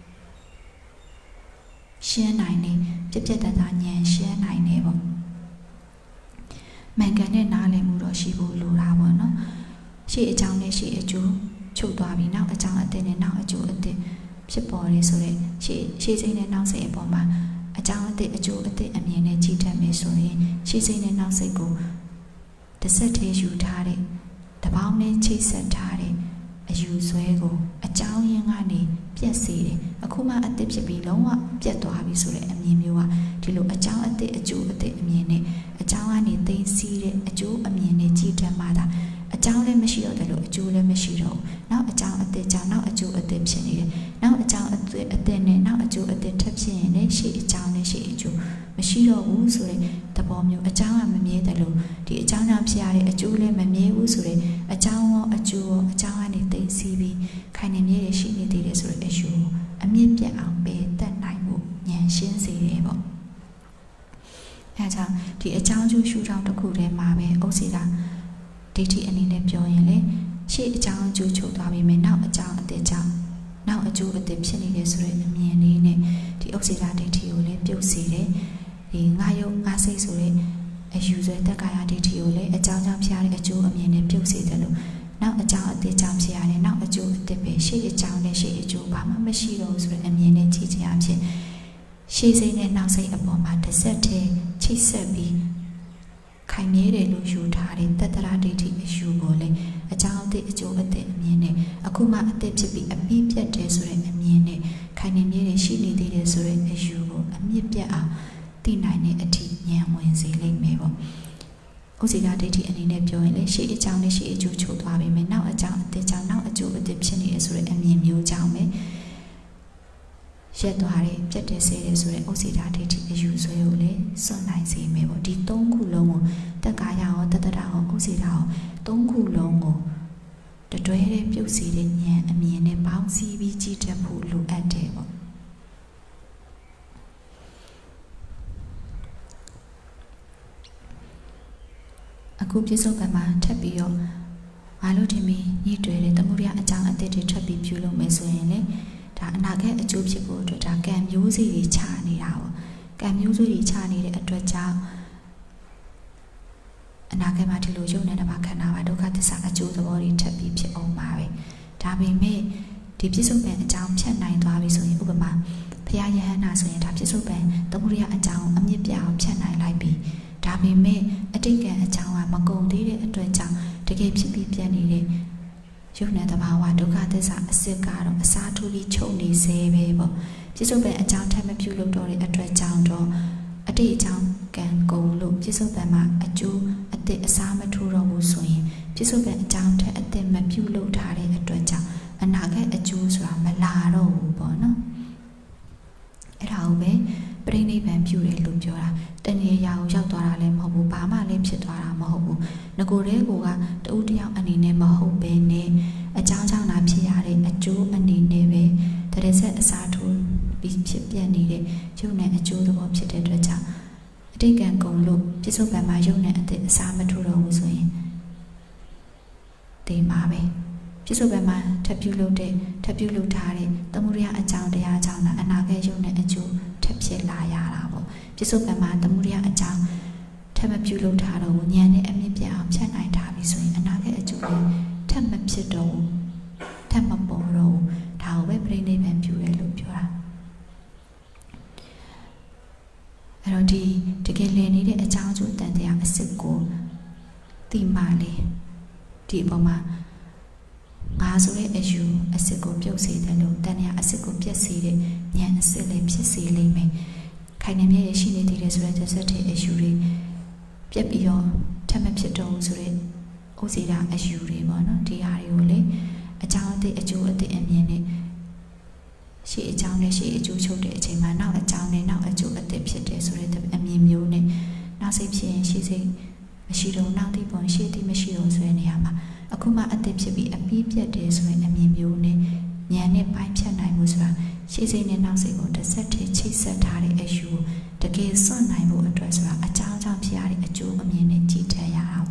ရှင်းနိုင်နေပြပြတတ်တာဉာဏ်ရှင်းနိုင်နေပေါ့မှန်ကန်တဲ့နားလည်မှုတော့ရှိဖို့လိုတာပေါ့နော်ရှေ့အကြောင်းနဲ့ရှေ့အကျိုးချုပ်သွားပြီးနောက်အကြောင်းအသစ်နဲ့နောက်အကျိုးအသစ်ဖြစ်ပေါ်နေဆိုတဲ့ရှေ့ရှေ့စိတ်နဲ့နောက်စိတ်အပေါ်မှာအကြောင်းအသစ်အကျိုးအသစ်အမြင်နဲ့ကြည့်တတ်မယ်ဆိုရင်ရှေ့စိတ်နဲ့နောက်စိတ်ကိုတစ်ဆက်တည်းယူထားတဲ့တပေါင်းနဲ့ချိတ်ဆက်ထားတဲ့အယူဆွဲကိုအကြောင်းရင်းကနေပြတ်စေတယ်အခုမှအသစ်ဖြစ်ပြီးလုံးဝပြတ်သွားပြီဆိုတဲ့အမြင်မျိုးကဒီလိုအကြောင်းအသစ်အကျိုးအသစ်အမြင်နဲ့အကြောင်းကနေသိသိတဲ့အကျိုးအမြင်နဲ့ကြည့်တတ်မှသာအကြောင်းလည်းမရှိတော့တယ်လို့အကျိုးလည်းမရှိတော့ဘူးနောက်အကြောင်းအသစ်ကြောင့်နောက်အကျိုးအသစ်ဖြစ်နေတယ်နောက်အကြောင်းအသစ်အသစ်နဲ့နောက်အကျိုးအသစ်ထပ်ဖြစ်ရင်လည်းရှေ့အကြောင်းနဲ့ရှေ့အကျိုးမရှိတော့ဘူးဆိုတဲ့သဘောမျိုးအကြောင်းကမမြဲတယ်လို့ဒီအကြောင်းကြောင့်ဖြစ်ရတဲ့အကျိုးလည်းမမြဲဘူးဆိုတဲ့အကြောင်းရောအကျိုးရောအကြောင်းကနေသိသိပြီးခိုင်နေမြဲရရှိနေသေးတယ်ဆိုတဲ့အယူအမြင့်ပြတ်အောင်ပဲတတ်နိုင်ဖို့ဉာဏ်ရှင်းစေတယ်ပေါ့အဲကြောင့်ဒီအကြောင်းကျိုးရှုထောင့်တစ်ခုတည်းမှာပဲဥစေတာဒိဋ္ဌိအနေနဲ့ပြောရင်လေရှေ့အကြောင်းအကျိုးချုပ်သွားပြီမယ်နောက်အကြောင်းအသစ်ကြောင့်နောက်အကျိုးအသစ်ဖြစ်နေတယ်ဆိုတဲ့အမြင်လေးနဲ့ဒီဥစေတာဒိဋ္ဌိကိုလည်းပြုတ်စေတယ်ဒီငါယုံငါစိတ်ဆိုတဲ့အယူဆွဲတက္ကာယဒိဋ္ဌိကိုလည်းအကြောင်းကြောင့်ဖြစ်ရတဲ့အကျိုးအမြင်နဲ့ပြုတ်စေတယ်လို့နောက်အကြောင်းအသစ်ကြောင့်ဖြစ်ရတဲ့နောက်အကျိုးအသစ်ပဲရှေ့အကြောင်းနဲ့ရှေ့အကျိုးဘာမှမရှိတော့ဘူးဆိုတဲ့အမြင်နဲ့ကြည့်ခြင်းအဖြစ်ရှေ့စိတ်နဲ့နောက်စိတ်အပေါ်မှာတစ်ဆက်တည်းချိတ်ဆက်ပြီးခိုင်မြဲတယ်လို့ယူထားတဲ့တတ္တရာဒိဋ္ဌိအယူကိုလည်းအကြောင်းအသစ်အကျိုးအသစ်အမြင်နဲ့အခုမှအသစ်ဖြစ်ပြီးအပြီးပြတ်တယ်ဆိုတဲ့အမြင်နဲ့ခိုင်နေမြဲတယ်ရှိနေသေးတယ်ဆိုတဲ့အယူကိုအမြင့်ပြတ်အောင်သိနိုင်တဲ့အထိဉာဏ်ဝင်စေလိမ့်မယ်ပေါ့ဥစေတာဒိဋ္ဌိအနေနဲ့ပြောရင်လည်းရှေ့အကြောင်းနဲ့ရှေ့အကျိုးချုပ်သွားပြီမယ်နောက်အကြောင်းအသစ်ကြောင့်နောက်အကျိုးအသစ်ဖြစ်နေတယ်ဆိုတဲ့အမြင်မျိုးကြောင့်ပဲရက်သွားတယ်ပြတ်တယ်စေတယ်ဆိုတဲ့ဥစေတာဒိဋ္ဌိအယူဆွဲကိုလည်းစွန့်နိုင်စေမယ်ပေါ့ဒီသုံးခုလုံးကိုတက္ကာယရောတတ္တရာရောဥစေတာရောသုံးခုလုံးကိုတတွဲတဲ့ပြုတ်စီတဲ့ဉာဏ်အမြင်နဲ့ပေါင်းစည်းပြီးကြည့်တတ်ဖို့လိုအပ်တယ်ပေါ့အခုပြစ္ဆုတ်ကံမှာထပ်ပြီးတော့ငါလို့ထင်ပြီးညှိတွယ်တဲ့သမုဒယအကြောင်းအသစ်တွေထပ်ပြီးပြုလုပ်မယ်ဆိုရင်လေဒါအနာဂတ်အကျိုးဖြစ်ဖို့အတွက်ဒါကံမျိုးစေ့တွေခြားနေတာပေါ့ကံမျိုးစေ့တွေခြားနေတဲ့အတွက်ကြောင့်အနာဂတ်မှာဒီလိုရုပ်နဲ့တပါခန္ဓာပါဒုက္ခသစ္စာအကျိုးသဘောတွေထပ်ပြီးဖြစ်အောင်ပါပဲဒါပေမဲ့ဒီပြစ္ဆုတ်ပံအကြောင်းဖြတ်နိုင်သွားပြီဆိုရင်ဥပမာဘုရားယဟန္တာဆိုရင်ဒါပြစ္ဆုတ်ပံသမုဒယအကြောင်းအမြင့်ပြအောင်ဖြတ်နိုင်လိုက်ပြီဒါပေမဲ့အတိတ်ကံအကြောင်းကမကုန်သေးတဲ့အတွက်ကြောင့်တကယ်ဖြစ်ပြီးပြတ်နေတဲ့ယုံနဲ့တဘာဝဒုက္ခသစ္စာအစစ်ကတော့အစားထိုးပြီးချုပ်နေစေပဲပေါ့ပြစ္ဆုတ်ပံအကြောင်းထပ်မပြုလုပ်တော့တဲ့အတွက်ကြောင့်တော့အတိတ်အကြောင်းကံကုန်လို့ပြစ္ဆုတ်ပံမှာအကျိုးအသစ်အစားမထိုးတော့ဘူးဆိုရင်ပြစ္ဆုတ်ပံအကြောင်းထက်အသစ်မပြုလုပ်ထားတဲ့အတွက်ကြောင့်အနာဂတ်အကျိုးဆိုတာမလာတော့ဘူးပေါ့နော်အဲ့ဒါကိုပဲပြိဋိဘံပြုတယ်လို့ပြောတာတဏှာရာကိုရောက်သွားတာလည်းမဟုတ်ဘူးဘာမှလည်းဖြစ်သွားတာမဟုတ်ဘူးငကိုယ်တည်းကိုကတဦးတယောက်အနေနဲ့မဟုတ်ပဲနဲ့အကြောင်းကြောင့်သာဖြစ်ရတဲ့အကျိုးအနေနဲ့ပဲတရဆက်အစားထိုးပြီးဖြစ်ပြနေတဲ့ရုပ်နဲ့အကျိုးသဘောဖြစ်တဲ့အတွက်ကြောင့်အတိတ်ကံကုန်လို့ပြစ္ဆုတ်ပံမှာရုပ်နဲ့အသစ်အစားမထိုးတော့ဘူးဆိုရင်ဒီမှာပဲပြစ္ဆုတ်ပံမှာထပ်ပြုလုပ်တဲ့ထပ်ပြုလုပ်ထားတဲ့သမုဒယအကြောင်းတရားအကြောင်းလားအနာဂတ်ရုပ်နဲ့အကျိုးထပ်ဖြစ်လာရတာပေါ့ပြစ္ဆုတ်ပံမှာသမုဒယအကြောင်းထပ်မပြုလုပ်ထားတော့ဘူးဉာဏ်နဲ့အမြင့်ပြအောင်ဖြတ်နိုင်ထားပြီဆိုရင်အနာဂတ်အကျိုးလေးထပ်မဖြစ်တော့ဘူးထပ်မပေါ်တော့ဘူးဒါကိုပဲပြိဋိဘံပြုတယ်လို့ပြောတာအဲ့တော့ဒီတကယ်လည်နေတဲ့အကြောင်းအကျိုးတန်တရားအစစ်ကိုသိမှလေဒီအပေါ်မှာငါဆိုတဲ့အယူအစစ်ကိုပြုတ်စေတယ်လို့တဏှာအစစ်ကိုပြက်စေတဲ့ဉာဏ်အစစ်လေးဖြစ်စေလိမ့်မယ်ခိုင်နေမြဲရှိနေသေးတယ်ဆိုတဲ့တစ်ဆက်တဲ့အယူတွေပြက်ပြီးတော့ထပ်မဖြစ်တော့ဘူးဆိုတဲ့ဥစေတာအယူတွေပေါ့နော်ဒီဟာတွေကိုလေအကြောင်းအသည့်အကျိုးအသည့်အမြင်နဲ့ရှေ့အကြောင်းနဲ့ရှေ့အကျိုးချုပ်တဲ့အချိန်မှာနောက်အကြောင်းနဲ့နောက်အကျိုးအသည့်ဖြစ်တယ်ဆိုတဲ့အမြင်မျိုးနဲ့နောက်စိတ်ဖြစ်ရင်ရှေ့စိတ်မရှိတော့နောက်တိပုံရှေ့တိမရှိတော့ဆိုတဲ့နေရာမှာအခုမှအသည့်ဖြစ်ပြီးအပြီးပြတ်တယ်ဆိုတဲ့အမြင်မျိုးနဲ့ဉာဏ်နဲ့ပိုင်းဖြတ်နိုင်မှုဆိုတာရှေ့စိတ်နဲ့နောက်စိတ်ကိုတစ်ဆက်တည်းချိတ်ဆက်ထားတဲ့အယူတကယ်စွန့်နိုင်ဖို့အတွက်ဆိုတာအကြောင်းကြောင့်ဖြစ်ရတဲ့အကျိုးအမြင်နဲ့ကြည့်တတ်ရအောင်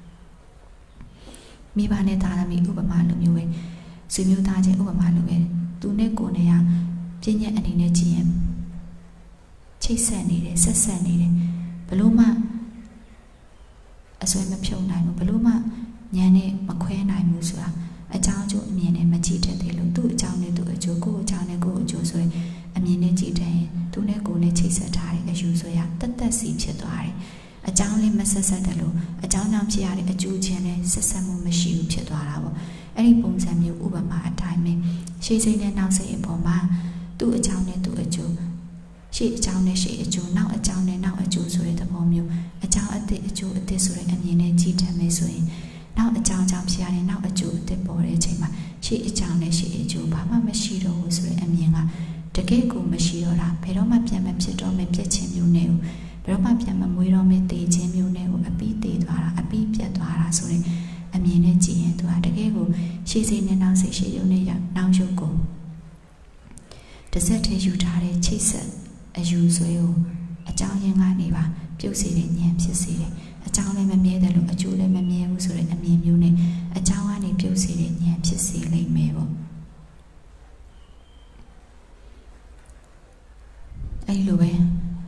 မိဘနဲ့သားသမီးဥပမာလိုမျိုးပဲဆွေမျိုးသားချင်းဥပမာလိုပဲသူနဲ့ကိုယ်နဲ့ကပြည့်ညက်အနေနဲ့ကြည့်ရင်ချိတ်ဆက်နေတယ်ဆက်ဆက်နေတယ်ဘလို့မှအစွဲမဖြုံနိုင်ဘူးဘလို့မှဉာဏ်နဲ့မခွဲနိုင်ဘူးဆိုတာအကြောင်းအကျိုးအမြင်နဲ့မကြည့်တတ်သေးလို့သူ့အကြောင်းနဲ့သူ့အကျိုးကိုယ့်အကြောင်းနဲ့ကိုယ့်အကျိုးဆိုရင်အမြင်နဲ့ကြည့်တယ်သူနဲ့ကိုယ်နဲ့ချိတ်ဆက်ထားတဲ့အယူဆိုရတက်တက်စီဖြစ်သွားတယ်အကြောင်းလေးမဆက်ဆက်တယ်လို့အကြောင်းကြောင့်ဖြစ်ရတဲ့အကျိုးချင်းနဲ့ဆက်ဆက်မှုမရှိဘူးဖြစ်သွားတာပေါ့အဲ့ဒီပုံစံမျိုးဥပမာအတိုင်းပဲရှေ့စိတ်နဲ့နောက်စိတ်အပေါ်မှာသူ့အကြောင်းနဲ့သူ့အကျိုးရှေ့အကြောင်းနဲ့ရှေ့အကျိုးနောက်အကြောင်းနဲ့နောက်အကျိုးဆိုတဲ့သဘောမျိုးအကြောင်းအသည့်အကျိုးအသည့်ဆိုတဲ့အမြင်နဲ့ကြည့်တတ်မယ်ဆိုရင်နောက်အကြောင်းကြောင့်ဖြစ်ရတဲ့နောက်အကျိုးအသည့်ပေါ်တဲ့အချိန်မှာရှေ့အကြောင်းနဲ့ရှေ့အကျိုးဘာမှမရှိတော့ဘူးဆိုတဲ့အမြင်ကတကယ်ကိုမရှိတော့တာဘယ်တော့မှပြန်မဖြစ်တော့မပြည့်ချင်းမျိုးနဲ့ဘယ်တော့မှပြန်မမွေးတော့မတည်ခြင်းမျိုးနဲ့ကိုအပြီးတည်သွားတာအပြီးပြတ်သွားတာဆိုတဲ့အမြင်နဲ့ကြည့်ရင်သူကတကယ်ကိုရှေ့စိတ်နဲ့နောက်စိတ်ရှေ့ရုပ်နဲ့နောက်ရုပ်ကိုတစ်ဆက်တည်းယူထားတဲ့ချိတ်ဆက်အယူဆွဲကိုအကြောင်းရင်းကနေပါပြုတ်စေတဲ့ဉာဏ်ဖြစ်စေတယ်အကြောင်းလည်းမမြဲတယ်လို့အကျိုးလည်းမမြဲဘူးဆိုတဲ့အမြင်မျိုးနဲ့အကြောင်းကနေပြုတ်စေတဲ့ဉာဏ်ဖြစ်စေလိမ့်မယ်ပေါ့အဲ့လိုပဲ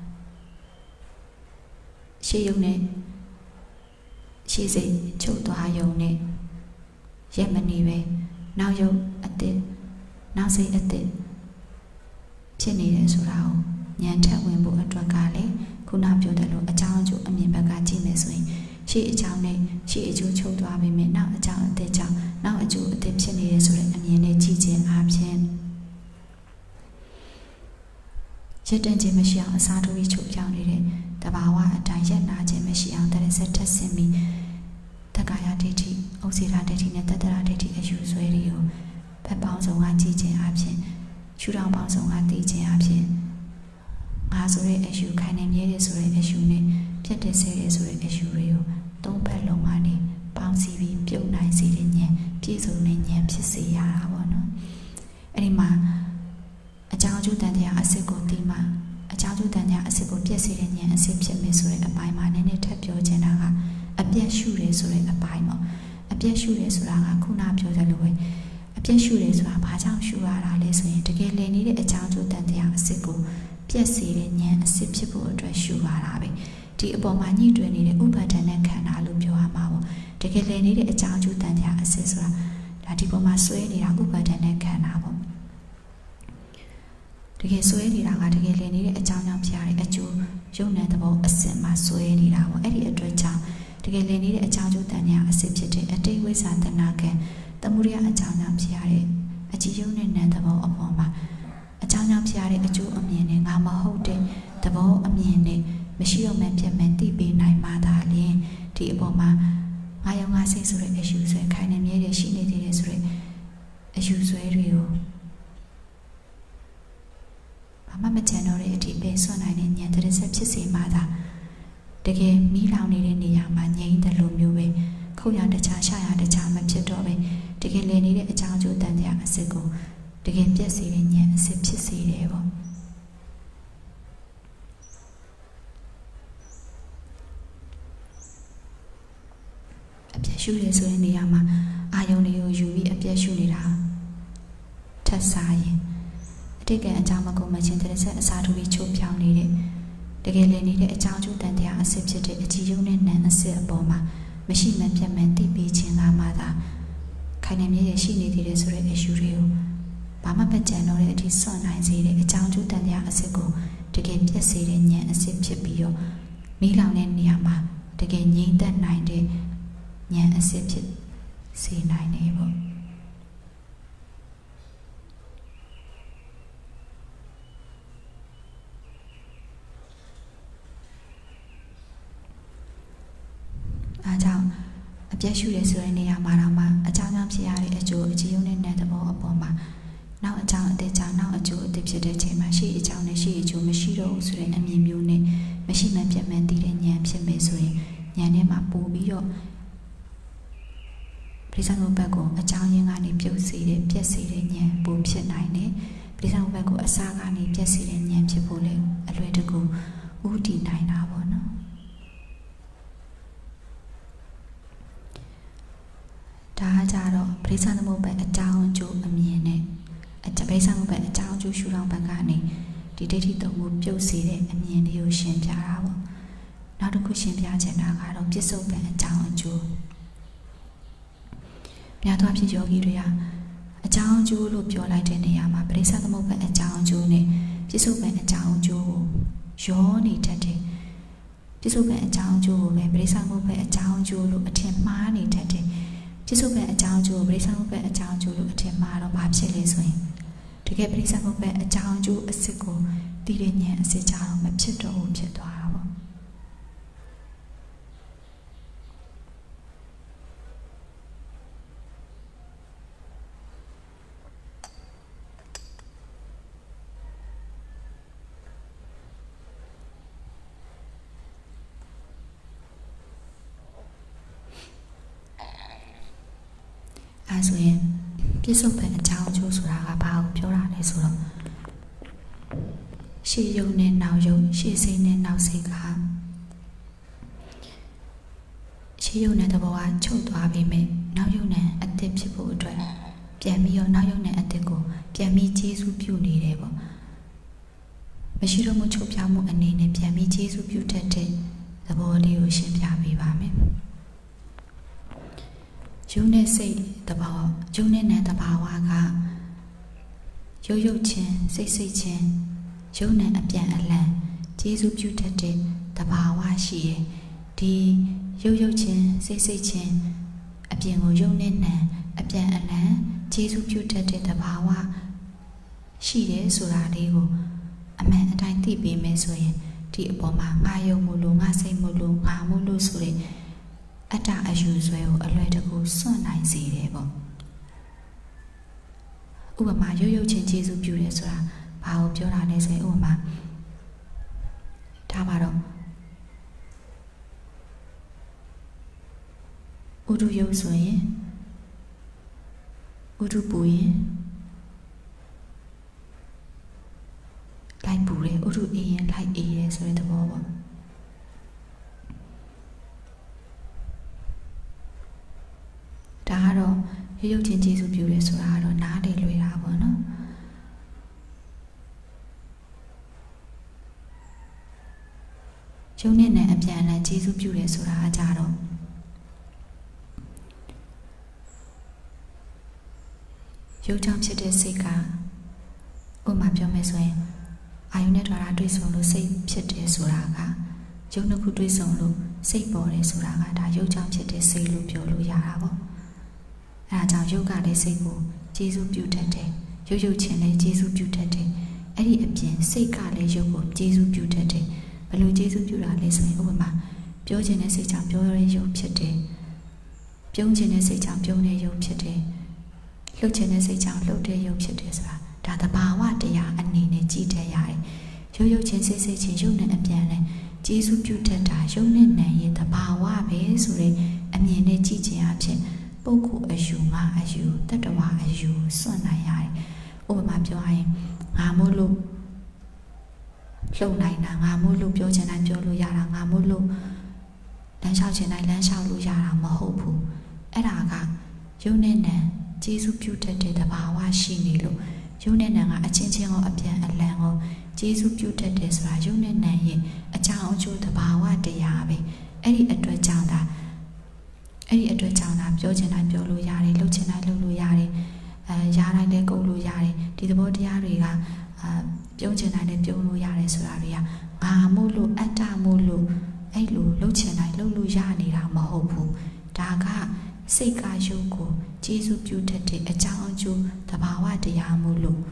ရှေ့ရုပ်နဲ့ရှေ့စိတ်ချုပ်သွားရုံနဲ့ရက်မနေပဲနောက်ရုပ်အသစ်နောက်စိတ်အသစ်ဖြစ်နေတယ်ဆိုတာကိုဉာဏ်ထက်ဝင်ဖို့အတွက်ကလည်းခုနပြောတယ်လို့အကြောင်းအကျိုးအမြင်ဘက်ကကြည့်မယ်ဆိုရင်ရှေ့အကြောင်းနဲ့ရှေ့အကျိုးချုပ်သွားပြီမယ်နောက်အကြောင်းအသစ်ကြောင့်နောက်အကျိုးအသစ်ဖြစ်နေတယ်ဆိုတဲ့အမြင်နဲ့ကြည့်ခြင်းအပြင်ရတန်ခြင်းမရှိအောင်အစားထိုးပြီးချုပ်ပြောင်းနေတဲ့တဘာဝအတိုင်းရက်နာခြင်းမရှိအောင်တရဆက်ထက်ဆင်ပြီးတက္ကာယဒိဋ္ဌိဩဇေရဒိဋ္ဌိနဲ့တတ္တရဒိဋ္ဌိအယူဆွဲတွေကိုဘက်ပေါင်းစုံကကြည့်ခြင်းအပြင်ရှုထောင့်ပေါင်းစုံကသိခြင်းအပြင်ငါဆိုတဲ့အယူခိုင်နေမြဲတယ်ဆိုတဲ့အယူနဲ့ပြတ်တဲ့ဆဲတယ်ဆိုတဲ့အယူတွေကိုသုံးဘက်လုံးကနေပေါင်းစည်းပြီးပြုတ်နိုင်စေတဲ့ဉာဏ်ပြည့်စုံတဲ့ဉာဏ်ဖြစ်စေရတာပေါ့နော်အဲ့ဒီမှာအကြောင်းအကျိုးတန်တရားအစစ်ကိုသိမှအကြောင်းအကျိုးတန်တရားအစစ်ကိုပြည့်စေတဲ့ဉာဏ်အစစ်ဖြစ်မယ်ဆိုတဲ့အပိုင်းမှာနည်းနည်းထပ်ပြောချင်တာကအပြည့်ရှုတယ်ဆိုတဲ့အပိုင်းပေါ့အပြည့်ရှုတယ်ဆိုတာကခုနပြောတဲ့လိုပဲအပြည့်ရှုတယ်ဆိုတာဘာကြောင့်ရှုရတာလဲဆိုရင်တကယ်လည်နေတဲ့အကြောင်းအကျိုးတန်တရားအစစ်ကိုပြည့်စေတဲ့ဉာဏ်အစစ်ဖြစ်ဖို့အတွက်ရှုရတာပဲဒီအပေါ်မှာညှိတွယ်နေတဲ့ဥပါဒဏ်နဲ့ခန္ဓာလို့ပြောရမှာပေါ့တကယ်လည်နေတဲ့အကြောင်းအကျိုးတန်တရားအစစ်ဆိုတာဒါဒီပေါ်မှာဆွဲနေတာဥပါဒဏ်နဲ့ခန္ဓာပေါ့တကယ်ဆွဲနေတာကတကယ်လည်နေတဲ့အကြောင်းကြောင့်ဖြစ်ရတဲ့အကျိုးရုပ်နဲ့သဘောအစစ်မှာဆွဲနေတာပေါ့အဲ့ဒီအတွက်ကြောင့်တကယ်လည်နေတဲ့အကြောင်းကျိုးတန်တရားအစစ်ဖြစ်တဲ့အတိတ်ဝိဇ္ဇာတဏှာကံသမှုရိယအကြောင်းကြောင့်ဖြစ်ရတဲ့အကြည်ယုံနဲ့နံသဘောအပေါ်မှာအကြောင်းကြောင့်ဖြစ်ရတဲ့အကျိုးအမြင်နဲ့ငါမဟုတ်တဲ့သဘောအမြင်နဲ့မရှိတော့မှဖြစ်မှန်သိပေးနိုင်မှသာလျှင်ဒီအပေါ်မှာငါရောငါစိတ်ဆိုတဲ့အယူဆွဲခိုင်နေမြဲတဲ့ရှိနေသေးတယ်ဆိုတဲ့အယူဆွဲတွေကိုဘာမှမချန်တော့တဲ့အထိပဲဆွနိုင်တဲ့ဉာဏ်တရဆက်ဖြစ်စေမှသာတကယ်မီးလောင်နေတဲ့နေရာမှာငြိမ်းတယ်လို့မျိုးပဲခုတ်ရတခြားရှာရတခြားမဖြစ်တော့ပဲတကယ်လည်နေတဲ့အကြောင်းအကျိုးတန်တရားအစစ်ကိုတကယ်ပြည့်စေတဲ့ဉာဏ်အစစ်ဖြစ်စေတယ်ပေါ့အပြည့်ရှုရဆိုတဲ့နေရာမှာအာယုန်တွေကိုယူပြီးအပြည့်ရှုနေတာထပ်စားရင်အတိတ်ကအကြောင်းမကုန်မချင်းတရဆက်အစားထိုးပြီးချိုးပြောင်းနေတဲ့တကယ်လည်းနေတဲ့အကြောင်းကျိုးတန်တရားအစစ်ဖြစ်တဲ့အကြည်ယုံနဲ့နံအစစ်အပေါ်မှာမရှိမှပြတ်မှန်သိပြီးခြင်းသာမှသာခိုင်နေမြဲရှိနေသေးတယ်ဆိုတဲ့အယူတွေကိုဘာမှမကြံတော့တဲ့အထိစွန့်နိုင်စေတဲ့အကြောင်းကျိုးတန်တရားအစစ်ကိုတကယ်ပြည့်စေတဲ့ဉာဏ်အစစ်ဖြစ်ပြီးတော့မိလောင်တဲ့နေရာမှာတကယ်ငြိမ်သက်နိုင်တဲ့ဉာဏ်အစစ်ဖြစ်စေနိုင်တယ်ပေါ့ပြည့်ရှုရဲဆိုတဲ့နေရာမှာတော့မှအကြောင်းကြောင့်ဖြစ်ရတဲ့အကျိုးအကျိုးနဲ့တဲ့သဘောအပေါ်မှာနောက်အကြောင်းအသေးကြောင့်နောက်အကျိုးအသေးဖြစ်တဲ့ချိန်မှာရှေ့အကြောင်းနဲ့ရှေ့အကျိုးမရှိတော့ဘူးဆိုတဲ့အမြင်မျိုးနဲ့မရှိမှပြတ်မှန်တည်တဲ့ဉာဏ်ဖြစ်မယ်ဆိုရင်ဉာဏ်ထဲမှာပို့ပြီးတော့ပရိစ္ဆေသမုပ္ပါဒ်ကိုအကြောင်းရင်းကနေပြုတ်စေတဲ့ပြည့်စေတဲ့ဉာဏ်ပို့ဖြစ်နိုင်တယ်ပရိစ္ဆေသမုပ္ပါဒ်ကိုအစားကနေပြည့်စေတဲ့ဉာဏ်ဖြစ်ဖို့လေအလွယ်တကူဥတည်နိုင်တာပေါ့နော်ဒါကြတော့ပရိစ္ဆေသမုပ္ပါဒ်အကြောင်းအကျိုးအမြင်နဲ့အပရိစ္ဆေသမုပ္ပါဒ်အကြောင်းအကျိုးရှုထောင့်ဘက်ကနေဒီဒိဋ္ဌိသုံးခုပြုတ်စေတဲ့အမြင်တွေကိုရှင်းပြတာပေါ့နောက်တစ်ခုရှင်းပြချင်တာကတော့ပြစ္ဆုတ်ပံအကြောင်းအကျိုးများသောအားဖြင့်ယောဂီတွေကအကြောင်းအကျိုးလို့ပြောလိုက်တဲ့နေရာမှာပရိစ္ဆေသမုပ္ပါဒ်အကြောင်းအကျိုးနဲ့ပြစ္ဆုတ်ပံအကြောင်းအကျိုးကိုရောနေတတ်တယ်ပြစ္ဆုတ်ပံအကြောင်းအကျိုးကိုပဲပရိစ္ဆေသမုပ္ပါဒ်အကြောင်းအကျိုးလို့အထင်မှားနေတတ်တယ်ပြစ္ဆုတ်ပံအကြောင်းအကျိုးပရိစ္ဆေသမုပ္ပါဒ်အကြောင်းအကျိုးလို့အထင်မှားတော့ဘာဖြစ်လဲဆိုရင်တကယ်ပရိစ္ဆေသမုပ္ပါဒ်အကြောင်းအကျိုးအစစ်ကိုတည်တဲ့ဉာဏ်အစစ်ကြတော့မဖြစ်တော့ဘူးဖြစ်သွားတာပေါ့အဲဆိုရင်ပြစ္ဆုတ်ပံအကြောင်းအကျိုးဆိုတာကဘာကိုပြောတာလဲဆိုတော့ရှေ့ယုံနဲ့နောက်ယုံရှေ့စိတ်နဲ့နောက်စိတ်ကရှေ့ယုံနဲ့သဘောကချုပ်သွားပြီမဲ့နောက်ယုံနဲ့အသစ်ဖြစ်ဖို့အတွက်ပြန်ပြီးတော့နောက်ယုံနဲ့အသစ်ကိုပြန်ပြီးကျေးဇူးပြုနေတယ်ပေါ့မရှိတော့မှုချုပ်ပြောင်းမှုအနေနဲ့ပြန်ပြီးကျေးဇူးပြုတတ်တဲ့သဘောလေးကိုရှင်းပြပေးပါမယ်ယုံနဲ့စိတ်သဘောယုံနဲ့နံသဘာဝကရုပ်ရုပ်ချင်းစိတ်စိတ်ချင်းယုံနဲ့အပြန်အလှန်ကျေးဇူးပြုတတ်တဲ့သဘာဝရှိတယ်ဒီရုပ်ရုပ်ချင်းစိတ်စိတ်ချင်းအပြင်ကိုယုံနဲ့နံအပြန်အလှန်ကျေးဇူးပြုတတ်တဲ့သဘာဝရှိတယ်ဆိုတာလေးကိုအမှန်အတိုင်းသိပေးမယ်ဆိုရင်ဒီအပေါ်မှာငါယုံမှုလို့ငါစိတ်မှုလို့ငါမှုလို့ဆိုတဲ့အတ္တအယူဆွဲကိုအလွယ်တကူစွန့်နိုင်စေတယ်ပေါ့ဥပမာရုပ်ရုပ်ချင်းကျေးဇူးပြုတယ်ဆိုတာဘာကိုပြောတာလဲဆိုရင်ဥပမာဒါပါတော့ဥဒုယုတ်ဆိုရင်ဥဒုပူရင်လိုက်ပူတယ်ဥဒုအေးရင်လိုက်အေးတယ်ဆိုတဲ့သဘောပေါ့ဒါကတော့ရုပ်ရုပ်ချင်းကျေးဇူးပြုတယ်ဆိုတာကတော့နားလေလွယ်တာပေါ့နော်ယုံနဲ့နဲ့အပြန်အလှန်ကျေးဇူးပြုတယ်ဆိုတာအကြတော့ရုပ်ကြောင့်ဖြစ်တဲ့စိတ်ကဥပမာပြောမယ်ဆိုရင်အာယုနဲ့ထွာတာတွေ့ဆုံလို့စိတ်ဖြစ်တယ်ဆိုတာကယုံနှစ်ခုတွေ့ဆုံလို့စိတ်ပေါ်တယ်ဆိုတာကဒါရုပ်ကြောင့်ဖြစ်တဲ့စိတ်လို့ပြောလို့ရတာပေါ့အဲဒါကြောင့်ယုတ်ကလည်းစိတ်ကိုကျေးဇူးပြုတတ်တယ်ရုပ်ရုပ်ချင်းလည်းကျေးဇူးပြုတတ်တယ်အဲ့ဒီအပြင်စိတ်ကလည်းယုတ်ကိုကျေးဇူးပြုတတ်တယ်ဘယ်လိုကျေးဇူးပြုတာလဲဆိုရင်ဥပမာပြောခြင်းနဲ့စိတ်ကြောင့်ပြောရတဲ့ယုတ်ဖြစ်တယ်ပြုံးခြင်းနဲ့စိတ်ကြောင့်ပြုံးတဲ့ယုတ်ဖြစ်တယ်လှုပ်ခြင်းနဲ့စိတ်ကြောင့်လှုပ်တဲ့ယုတ်ဖြစ်တယ်ဆိုတာဒါသဘာဝတရားအနေနဲ့ကြည့်တတ်ရတယ်ရုပ်ရုပ်ချင်းစိတ်စိတ်ချင်းယုတ်နဲ့အပြန်နဲ့ကျေးဇူးပြုတတ်တာယုတ်နဲ့နံရဲ့သဘာဝပဲဆိုတဲ့အမြင်နဲ့ကြည့်ခြင်းအဖြစ်ပုဂ္ဂိုလ်အယူငါအယူတတ္တဝါအယူစွန့်နိုင်ရတယ်ဥပမာပြောရရင်ငါမို့လို့လှုပ်နိုင်တာငါမို့လို့ပြောချင်တိုင်းပြောလို့ရတာငါမို့လို့လမ်းလျှောက်ချင်တိုင်းလမ်းလျှောက်လို့ရတာမဟုတ်ဘူးအဲ့ဒါကယုံနဲ့နံကျေးဇူးပြုတတ်တဲ့သဘာဝရှိနေလို့ယုံနဲ့နံကအချင်းချင်းကိုအပြန်အလှန်ကိုကျေးဇူးပြုတတ်တယ်ဆိုတာယုံနဲ့နံရဲ့အကြောင်းအကျိုးသဘာဝတရားပဲအဲ့ဒီအတွက်ကြောင့်ဒါအဲ့ဒီအတွက်ကြောင့်ဒါပြောချင်တိုင်းပြောလို့ရတယ်လှုပ်ချင်တိုင်းလှုပ်လို့ရတယ်အဲရားတိုင်းလည်းကုပ်လို့ရတယ်ဒီသဘောတရားတွေကအာပြုံးချင်တိုင်းလည်းပြုံးလို့ရတယ်ဆိုတာတွေကငါမို့လို့အတ္တမို့လို့အဲ့လိုလှုပ်ချင်တိုင်းလှုပ်လို့ရနေတာမဟုတ်ဘူးဒါကစိတ်ကယုတ်ကိုကျေးဇူးပြုတတ်တဲ့အကြောင်းအကျိုးသဘာဝတရားမို့လို့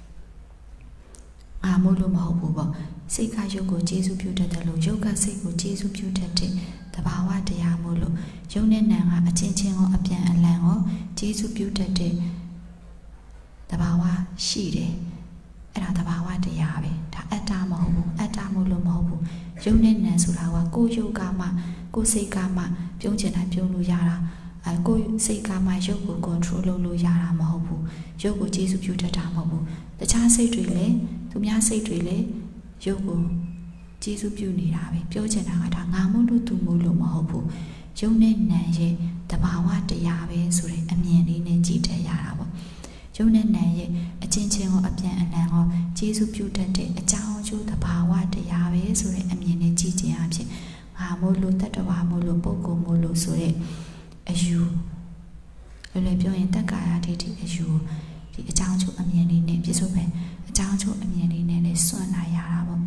ငါမို့လို့မဟုတ်ဘူးပေါ့စိတ်ကယုတ်ကိုကျေးဇူးပြုတတ်တယ်လို့ယုတ်ကစိတ်ကိုကျေးဇူးပြုတတ်တဲ့သဘာဝတရားမို့လို့ယုံနဲ့နံကအချင်းချင်းကိုအပြန်အလှန်ကိုကျေးဇူးပြုတတ်တဲ့တဘာဝရှိတယ်အဲ့ဒါတဘာဝတရားပဲဒါအတ္တမဟုတ်ဘူးအတ္တမို့လို့မဟုတ်ဘူးယုံနဲ့နံဆိုတာကကိုယ်ယုတ်ကမှကိုယ်စိတ်ကမှပြုံးချင်တိုင်းပြုံးလို့ရတာအဲကိုယ်စိတ်ကမှရုပ်ကို control လုပ်လို့ရတာမဟုတ်ဘူးရုပ်ကိုကျေးဇူးပြုတတ်တာမဟုတ်ဘူးတခြားစိတ်တွေလည်းသူများစိတ်တွေလည်းရုပ်ကိုကျေးဇူးပြုနေတာပဲပြောချင်တာကဒါငါမို့လို့သူမို့လို့မဟုတ်ဘူးယုံနဲ့နံရဲ့တဘာဝတရားပဲဆိုတဲ့အမြင်လေးနဲ့ကြည့်တတ်ရတာပေါ့ယုံနဲ့နံရဲ့အချင်းချင်းကိုအပြန်အလှန်ကိုကျေးဇူးပြုတတ်တဲ့အကြောင်းအကျိုးတဘာဝတရားပဲဆိုတဲ့အမြင်နဲ့ကြည့်ခြင်းအဖြစ်ငါမို့လို့တတ္တဝါမို့လို့ပုဂ္ဂိုလ်မို့လို့ဆိုတဲ့အယူလွယ်လွယ်ပြောရင်တက္ကာယဒိဋ္ဌိအယူဒီအကြောင်းအကျိုးအမြင်လေးနဲ့ပြည့်စုံပဲအကြောင်းအကျိုးအမြင်လေးနဲ့လည်းစွန့်နိုင်ရတာပေါ့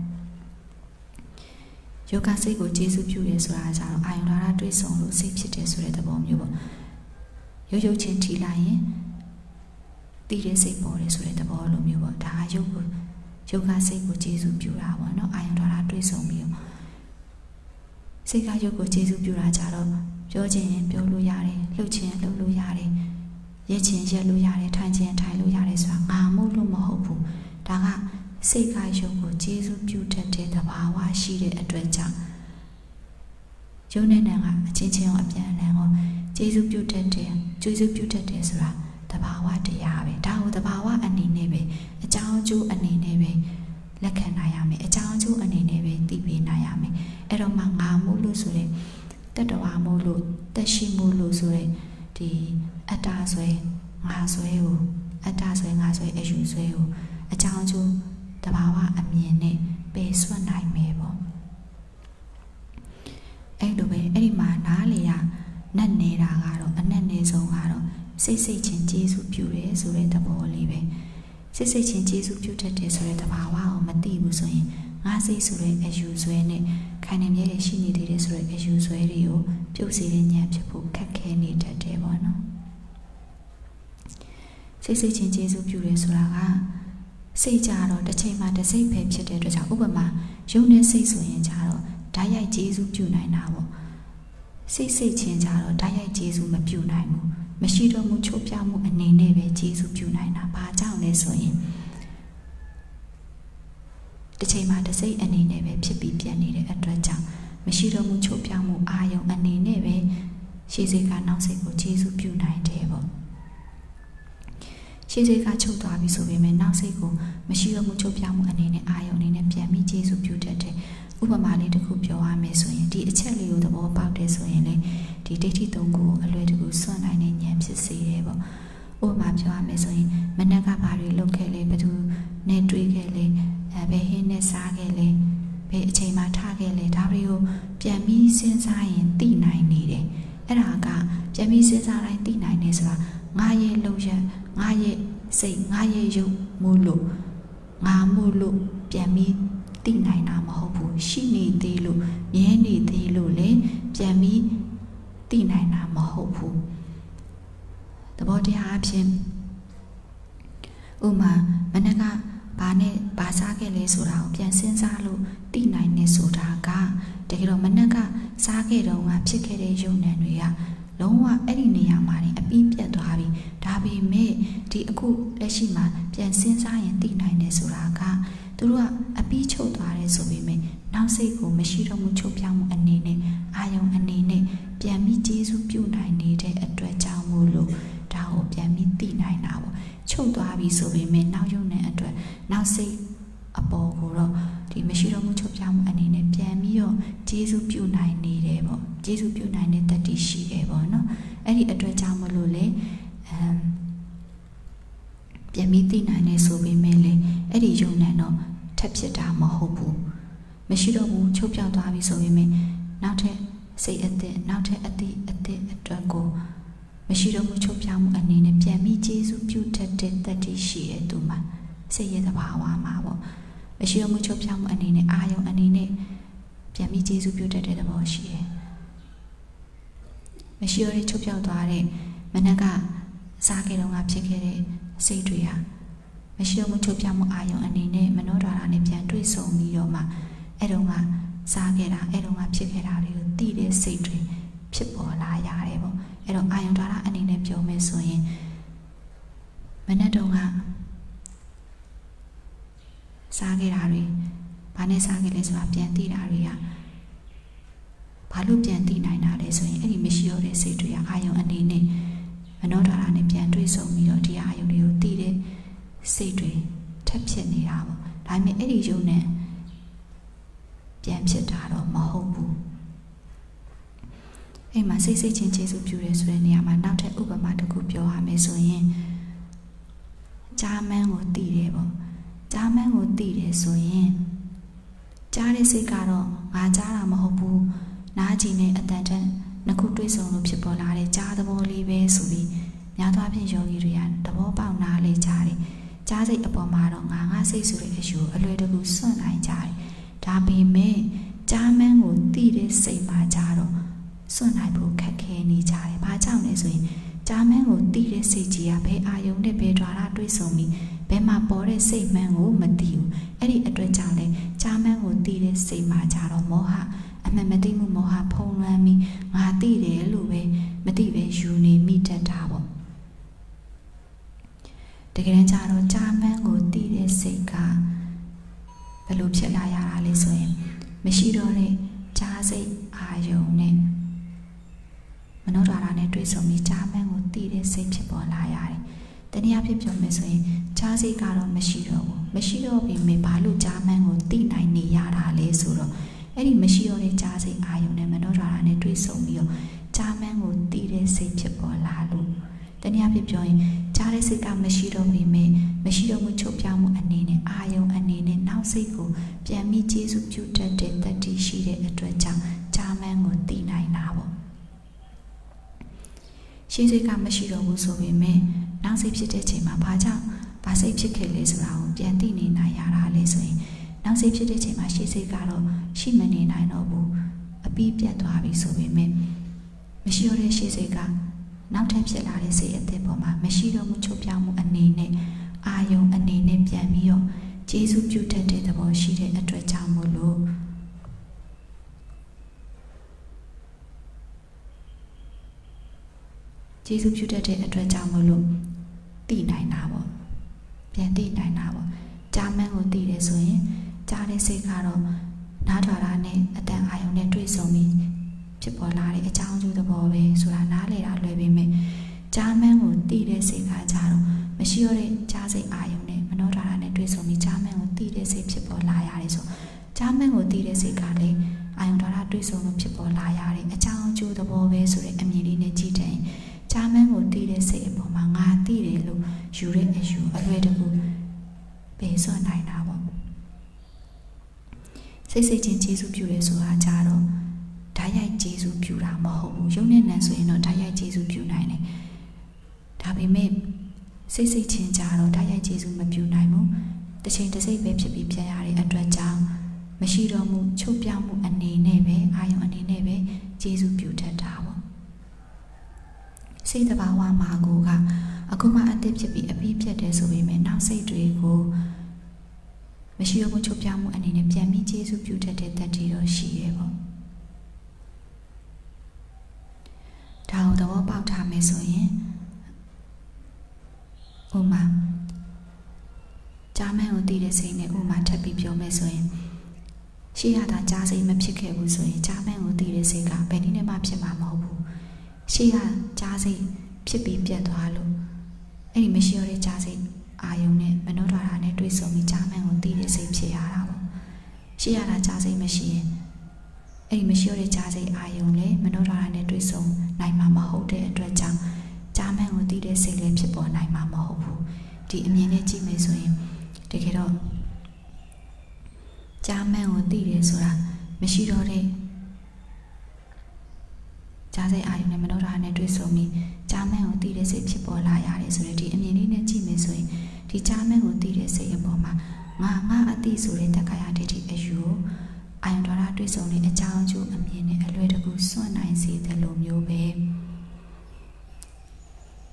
ယောဂစိတ်ကိုကျေးဇူးပြုရဲဆိုတာကြတော့အာယုလာရတွေးဆုံလို့စိတ်ဖြစ်တယ်ဆိုတဲ့သဘောမျိုးပေါ့ရုပ်ရုပ်ချင်းထီလိုက်ရင်တည်တဲ့စိတ်ပေါ်တယ်ဆိုတဲ့သဘောလိုမျိုးပေါ့ဒါကရုပ်ကိုယောဂစိတ်ကိုကျေးဇူးပြုတာပေါ့နော်အာယုလာရတွေးဆုံပြီးတော့စိတ်ကရုပ်ကိုကျေးဇူးပြုတာကြတော့ပြောခြင်းရင်ပြောလို့ရတယ်လှုပ်ခြင်းလှုပ်လို့ရတယ်ရက်ခြင်းရက်လို့ရတယ်ထိုင်ခြင်းထိုင်လို့ရတယ်ဆိုတာငါမို့လို့မဟုတ်ဘူးဒါကစိတ်ကရုပ်ကိုကျေးဇူးပြုတတ်တဲ့သဘာဝရှိတဲ့အတွက်ကြောင့်ယုံနဲ့နံကအချင်းချင်းအပြန်အလှန်ကိုကျေးဇူးပြုတတ်တယ်ကျေးဇူးပြုတတ်တယ်ဆိုတာသဘာဝတရားပဲဒါကိုသဘာဝအနေနဲ့ပဲအကြောင်းအကျိုးအနေနဲ့ပဲလက်ခံနိုင်ရမယ်အကြောင်းအကျိုးအနေနဲ့ပဲသိပေးနိုင်ရမယ်အဲ့တော့မှငါမို့လို့ဆိုတဲ့တတ္တဝါမို့လို့တက်ရှိမို့လို့ဆိုတဲ့ဒီအတ္တဆွဲငါဆွဲကိုအတ္တဆွဲငါဆွဲအယူဆွဲကိုအကြောင်းအကျိုးတဘာဝအမြင်နဲ့ပယ်စွန့်နိုင်မယ်ပေါ့အဲ့လိုပဲအဲ့ဒီမှာနားလေရနတ်နေတာကတော့အနက်နေဆုံးကတော့စိတ်စိတ်ချင်းကျေးဇူးပြုတယ်ဆိုတဲ့သဘောလေးပဲစိတ်စိတ်ချင်းကျေးဇူးပြုတတ်တယ်ဆိုတဲ့တဘာဝကိုမသိဘူးဆိုရင်ငါစိတ်ဆိုတဲ့အယူဆွဲနဲ့ခိုင်နေမြဲရှိနေသေးတယ်ဆိုတဲ့အယူဆွဲတွေကိုပြုတ်စေတဲ့ဉာဏ်ဖြစ်ဖို့ခက်ခဲနေတတ်တယ်ပေါ့နော်စိတ်စိတ်ချင်းကျေးဇူးပြုတယ်ဆိုတာကစိတ်ကြတော့တစ်ချိန်မှတစ်စိတ်ပဲဖြစ်တဲ့အတွက်ကြောင့်ဥပမာယုံနဲ့စိတ်ဆိုရင်ကြတော့ဓာတ်ရိုက်ကျေးဇူးပြုနိုင်တာပေါ့စိတ်စိတ်ချင်းကြတော့ဓာတ်ရိုက်ကျေးဇူးမပြုနိုင်ဘူးမရှိတော့မှုချိုးပြမှုအနေနဲ့ပဲကျေးဇူးပြုနိုင်တာဘာကြောင့်လဲဆိုရင်တစ်ချိန်မှတစ်စိတ်အနေနဲ့ပဲဖြစ်ပြီးပြတ်နေတဲ့အတွက်ကြောင့်မရှိတော့မှုချိုးပြမှုအာယုံအနေနဲ့ပဲရှေးစိတ်ကနောက်စိတ်ကိုကျေးဇူးပြုနိုင်တယ်ပေါ့ရှေးစိတ်ကချုပ်သွားပြီဆိုပေမဲ့နောက်စိတ်ကိုမရှိတော့မှုချုပ်ပြမှုအနေနဲ့အာယုံအနေနဲ့ပြန်ပြီးကျေးဇူးပြုတတ်တယ်ဥပမာလေးတစ်ခုပြောရမယ်ဆိုရင်ဒီအချက်လေးကိုသဘောပေါက်တယ်ဆိုရင်လေဒီဒိဋ္ဌိသုံးခုကိုအလွယ်တကူစွန့်နိုင်တဲ့ဉာဏ်ဖြစ်စေတယ်ပေါ့ဥပမာပြောရမယ်ဆိုရင်မနက်ကဘာတွေလုပ်ခဲ့လဲဘယ်သူနဲ့တွေ့ခဲ့လဲအဲဘယ်ဟင်းနဲ့စားခဲ့လဲဘယ်အချိန်မှထားခဲ့လဲဒါတွေကိုပြန်ပြီးစဉ်းစားရင်သိနိုင်နေတယ်အဲ့ဒါကပြန်ပြီးစဉ်းစားတိုင်းသိနိုင်နေဆိုတာငါရဲ့လုံရငါရဲ့စိတ်ငါရဲ့ရုပ်မို့လို့ငါမို့လို့ပြန်ပြီးသိနိုင်တာမဟုတ်ဘူးရှိနေသေးလို့မြဲနေသေးလို့လေပြန်ပြီးသိနိုင်တာမဟုတ်ဘူးသဘောတရားအဖြစ်ဥမာမနက်ကဘာနဲ့ဘာစားခဲ့လဲဆိုတာကိုပြန်စဉ်းစားလို့သိနိုင်နေဆိုတာကတကယ်တော့မနက်ကစားခဲ့တော့ကဖြစ်ခဲ့တဲ့ယုံနံတွေကလုံးဝအဲ့ဒီနေရာမှာနေအပြီးပြတ်သွားပြီဒါပေမဲ့ဒီအခုလက်ရှိမှာပြန်စဉ်းစားရင်သိနိုင်တယ်ဆိုတာကသူတို့ကအပြီးချုပ်သွားတယ်ဆိုပေမဲ့နောက်စိတ်ကိုမရှိတော့မှုချုပ်ပြောင်းမှုအနေနဲ့အာယုံအနေနဲ့ပြန်ပြီးကျေးဇူးပြုနိုင်နေတဲ့အတွက်ကြောင့်မို့လို့ဒါကိုပြန်ပြီးသိနိုင်တာပေါ့ချုပ်သွားပြီဆိုပေမဲ့နောက်ယုံနဲ့အတွက်နောက်စိတ်အပေါ်ကိုတော့ဒီမရှိတော့မှုချုပ်ပြောင်းမှုအနေနဲ့ပြန်ပြီးတော့ကျေးဇူးပြုနိုင်နေတယ်ပေါ့ကျေးဇူးပြုနိုင်တဲ့တတိရှိတယ်ပေါ့နော်အဲ့ဒီအတွက်ကြောင့်မလို့လေအမ်ပြန်ပြီးသိနိုင်နေဆိုပေမဲ့လေအဲ့ဒီယုံနဲ့တော့ထပ်ဖြစ်တာမဟုတ်ဘူးမရှိတော့ဘူးချုပ်ပြောင်းသွားပြီဆိုပေမဲ့နောက်ထပ်စိတ်အသစ်နောက်ထပ်အသည့်အသည့်အတွက်ကိုမရှိတော့မှုချုပ်ပြောင်းမှုအနေနဲ့ပြန်ပြီးကျေးဇူးပြုတတ်တဲ့တတိရှိတဲ့သူမှာစိတ်ရဲ့သဘာဝမှာပေါ့မရှိတော့မှုချုပ်ပြောင်းမှုအနေနဲ့အာယုံအနေနဲ့ပြန်ပြီးကျေးဇူးပြုတတ်တဲ့သဘောရှိတယ်မရှိတော့တဲ့ချုပ်ပြောင်းသွားတဲ့မနက်ကစားခဲ့တော့ကဖြစ်ခဲ့တဲ့စိတ်တွေဟာမရှိတော့မှုချုပ်ပြောင်းမှုအာယုံအနေနဲ့မနောဒွါရနဲ့ပြန်တွေ့ဆုံပြီးတော့မှအဲ့တော့ကစားခဲ့တာအဲ့တော့ငါဖြစ်ခဲ့တာတွေကိုသိတဲ့စိတ်တွေဖြစ်ပေါ်လာရတယ်ပေါ့အဲ့တော့အာယုံဒါရအနေနဲ့ပြောမယ်ဆိုရင်မနေ့တုန်းကစားခဲ့တာတွေဘာနဲ့စားခဲ့လဲဆိုတာပြန်သိတာတွေကဘာလို့ပြန်သိနိုင်တာလဲဆိုရင်အဲ့ဒီမရှိတော့တဲ့စိတ်တွေကအာယုံအနေနဲ့မနောဒါရနဲ့ပြန်တွေ့ဆုံပြီးတော့ဒီအာယုံတွေကိုသိတဲ့စိတ်တွေထပ်ဖြစ်နေတာပေါ့ဒါပေမဲ့အဲ့ဒီယုံနဲ့ပြန်ဖြစ်တာတော့မဟုတ်ဘူးအဲ့မှာစိတ်စိတ်ချင်းကျေစုပြုတယ်ဆိုတဲ့နေရာမှာနောက်ထပ်ဥပမာတစ်ခုပြောရမယ်ဆိုရင်ကြားမန်းကိုသိတယ်ပေါ့ကြားမန်းကိုသိတယ်ဆိုရင်ကြားတဲ့စိတ်ကတော့ငါကြားတာမဟုတ်ဘူးနားကြည့်နေအတန်တန်နှစ်ခုတွေ့ဆုံလို့ဖြစ်ပေါ်လာတဲ့ကြားသဘောလေးပဲဆိုပြီးများသောအားဖြင့်ယောဂီတွေကသဘောပေါက်နားလေကြားတယ်ကြားစိတ်အပေါ်မှာတော့ငါငါစိတ်ဆိုတဲ့အယူအလွယ်တကူစွန့်နိုင်ကြတယ်ဒါပေမဲ့ကြားမန်းကိုသိတဲ့စိတ်မှာကြတော့စွန့်နိုင်ဖို့ခက်ခဲနေကြတယ်ဘာကြောင့်လဲဆိုရင်ကြားမန်းကိုသိတဲ့စိတ်ကြီးကဘယ်အာယုံနဲ့ဘယ်ဓာတ်တွေ့ဆုံပြီးဘယ်မှာပေါ်တဲ့စိတ်မှန်ကိုမသိဘူးအဲ့ဒီအတွက်ကြောင့်လဲကြားမန်းကိုသိတဲ့စိတ်မှာကြတော့မောဟအမှန်မသိမှုမောဟဖုံးလွှမ်းပြီးငါသိတယ်လို့ပဲမသိပဲယူနေမိတတ်တာပေါ့တကယ်တမ်းကျတော့ကြားမန်းကိုသိတဲ့စိတ်ကဘယ်လိုဖြစ်လာရတာလဲဆိုရင်မရှိတော့တဲ့ကြားစိတ်အာယုံနဲ့မနောဓာရနဲ့တွေ့ဆုံပြီးကြားမန်းကိုသိတဲ့စိတ်ဖြစ်ပေါ်လာရတယ်တနည်းအားဖြင့်ပြောမယ်ဆိုရင်ကြားစိတ်ကတော့မရှိတော့ဘူးမရှိတော့ပြီမေဘာလို့ကြားမန်းကိုသိနိုင်နေရတာလဲဆိုတော့အဲ့ဒီမရှိတော့တဲ့ကြားစိတ်အာယုံနဲ့မနောဓာရနဲ့တွေ့ဆုံပြီးတော့ကြားမန်းကိုသိတဲ့စိတ်ဖြစ်ပေါ်လာလို့တနည်းအားဖြင့်ပြောရင်ကြားတဲ့စိတ်ကမရှိတော့ပြီမေမရှိတော့မှုချုပ်ပြောင်းမှုအနေနဲ့အာယုံအနေနဲ့နောက်စိတ်ကိုပြန်ပြီးကျေစုပြုတတ်တဲ့တတိရှိတဲ့အတွက်ကြောင့်ကြားမန်းကိုသိနိုင်တာပေါ့ရှင်းစိတ်ကမရှိတော့ဘူးဆိုပေမဲ့နောက်စိတ်ဖြစ်တဲ့ချိန်မှာဘာကြောင့်ဘာစိတ်ဖြစ်ခဲ့လဲဆိုတာကိုပြန်သိနေနိုင်ရတာလဲဆိုရင်နောက်စိတ်ဖြစ်တဲ့ချိန်မှာရှင်းစိတ်ကတော့ရှိမနေနိုင်တော့ဘူးအပြီးပြတ်သွားပြီဆိုပေမဲ့မရှိတော့တဲ့ရှင်းစိတ်ကနောက်ထပ်ဖြစ်လာတဲ့စိတ်အသစ်ပေါ်မှာမရှိတော့မှုချုပ်ပြောင်းမှုအနေနဲ့အာယုံအနေနဲ့ပြန်ပြီးတော့ကျေစုပြုတတ်တဲ့သဘောရှိတဲ့အတွက်ကြောင့်မို့လို့ကျေစုပြုတတ်တဲ့အတွက်ကြောင့်မို့လို့သိနိုင်တာပေါ့ပြန်သိနိုင်တာပေါ့ကြားမန်းကိုသိတယ်ဆိုရင်ကြားတဲ့စိတ်ကတော့နားထွာတာနဲ့အတန်အာယုံနဲ့တွေ့ဆုံပြီးဖြစ်ပေါ်လာတဲ့အကြောင်းကျိုးသဘောပဲဆိုတာနားလေတာလွယ်ပေမဲ့ကြားမန်းကိုသိတဲ့စိတ်ကကြတော့မရှိတော့တဲ့ကြားစိတ်အာယုံနဲ့မနောဓာရနဲ့တွေ့ဆုံပြီးကြားမန်းကိုသိတဲ့စိတ်ဖြစ်ပေါ်လာရတယ်ဆိုကြားမန်းကိုသိတဲ့စိတ်ကလည်းအာယုံဓာရတွေ့ဆုံလို့ဖြစ်ပေါ်လာရတဲ့အကြောင်းကျိုးသဘောပဲဆိုတဲ့အမြင်လေးနဲ့ကြည့်တယ်ကြားမန်းကိုသိတဲ့စိတ်အပေါ်မှာငါသိတယ်လို့ယူတဲ့အယူအလွယ်တကူပယ်စွန့်နိုင်တာပေါ့စိတ်စိတ်ချင်းကျေစုပြုတယ်ဆိုတာကြတော့ဓာတ်ရိုက်ကျေစုပြုတာမဟုတ်ဘူးယုံနဲ့နံဆိုရင်တော့ဓာတ်ရိုက်ကျေစုပြုနိုင်တယ်ဒါပေမဲ့စိတ်စိတ်ချင်းကြတော့ဓာတ်ရိုက်ကျေစုမပြုနိုင်ဘူးတစ်ချိန်တစ်စိတ်ပဲဖြစ်ပြီးပြန်ရတဲ့အတွက်ကြောင့်မရှိတော့မှုချုပ်ပြောင်းမှုအနေနဲ့ပဲအာယုံအနေနဲ့ပဲကျေစုပြုတတ်တာပေါ့စိတ်တဘာဝမှာကိုကအခုမှအသစ်ဖြစ်ပြီးအပြီးပြတ်တယ်ဆိုပေမဲ့နောက်စိတ်တွေကိုမရှိတော့မှုချုပ်ပြောင်းမှုအနေနဲ့ပြန်ပြီးကျေစုပြုတတ်တဲ့တတ်တည်တော့ရှိရဲ့ပေါ့ဒါကိုသဘောပေါက်ထားမယ်ဆိုရင်ဥမာကြားမန်းကိုသိတဲ့စိတ်နဲ့ဥမာထပ်ပြီးပြောမယ်ဆိုရင်ရှိရတာကြားစိတ်မဖြစ်ခဲ့ဘူးဆိုရင်ကြားမန်းကိုသိတဲ့စိတ်ကဘယ်နည်းနဲ့မှဖြစ်မှာမဟုတ်ဘူးရှိရကြားစိတ်ဖြစ်ပြီးပြတ်သွားလို့အဲ့ဒီမရှိရတဲ့ကြားစိတ်အာယုံနဲ့မနောဓာရနဲ့တွေ့ဆုံပြီးကြားမန်းကိုသိတဲ့စိတ်ဖြစ်ရတာပေါ့ရှိရတာကြားစိတ်မရှိရင်အဲ့ဒီမရှိရတဲ့ကြားစိတ်အာယုံလည်းမနောဓာရနဲ့တွေ့ဆုံနိုင်မှာမဟုတ်တဲ့အတွက်ကြောင့်ကြားမန်းကိုသိတဲ့စိတ်လည်းဖြစ်ပေါ်နိုင်မှာမဟုတ်ဘူးဒီအမြင်နဲ့ကြည့်မယ်ဆိုရင်တကယ်တော့ကြားမန်းကိုသိတယ်ဆိုတာမရှိတော့တဲ့ကြားစိတ်အာယုံနဲ့မနောဓာရနဲ့တွေ့ဆုံပြီးကြားမန်းကိုသိတဲ့စိတ်ဖြစ်ပေါ်လာရတယ်ဆိုတော့ဒီအမြင်လေးနဲ့ကြည့်မယ်ဆိုရင်ဒီကြားမန်းကိုသိတဲ့စိတ်အပေါ်မှာငါငါအတိဆိုတဲ့တက္ကရာဒိဋ္ဌိအယူအာယုံဓာရတွေ့ဆုံတဲ့အကြောင်းအကျိုးအမြင်နဲ့အလွယ်တကူစွန့်နိုင်စေတဲ့လိုမျိုးပဲ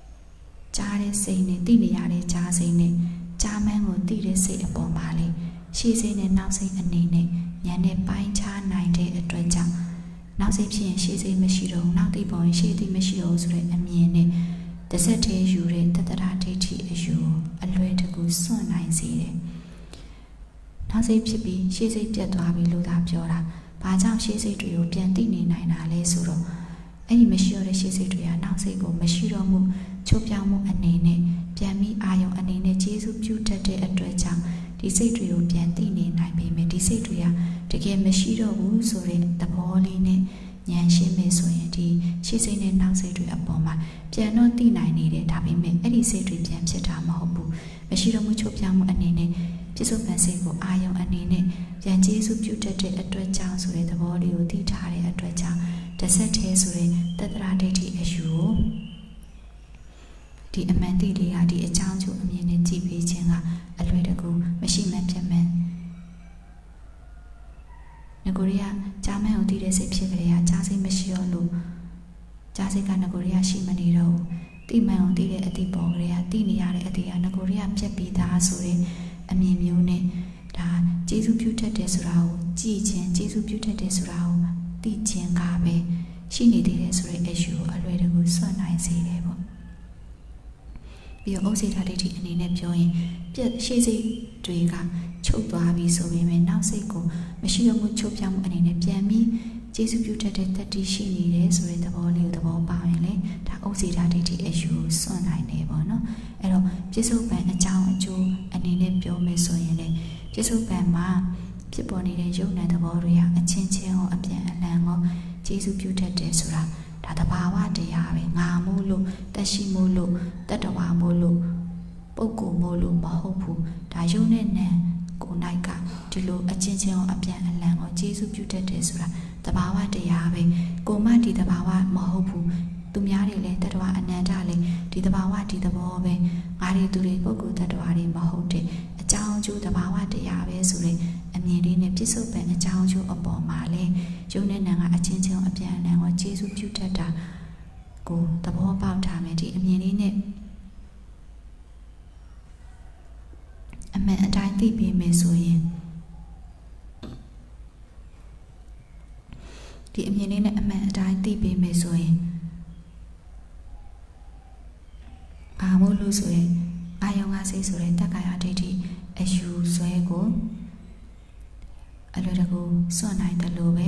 ကြားတဲ့စိတ်နဲ့သိနေရတဲ့ကြားစိတ်နဲ့ကြားမန်းကိုသိတဲ့စိတ်အပေါ်မှာလေရှေ့စိတ်နဲ့နောက်စိတ်အနေနဲ့ဉာဏ်နဲ့ပိုင်းခြားနိုင်တဲ့အတွက်ကြောင့်နောက်စိတ်ဖြစ်ရင်ရှေ့စိတ်မရှိတော့ဘူးနောက်သိပေါ်ရင်ရှေ့သိမရှိတော့ဘူးဆိုတဲ့အမြင်နဲ့တစ်ဆက်တည်းယူတဲ့တတ္တရာဒိဋ္ဌိအယူအလွယ်တကူစွန့်နိုင်စေတယ်နောက်စိတ်ဖြစ်ပြီးရှေ့စိတ်ပြတ်သွားပြီလို့သာပြောတာဘာကြောင့်ရှေ့စိတ်တွေကိုပြန်သိနေနိုင်တာလဲဆိုတော့အဲ့ဒီမရှိတော့တဲ့ရှေ့စိတ်တွေကနောက်စိတ်ကိုမရှိတော့မှုချုပ်ပြောင်းမှုအနေနဲ့ပြန်ပြီးအာယုံအနေနဲ့ကျေစုပြုတတ်တဲ့အတွက်ကြောင့်ဒီစိတ်တွေကိုပြန်သိနေနိုင်ပေမဲ့ဒီစိတ်တွေကတကယ်မရှိတော့ဘူးဆိုတဲ့သဘောလေးနဲ့ဉာဏ်ရှင်းမယ်ဆိုရင်ဒီရှေ့စိတ်နဲ့နောက်စိတ်တွေအပေါ်မှာပြန်တော့သိနိုင်နေတယ်ဒါပေမဲ့အဲ့ဒီစိတ်တွေပြန်ဖြစ်တာမဟုတ်ဘူးမရှိတော့မှုချုပ်ပြောင်းမှုအနေနဲ့ပြစ္ဆုတ်ပန်စိတ်ကိုအာယုံအနေနဲ့ပြန်ကျေစုပြုတတ်တဲ့အတွက်ကြောင့်ဆိုတဲ့သဘောလေးကိုသိထားတဲ့အတွက်ကြောင့်တစ်ဆက်တည်းဆိုတဲ့တတ္တရာဒိဋ္ဌိအယူကိုဒီအမှန်တိလေးဟာဒီအကြောင်းကျိုးအမြင်နဲ့ကြည့်ပေးခြင်းကအလွယ်တကူမရှိမှပြတ်မှန်ငကိုရီးယားကြားမှန်ကိုတည်တဲ့စိတ်ဖြစ်ကြတဲ့ဟာကြားစိတ်မရှိတော့လို့ကြားစိတ်ကငကိုရီးယားရှိမနေတော့ဘူးတိမှန်ကိုတည်တဲ့အတိပေါ်ကြတဲ့ဟာတည်နေရတဲ့အတိဟာငကိုရီးယားပြတ်ပြီးသားဆိုတဲ့အမြင်မျိုးနဲ့ဒါကျေစုပြုတတ်တယ်ဆိုတာကိုကြည်ခြင်းကျေစုပြုတတ်တယ်ဆိုတာကိုသိခြင်းကပဲရှိနေသေးတယ်ဆိုတဲ့အယူကိုအလွယ်တကူစွန့်နိုင်စေတယ်ပေါ့ပြီးတော့ဥစေတာဒိဋ္ဌိအနေနဲ့ပြောရင်ပြည့်ရှေ့စိတ်တွေကချုပ်သွားပြီဆိုပေမဲ့နောက်စိတ်ကိုမရှိတော့မှုချုပ်ပြောင်းမှုအနေနဲ့ပြန်ပြီးကျေစုပြုတတ်တဲ့တတိရှိနေတယ်ဆိုတဲ့သဘောလေးကိုသဘောပေါက်ရင်လေဒါဥစေတာဒိဋ္ဌိအယူကိုစွန့်နိုင်တယ်ပေါ့နော်အဲ့တော့ပြစ္ဆုတ်ပံအကြောင်းအကျိုးအနေနဲ့ပြောမယ်ဆိုရင်လေပြစ္ဆုတ်ပံမှာဖြစ်ပေါ်နေတဲ့ယုံနာသဘောတွေဟာအချင်းချင်းရောအပြန်အလှန်ရောကျေစုပြုတတ်တယ်ဆိုတာဒါတဘာဝတရားပဲငါမို့လို့တက်ရှိမို့လို့တတ္တဝါမို့လို့ပုဂ္ဂိုလ်မို့လို့မဟုတ်ဘူးဒါယုံနဲ့နံကိုနိုင်ကဒီလိုအချင်းချင်းရောအပြန်အလှန်ရောကျေစုပြုတတ်တယ်ဆိုတာတဘာဝတရားပဲကိုမဒီတဘာဝမဟုတ်ဘူးသူများတွေလည်းတတ္တဝါအနန္တလည်းဒီတဘာဝဒီသဘောပဲငါတွေသူတွေပုဂ္ဂိုလ်တတ္တဝါတွေမဟုတ်တဲ့အကြောင်းအကျိုးတဘာဝတရားပဲဆိုတဲ့အမြင်လေးနဲ့ပြစ္ဆုတ်ပံအကြောင်းအကျိုးအပေါ်မှာလဲယုံနဲ့နံကအချင်းချင်းအပြန်အလှန်ရောကျေစုပြုတတ်တာကိုသဘောပေါက်ထားမယ်ဒီအမြင်လေးနဲ့အမှန်အတိုင်းသိပေးမယ်ဆိုရင်ဒီအမြင်လေးနဲ့အမှန်အတိုင်းသိပေးမယ်ဆိုရင်ဘာမို့လို့ဆိုရင်အာယုံကစိတ်ဆိုတဲ့တက္ကာယဒိဋ္ဌိအယူဆွဲကိုအလွယ်တကူစွန့်နိုင်တယ်လို့ပဲ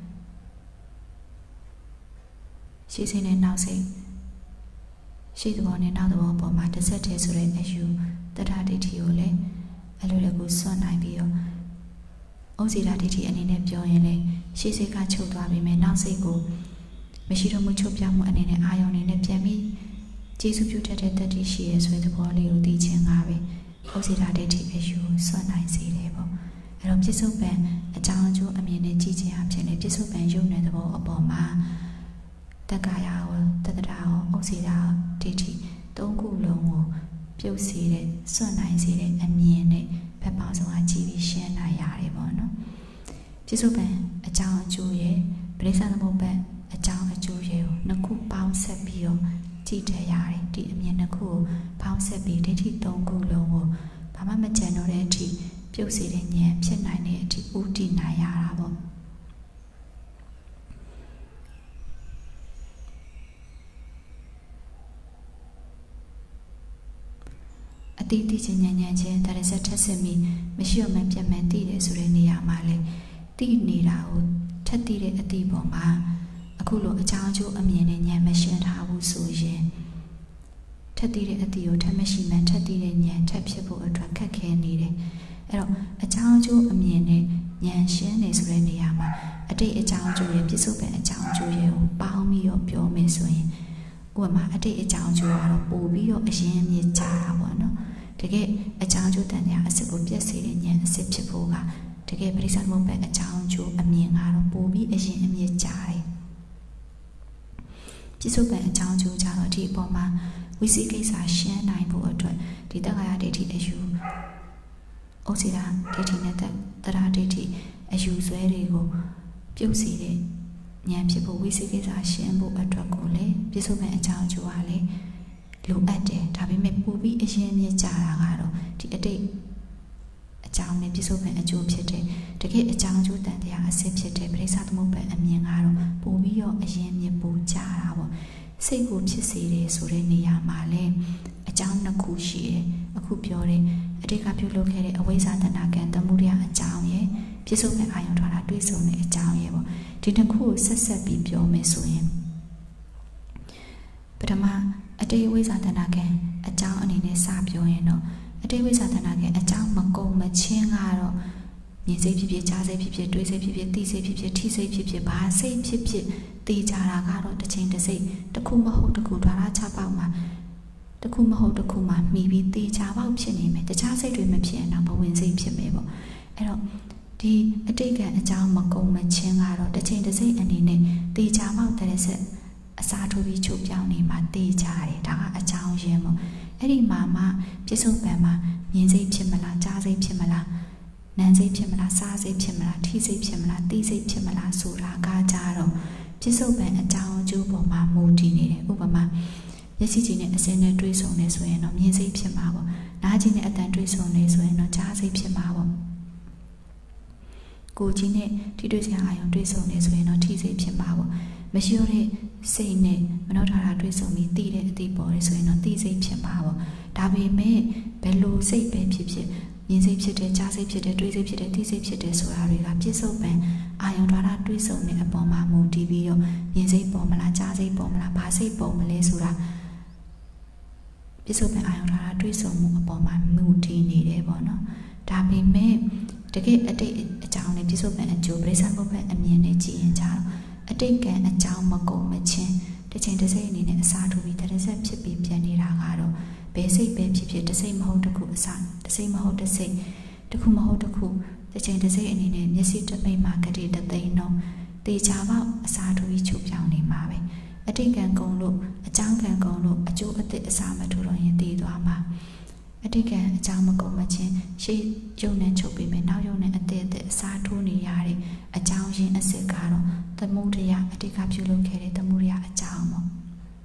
ရှေ့စိတ်နဲ့နောက်စိတ်ရှေ့သဘောနဲ့နောက်သဘောပေါ်မှာတစ်ဆက်တည်းဆိုတဲ့အယူတတ္ထဒိဋ္ဌိကိုလည်းအလွယ်တကူစွန့်နိုင်ပြီးတော့ဥစေတာဒိဋ္ဌိအနေနဲ့ပြောရင်လည်းရှေ့စိတ်ကချုပ်သွားပြီမဲ့နောက်စိတ်ကိုမရှိတော့မှုချုပ်ပြမှုအနေနဲ့အာယုံအနေနဲ့ပြန်ပြီးကျေစုပြုတတ်တဲ့တတိရှိရဲဆိုတဲ့သဘောလေးကိုသိခြင်းကပဲဥစေတာဒိဋ္ဌိအယူစွန့်နိုင်စေတယ်ပေါ့အဲ့တော့ပြစ္ဆုတ်ပံအကြောင်းအကျိုးအမြင်နဲ့ကြည့်ခြင်းအဖြစ်နဲ့ပြစ္ဆုတ်ပံယုံတဲ့သဘောအပေါ်မှာတက္ကာယရောတတ္တရာရောဥစေတာဒိဋ္ဌိသုံးခုလုံးကိုပြုတ်စေတဲ့စွန့်နိုင်စေတဲ့အမြင်နဲ့ဘက်ပေါင်းစုံကကြည့်ပြီးရှင်းနိုင်ရတယ်ပေါ့နော်ပြစ္ဆုတ်ပံအကြောင်းအကျိုးရဲ့ပရိစ္ဆာသမုပ္ပါအကြောင်းအကျိုးရဲ့ကိုနှစ်ခုပေါင်းဆက်ပြီးတော့ကြည့်တတ်ရတယ်ဒီအမြင်နှစ်ခုကိုပေါင်းဆက်ပြီးဒိဋ္ဌိသုံးခုလုံးကိုဘာမှမကြံတော့တဲ့အထိပြုတ်စေတဲ့ဉာဏ်ဖြစ်နိုင်တဲ့အထိဥတည်နိုင်ရတာပေါ့အတိအကျဉာဏ်ဉာဏ်ချင်းဒါရစက်ထက်စစ်မိမရှိတော့မှပြတ်မှန်သိတယ်ဆိုတဲ့နေရာမှာလေသိနေတာကိုထက်သိတဲ့အတိပေါ်မှာအခုလိုအကြောင်းအကျိုးအမြင်နဲ့ဉာဏ်မရှင်းထားဘူးဆိုရင်ထက်သိတဲ့အတိကိုထက်မရှိမှထက်သိတဲ့ဉာဏ်ထက်ဖြစ်ဖို့အတွက်ခက်ခဲနေတယ်အဲ့တော့အကြောင်းအကျိုးအမြင်နဲ့ဉာဏ်ရှင်းနေဆိုတဲ့နေရာမှာအတိတ်အကြောင်းအကျိုးရဲ့ပြစ္ဆုတ်ပံအကြောင်းအကျိုးရဲ့ကိုပေါင်းပြီးတော့ပြောမယ်ဆိုရင်ဥပမာအတိတ်အကြောင်းအကျိုးကတော့ပို့ပြီးတော့အရင်မြစ်ကြတာပေါ့နော်တကယ်အကြောင်းအကျိုးတန်တရားအစစ်ကိုပြည့်စေတဲ့ဉာဏ်အစစ်ဖြစ်ဖို့ကတကယ်ပရိစ္ဆာသမုပ္ပါအကြောင်းအကျိုးအမြင်ကတော့ပို့ပြီးအရင်အမြစ်ကြတယ်ပြစ္ဆုတ်ပံအကြောင်းအကျိုးကြတော့ဒီအပေါ်မှာဝိသိကိစ္စရှင်းနိုင်ဖို့အတွက်ဒီတက္ကာယဒိဋ္ဌိအယူဥစေတာဒိဋ္ဌိနဲ့တတ္တရာဒိဋ္ဌိအယူဆွဲတွေကိုပြုတ်စေတဲ့ဉာဏ်ဖြစ်ဖို့ဝိသိကိစ္စရှင်းဖို့အတွက်ကိုလေပြစ္ဆုတ်ပံအကြောင်းအကျိုးကလေလိုအပ်တယ်ဒါပေမဲ့ပို့ပြီးအရင်မြစ်ကြတာကတော့ဒီအတိတ်အကြောင်းနဲ့ပြစ္ဆုတ်ပန်အကျိုးဖြစ်တဲ့တကယ်အကြောင်းအကျိုးတန်တရားအစစ်ဖြစ်တဲ့ပရိစ္ဆသမုပ္ပါအမြင်ကတော့ပိုပြီးတော့အရင်မြင်ပူကြတာပေါ့စိတ်ကိုဖြစ်စေတယ်ဆိုတဲ့နေရာမှာလဲအကြောင်းနှစ်ခုရှိတယ်အခုပြောတဲ့အတိတ်ကပြုလုပ်ခဲ့တဲ့အဝိဇ္ဇာတဏှာကံတမှုတရားအကြောင်းရဲ့ပြစ္ဆုတ်ပန်အာယုံထားတာတွေးဆုံတဲ့အကြောင်းရဲ့ပေါ့ဒီတစ်ခုကိုဆက်ဆက်ပြီးပြောမယ်ဆိုရင်ပထမအတိတ်ဝိဇ္ဇာတဏှာကံအကြောင်းအနေနဲ့စပြောရင်တော့အတိတ်ဝိဇ္ဇာတဏှာကံအကြောင်းမကုန်မချင်းကတော့မြင်စိတ်ဖြစ်ဖြစ်ကြားစိတ်ဖြစ်ဖြစ်တွေးစိတ်ဖြစ်ဖြစ်သိစိတ်ဖြစ်ဖြစ်ထိစိတ်ဖြစ်ဖြစ်ဘာစိတ်ဖြစ်ဖြစ်သိကြတာကတော့တစ်ချိန်တစ်စိတ်တစ်ခုမဟုတ်တစ်ခုဓာတ်ချပေါက်မှာတစ်ခုမဟုတ်တစ်ခုမှာမှီပြီးသိကြပေါက်ဖြစ်နေမယ်တခြားစိတ်တွေမဖြစ်ရင်တော့ဘဝင်စိတ်ဖြစ်မယ်ပေါ့အဲ့တော့ဒီအတိတ်ကအကြောင်းမကုန်မချင်းကတော့တစ်ချိန်တစ်စိတ်အနေနဲ့သိကြပေါက်တဲ့ဆက်အစားထိုးပြီးချုပ်ပြောင်းနေမှာသိကြတယ်ဒါကအကြောင်းရင်းပေါ့အဲ့ဒီမှာမှပြစ္ဆုတ်ပံမှာမြင်စိတ်ဖြစ်မလားကြားစိတ်ဖြစ်မလားနာမ်စိတ်ဖြစ်မလားစားစိတ်ဖြစ်မလားထိစိတ်ဖြစ်မလားသိစိတ်ဖြစ်မလားဆိုတာကကြတော့ပြစ္ဆုတ်ပံအကြောင်းအကျိုးပေါ်မှာမူတည်နေတယ်ဥပမာမျက်စိကြည့်နဲ့အစင်းနဲ့တွေးဆုံနေဆိုရင်တော့မြင်စိတ်ဖြစ်မှာပေါ့နားကြည့်နဲ့အသံတွေးဆုံနေဆိုရင်တော့ကြားစိတ်ဖြစ်မှာပေါ့ကိုကြီးနဲ့ထိတွေ့စရာအာရုံတွေးဆုံနေဆိုရင်တော့ထိစိတ်ဖြစ်မှာပေါ့မရှိရတဲ့စိတ်နဲ့မနှောထားတာတွေးဆုံပြီးသိတဲ့အသိပေါ်ရဲဆိုရင်တော့သိစိတ်ဖြစ်မှာပေါ့ဒါပေမဲ့ဘယ်လိုစိတ်ပဲဖြစ်ဖြစ်မြင်စိတ်ဖြစ်တဲ့ကြားစိတ်ဖြစ်တဲ့တွေးစိတ်ဖြစ်တဲ့သိစိတ်ဖြစ်တဲ့ဆိုတာတွေကပြစ္ဆုတ်ပံအာယုံထားတာတွေးဆုံတဲ့အပေါ်မှာမူတည်ပြီးတော့မြင်စိတ်ပေါ်မလားကြားစိတ်ပေါ်မလားဘာစိတ်ပေါ်မလဲဆိုတာပြစ္ဆုတ်ပံအာယုံထားတာတွေးဆုံမှုအပေါ်မှာမူတည်နေတယ်ပေါ့နော်ဒါပေမဲ့တကယ်အတိတ်အကြောင်းနဲ့ပြစ္ဆုတ်ပံအကျိုးပရိစ္ဆသမုပ္ပါအမြင်နဲ့ကြည့်ရင်ကြတော့အတိတ်ကံအကြောင်းမကုန်မချင်းတစ်ချိန်တစ်စိတ်အနေနဲ့အစားထိုးပြီးတရဆက်ဖြစ်ပြီးပြန်နေတာကတော့ဘယ်စိတ်ပဲဖြစ်ဖြစ်တစ်စိတ်မဟုတ်တစ်ခုအစားတစ်စိတ်မဟုတ်တစ်စိတ်တစ်ခုမဟုတ်တစ်ခုတစ်ချိန်တစ်စိတ်အနေနဲ့မျက်စိတစ်မိတ်မှာကတိတသိန်းလုံးတေချာပေါက်အစားထိုးပြီးချုပ်ပြောင်းနေမှာပဲအတိတ်ကံကုန်လို့အကြောင်းကံကုန်လို့အကျိုးအသစ်အစားမထိုးတော့ရင်တည်သွားမှာအတိတ်ကံအကြောင်းမကုန်မချင်းရှေ့ရုံနဲ့ချုပ်ပြီးမယ်နောက်ရုံနဲ့အသစ်အသစ်အစားထိုးနေရတဲ့အကြောင်းရင်းအစစ်ကတော့သမုဒယအတိတ်ကပြုလုပ်ခဲ့တဲ့သမုဒယအကြောင်းပေါ့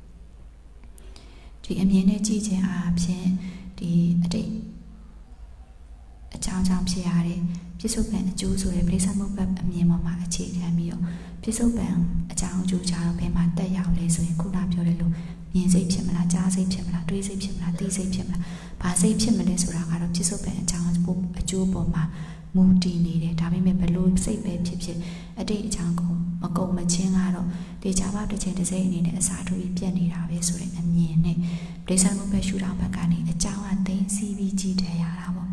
ဒီအမြင်နဲ့ကြည့်ခြင်းအားဖြင့်ဒီအတိတ်အကြောင်းကြောင့်ဖြစ်ရတဲ့ပြစ္ဆုတ်ပံအကျိုးဆိုတဲ့ပရိစ္ဆေသမုပ္ပါအမြင်ပေါ်မှာအခြေခံပြီးတော့ပြစ္ဆုတ်ပံအကြောင်းအကျိုးကြတော့ဘယ်မှာတက်ရောက်လဲဆိုရင်ခုနပြောတဲ့လိုမြင်စိတ်ဖြစ်မလားကြားစိတ်ဖြစ်မလားတွေးစိတ်ဖြစ်မလားသိစိတ်ဖြစ်မလားဘာစိတ်ဖြစ်မလဲဆိုတာကတော့ပြစ္ဆုတ်ပံအကြောင်းအကျိုးပေါ်မှာမူတည်နေတယ်ဒါပေမဲ့ဘလို့စိတ်ပဲဖြစ်ဖြစ်အတိတ်အကြောင်းကိုမကုန်မချင်းကတော့တေချာပေါက်တစ်ချိန်တစ်စိတ်အနေနဲ့အစားထိုးပြီးပြတ်နေတာပဲဆိုတဲ့အမြင်နဲ့ပရိစ္ဆေသမုပ္ပါရှုထောင့်ဘက်ကနေအကြောင်းအသိစီးပြီးကြည့်တယ်ရတာပေါ့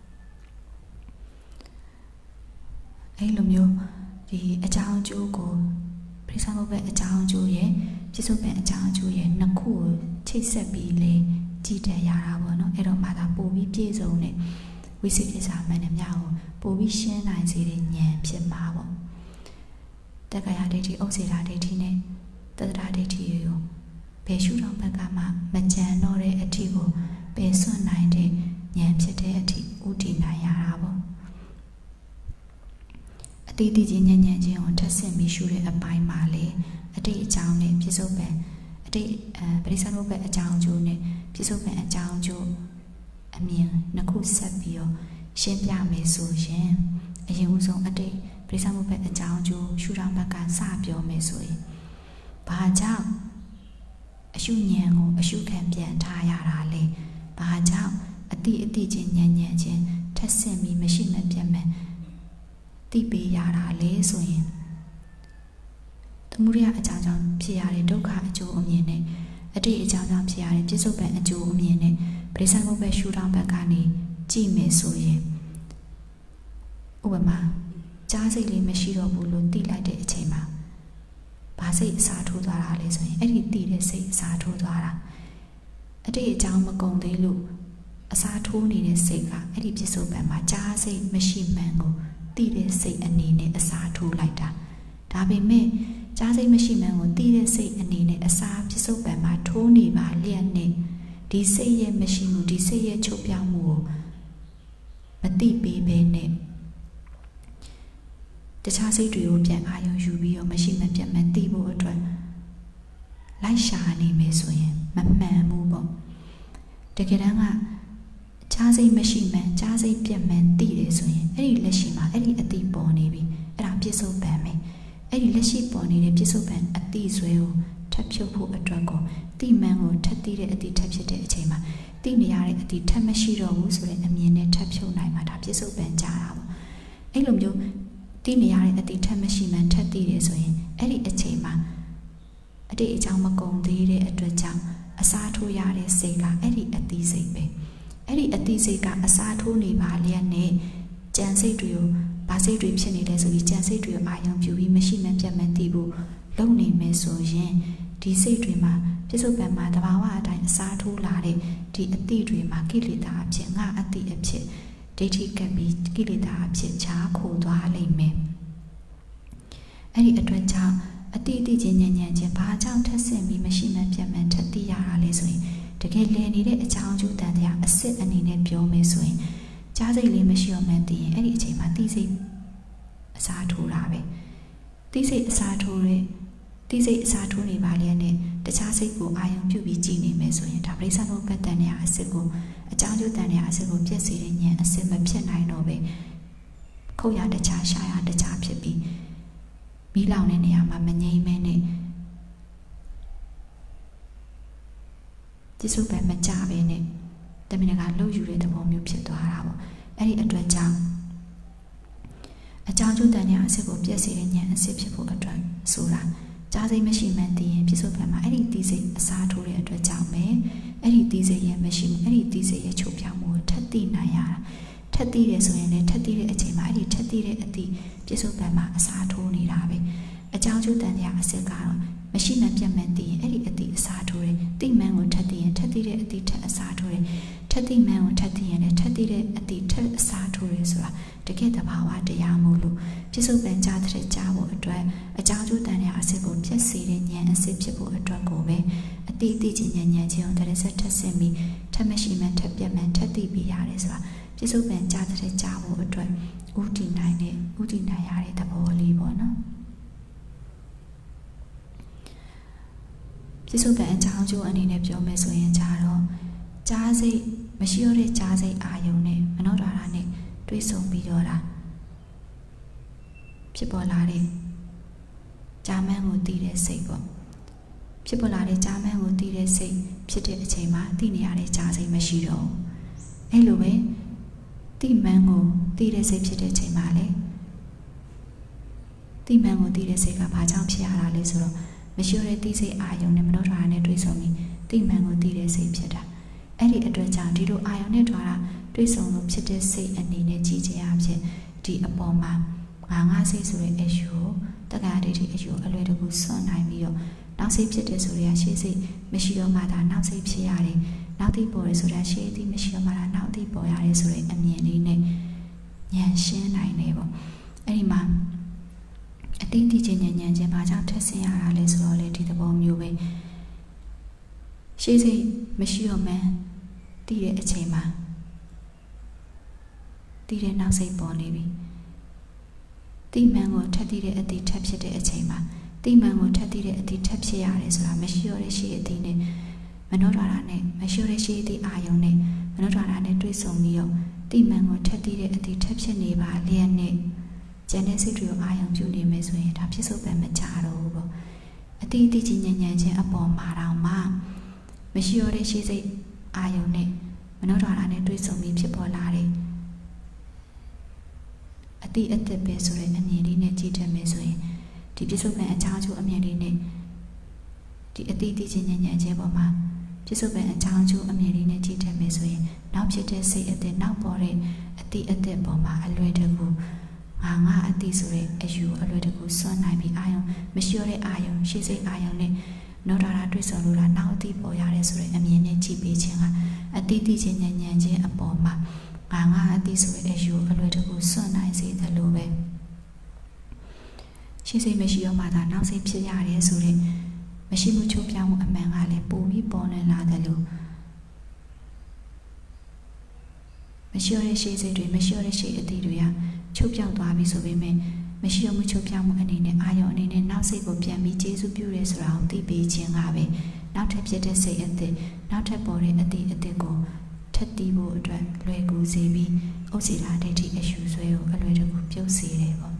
အဲ့လိုမျိုးဒီအကြောင်းအကျိုးကိုပရိစ္ဆေသမုပ္ပါအကြောင်းအကျိုးရဲ့ပြစ္ဆုတ်ပံအကြောင်းအကျိုးရဲ့နှစ်ခုကိုချိတ်ဆက်ပြီးလေကြည့်တယ်ရတာပေါ့နော်အဲ့တော့မှသာပို့ပြီးပြည့်စုံတဲ့ဝိသေကိစ္စမှန်တယ်များကိုပို့ပြီးရှင်းနိုင်စေတဲ့ဉာဏ်ဖြစ်မှာပေါ့တက္ကရာဒိဋ္ဌိဥစ္စေတာဒိဋ္ဌိနဲ့တတ္တရာဒိဋ္ဌိကိုဘယ်ရှုထောင့်ဘက်ကမှမကြံတော့တဲ့အထိကိုပယ်စွန့်နိုင်တဲ့ဉာဏ်ဖြစ်တဲ့အထိဥတည်နိုင်ရတာပေါ့အတိတ်တည်ခြင်းဉာဏ်ဉာဏ်ချင်းကိုထပ်ဆင့်ပြီးရှုတဲ့အပိုင်းမှာလေအတိတ်အကြောင်းနဲ့ပြစ္ဆုတ်ပံအတိတ်အဲပရိစ္ဆေသမုပ္ပါအကြောင်းအကျိုးနဲ့ပြစ္ဆုတ်ပံအကြောင်းအကျိုးအမြင်နှစ်ခုဆက်ပြီးတော့ရှင်းပြမယ်ဆိုရင်အရင်ဦးဆုံးအတိတ်ပရိစ္ဆေသမုပ္ပါအကြောင်းအကျိုးရှုထောင့်ဘက်ကစပြောမယ်ဆိုရင်ဘာကြောင့်အရှုဉာဏ်ကိုအရှုခံပြန်ထားရတာလဲဘာကြောင့်အတိအတိချင်းဉာဏ်ဉာဏ်ချင်းထက်ဆင့်ပြီးမရှိမပြတ်မဲ့သိပေးရတာလဲဆိုရင်သမုဒယအကြောင်းကြောင့်ဖြစ်ရတဲ့ဒုက္ခအကျိုးအမြင်နဲ့အတိတ်အကြောင်းကြောင့်ဖြစ်ရတဲ့ပြစ္ဆုတ်ပံအကျိုးအမြင်နဲ့ပရိစ္ဆေသမုပ္ပါရှုထောင့်ဘက်ကနေကြည့်မယ်ဆိုရင်ဥပမာကြားစိတ်လေးမရှိတော့ဘူးလို့သိလိုက်တဲ့အချိန်မှာဘာစိတ်အစားထိုးသွားတာလဲဆိုရင်အဲ့ဒီသိတဲ့စိတ်အစားထိုးသွားတာအတိတ်အကြောင်းမကုန်သေးလို့အစားထိုးနေတဲ့စိတ်ကအဲ့ဒီပြစ္ဆုတ်ပံမှာကြားစိတ်မရှိမှန်ကိုသိတဲ့စိတ်အနေနဲ့အစားထိုးလိုက်တာဒါပေမဲ့ကြားစိတ်မရှိမှန်ကိုသိတဲ့စိတ်အနေနဲ့အစားပြစ္ဆုတ်ပံမှာထိုးနေပါလျက်နဲ့ဒီစိတ်ရဲ့မရှိမှုဒီစိတ်ရဲ့ချုပ်ပြောင်းမှုကိုမသိပေးဘဲနဲ့တခြားစိတ်တွေကိုပြန်အာရုံယူပြီးတော့မရှိမပြတ်မသိဖို့အတွက်လိုက်ရှာနေမယ်ဆိုရင်မမှန်ဘူးပေါ့တကယ်တမ်းကကြကြားစိတ်မရှိမှန်ကြားစိတ်ပြတ်မှန်သိတယ်ဆိုရင်အဲ့ဒီလက်ရှိမှာအဲ့ဒီအတိပေါ်နေပြီအဲ့ဒါပြစ္ဆုတ်ပံပဲအဲ့ဒီလက်ရှိပေါ်နေတဲ့ပြစ္ဆုတ်ပံအတိဆွဲကိုထပ်ဖြုတ်ဖို့အတွက်ကိုတိမှန်ကိုထပ်သိတဲ့အတိထပ်ဖြစ်တဲ့အချိန်မှာသိနေရတဲ့အတိထပ်မရှိတော့ဘူးဆိုတဲ့အမြင်နဲ့ထပ်ဖြုတ်နိုင်မှာဒါပြစ္ဆုတ်ပံကြားတာပေါ့အဲ့လိုမျိုးသိနေရတဲ့အတိထပ်မရှိမှန်ထပ်သိတယ်ဆိုရင်အဲ့ဒီအချိန်မှာအတိတ်အကြောင်းမကုန်သေးတဲ့အတွက်ကြောင့်အစားထိုးရတဲ့စိတ်ကအဲ့ဒီအတိစိတ်ပဲအဲ့ဒီအတိစိတ်ကအစားထိုးနေပါလျက်နဲ့ကြံစိတ်တွေကိုဗာစိတ်တွေဖြစ်နေတယ်ဆိုပြီးကြံစိတ်တွေကိုအာရုံပြုပြီးမရှိမှန်ပြတ်မှန်သိဖို့လုပ်နေမယ်ဆိုရင်ဒီစိတ်တွေမှာပြစ္ဆုတ်ပံမှာတဘာဝအတိုင်းအစားထိုးလာတဲ့ဒီအတိတွေမှာကိလေသာအဖြစ်ငါအတိအဖြစ်ဒိဋ္ဌိကပ်ပြီးကိလေသာအဖြစ်ခြားခိုသွားလိမ့်မယ်အဲ့ဒီအတွက်ကြောင့်အတိအတိချင်းညံ့ညံ့ချင်းဘာကြောင့်ထက်ဆင့်ပြီးမရှိမှန်ပြတ်မှန်ထပ်သိရတာလဲဆိုရင်တကယ်လည်နေတဲ့အကြောင်းအကျိုးတန်တရားအစ်စ်အနေနဲ့ပြောမယ်ဆိုရင်ကြားစိတ်လေးမရှိတော့မှန်းသိရင်အဲ့ဒီအချိန်မှာသိစိတ်အစားထိုးတာပဲသိစိတ်အစားထိုးတဲ့သိစိတ်အစားထိုးနေပါလျက်နဲ့တခြားစိတ်ကိုအာရုံပြုပြီးကြည်နေမယ်ဆိုရင်ဒါပရိစ္ဆေသမုပ္ပါဒ်တန်တရားအစ်စ်ကိုအကြောင်းအကျိုးတန်တရားအစ်စ်ကိုပြည့်စေတဲ့ဉာဏ်အစ်စ်မဖြစ်နိုင်တော့ပဲခုတ်ရတခြားရှာရတခြားဖြစ်ပြီးမိလောင်တဲ့နေရာမှာမငြိမ်းမဲနဲ့ပြစ္ဆုတ်ပံမကြပဲနဲ့တမင်ကလှုပ်ယူတဲ့သဘောမျိုးဖြစ်သွားတာပေါ့အဲ့ဒီအတွက်ကြောင့်အကြောင်းကျိုးတန်ရာအစစ်ကိုပြည့်စေတဲ့ဉာဏ်အစစ်ဖြစ်ဖို့အတွက်ဆိုတာကြားစိတ်မရှိမှန်းသိရင်ပြစ္ဆုတ်ပံမှာအဲ့ဒီသိစိတ်အစားထိုးတဲ့အတွက်ကြောင့်ပဲအဲ့ဒီသိစိတ်ရဲ့မရှိဘူးအဲ့ဒီသိစိတ်ရဲ့ချုပ်ပြောင်းမှုကိုထပ်သိနိုင်ရတာထပ်သိတယ်ဆိုရင်လည်းထပ်သိတဲ့အချိန်မှာအဲ့ဒီထပ်သိတဲ့အသည့်ပြစ္ဆုတ်ပံမှာအစားထိုးနေတာပဲအကြောင်းကျိုးတန်ရာအစစ်ကတော့မရှိမှန်ပြတ်မှန်သိရင်အဲ့ဒီအတိအစားထိုးတယ်တိမှန်ကိုထပ်သိရင်ထပ်သိတဲ့အတိထပ်အစားထိုးတယ်ထပ်သိမှန်ကိုထပ်သိရင်လည်းထပ်သိတဲ့အတိထပ်အစားထိုးတယ်ဆိုတာတကယ်တဘာဝတရားမို့လို့ပြစ္ဆုတ်ပံကြားတဲ့ကြားဖို့အတွက်အကြောင်းကျိုးတန်ရာအစစ်ကိုပြည့်စေတဲ့ဉာဏ်အစစ်ဖြစ်ဖို့အတွက်ကိုပဲအတိအတိချင်းဉာဏ်ဉာဏ်ချင်းကိုတရဆက်ထပ်ဆင့်ပြီးထပ်မရှိမှန်ထပ်ပြတ်မှန်ထပ်သိပြီးရတယ်ဆိုတာပြစ္ဆုတ်ပံကြားတဲ့ကြားဖို့အတွက်ဥတည်နိုင်တဲ့ဥတည်နိုင်ရတဲ့သဘောလေးပေါ့နော်ပြစ္ဆုတ်ပံအကြောင်းကျိုးအနေနဲ့ပြောမယ်ဆိုရင်ကြတော့ကြားစိတ်မရှိရတဲ့ကြားစိတ်အာယုံနဲ့မနောဓာရနဲ့တွဲဆုံပြီးတော့တာဖြစ်ပေါ်လာတဲ့ကြားမှန်းကိုသိတဲ့စိတ်ပေါ့ဖြစ်ပေါ်လာတဲ့ကြားမှန်းကိုသိတဲ့စိတ်ဖြစ်တဲ့အချိန်မှာသိနေရတဲ့ကြားစိတ်မရှိတော့ဘူးအဲ့လိုပဲသိမှန်းကိုသိတဲ့စိတ်ဖြစ်တဲ့အချိန်မှာလေသိမှန်းကိုသိတဲ့စိတ်ကဘာကြောင့်ဖြစ်ရတာလဲဆိုတော့မရှိရတဲ့သိစိတ်အာယုံနဲ့မနောဓာရနဲ့တွဲဆုံပြီးသိမှန်ကိုသိတဲ့စိတ်ဖြစ်တာအဲ့ဒီအတွက်ကြောင့်ဒီလိုအာယုံနဲ့ဓာရတွဲဆုံလို့ဖြစ်တဲ့စိတ်အနေနဲ့ကြည်ခြင်းအဖြစ်ဒီအပေါ်မှာငါငါစိတ်ဆိုတဲ့အယူကိုတက္ကရာဒိဋ္ဌိအယူအလွယ်တကူစွန့်နိုင်ပြီးတော့နောက်စိတ်ဖြစ်တဲ့ဆိုရရှေ့စိတ်မရှိတော့မှဒါနောက်စိတ်ဖြစ်ရတယ်နောက်သိပေါ်ရဆိုတဲ့ရှေ့သိမရှိတော့မှဒါနောက်သိပေါ်ရတယ်ဆိုတဲ့အမြင်လေးနဲ့ဉာဏ်ရှင်းနိုင်တယ်ပေါ့အဲ့ဒီမှာအတိတ်တည်ခြင်းဉာဏ်ဉာဏ်ချင်းဘာကြောင့်ထက်ဆင်းရတာလဲဆိုတော့လေဒီသဘောမျိုးပဲရှေ့စိတ်မရှိတော့မှန်းတည်တဲ့အချိန်မှာတည်တဲ့နောက်စိတ်ပေါ်နေပြီတိမှန်ကိုထက်တည်တဲ့အတိထက်ဖြစ်တဲ့အချိန်မှာတိမှန်ကိုထက်တည်တဲ့အတိထက်ဖြစ်ရတယ်ဆိုတာမရှိရတဲ့ရှေ့အတိနဲ့မနောဓာရနဲ့မရှိရတဲ့ရှေ့အတိအာယုံနဲ့မနောဓာရနဲ့တွဲဆုံပြီးတော့တိမှန်ကိုထက်တည်တဲ့အတိထက်ဖြစ်နေပါလျက်နဲ့ကျန်တဲ့စိတ်တွေကိုအာရုံပြုနေမယ်ဆိုရင်ဒါပြစ္ဆုတ်ပံမကြတော့ဘူးပေါ့အတိအတိချင်းဉာဏ်ဉာဏ်ချင်းအပေါ်မှာတော့မှမရှိရတဲ့ရှေ့စိတ်အာယုံနဲ့မနောဓာရနဲ့တွဲဆုံပြီးဖြစ်ပေါ်လာတဲ့အတိအသက်ပဲဆိုတဲ့အမြင်လေးနဲ့ကြည့်တတ်မယ်ဆိုရင်ဒီပြစ္ဆုတ်ပံအချောင်းကျိုးအမြင်လေးနဲ့ဒီအတိအတိချင်းဉာဏ်ဉာဏ်ချင်းပေါ်မှာပြစ္ဆုတ်ပံအချောင်းကျိုးအမြင်လေးနဲ့ကြည့်တတ်မယ်ဆိုရင်နောက်ဖြစ်တဲ့စိတ်အသက်နောက်ပေါ်တဲ့အတိအသက်ပေါ်မှာအလွယ်တကူငါငါအတိဆိုတဲ့အယူအလွယ်တကူစွန့်နိုင်ပြီးအာယုံမရှိရတဲ့အာယုံရှေ့စိတ်အာယုံနဲ့နောဓာရတွေ့ဆုံလို့လားနောက်အတိပေါ်ရတယ်ဆိုတဲ့အမြင်နဲ့ကြည့်ပေးခြင်းကအတိတိချင်းဉာဏ်ဉာဏ်ချင်းအပေါ်မှာငါငါအတိဆိုတဲ့အယူအလွယ်တကူစွန့်နိုင်စေတယ်လို့ပဲရှေ့စိတ်မရှိရမှသာနောက်စိတ်ဖြစ်ရတယ်ဆိုတဲ့မရှိမှုချုပ်ပြောင်းမှုအမှန်ကလည်းပိုပြီးပေါ်နေလာတယ်လို့မရှိရတဲ့ရှေ့စိတ်တွေမရှိရတဲ့ရှေ့အတိတွေကချုပ်ပြောင်းသွားပြီဆိုပေမဲ့မရှိရမှုချုပ်ပြောင်းမှုအနေနဲ့အာယုံအနေနဲ့နောက်စိတ်ကိုပြန်ပြီးကျေစုပြုရဲဆိုတာကိုသိပေးခြင်းကပဲနောက်ထပ်ဖြစ်တဲ့စိတ်အသစ်နောက်ထပ်ပေါ်တဲ့အသည့်အသစ်ကိုထက်တီးဖို့အတွက်လွယ်ကူစေပြီးဥစ္စေတာဒိဋ္ဌိအရှုဆွဲကိုအလွယ်တကူပြုတ်စေတယ်ပေါ့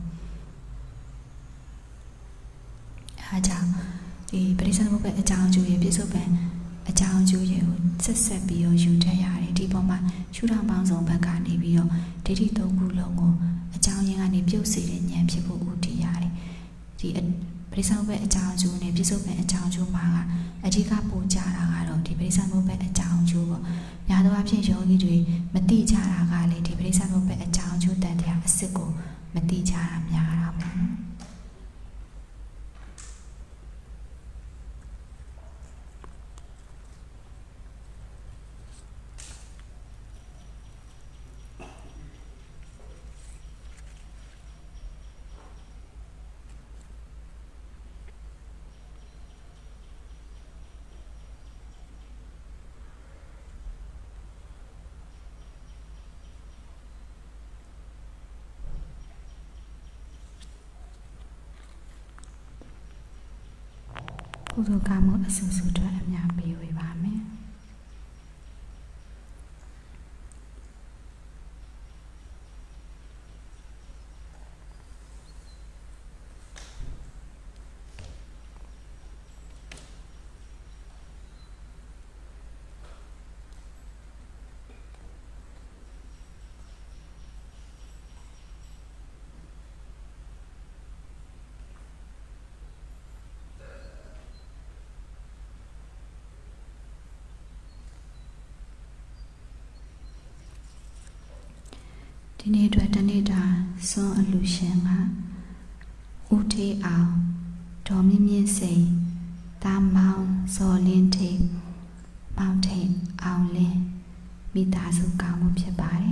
အားကြောင့်ဒီပရိစ္ဆေသမုပ္ပါအကြောင်းအကျိုးရဲ့ပြစ္ဆုတ်ပံအကြောင်းအကျိုးရဲ့ကိုဆက်ဆက်ပြီးတော့ယူထည့်ရတယ်ဒီပေါ်မှာရှုထောင့်ပေါင်းစုံဘက်ကနေပြီးတော့ဒိဋ္ဌိသုံးခုလုံးကိုအကြောင်းရင်းကနေပြုတ်စေတဲ့ဉာဏ်ဖြစ်ဖို့ဦးတည်ရတယ်ဒီပရိစ္ဆေသမုပ္ပါအကြောင်းအကျိုးနဲ့ပြစ္ဆုတ်ပံအကြောင်းအကျိုးမှာကအဓိကပို့ကြတာကတော့ဒီပရိစ္ဆေသမုပ္ပါအကြောင်းအကျိုးပေါ့များသောအားဖြင့်ယောဂီတွေမသိကြတာကလေဒီပရိစ္ဆေသမုပ္ပါအကြောင်းအကျိုးတန်တရားအစစ်ကိုမသိကြတာများတာပေါ့ကုသိုလ်ကောင်းမှုအဆူဆူတွေအများပေးဝေပါမယ်ဒီနေ့အတွက်တနေ့တာစွန့်အလူရှင်ကဦးထေးအောင်ဒေါ်မြင့်မြင့်စိန်တာမောင်ဇော်လင်းထေးမောင်ထိန်အောင်လင်းမိသားစုကောင်းမှုဖြစ်ပါတယ်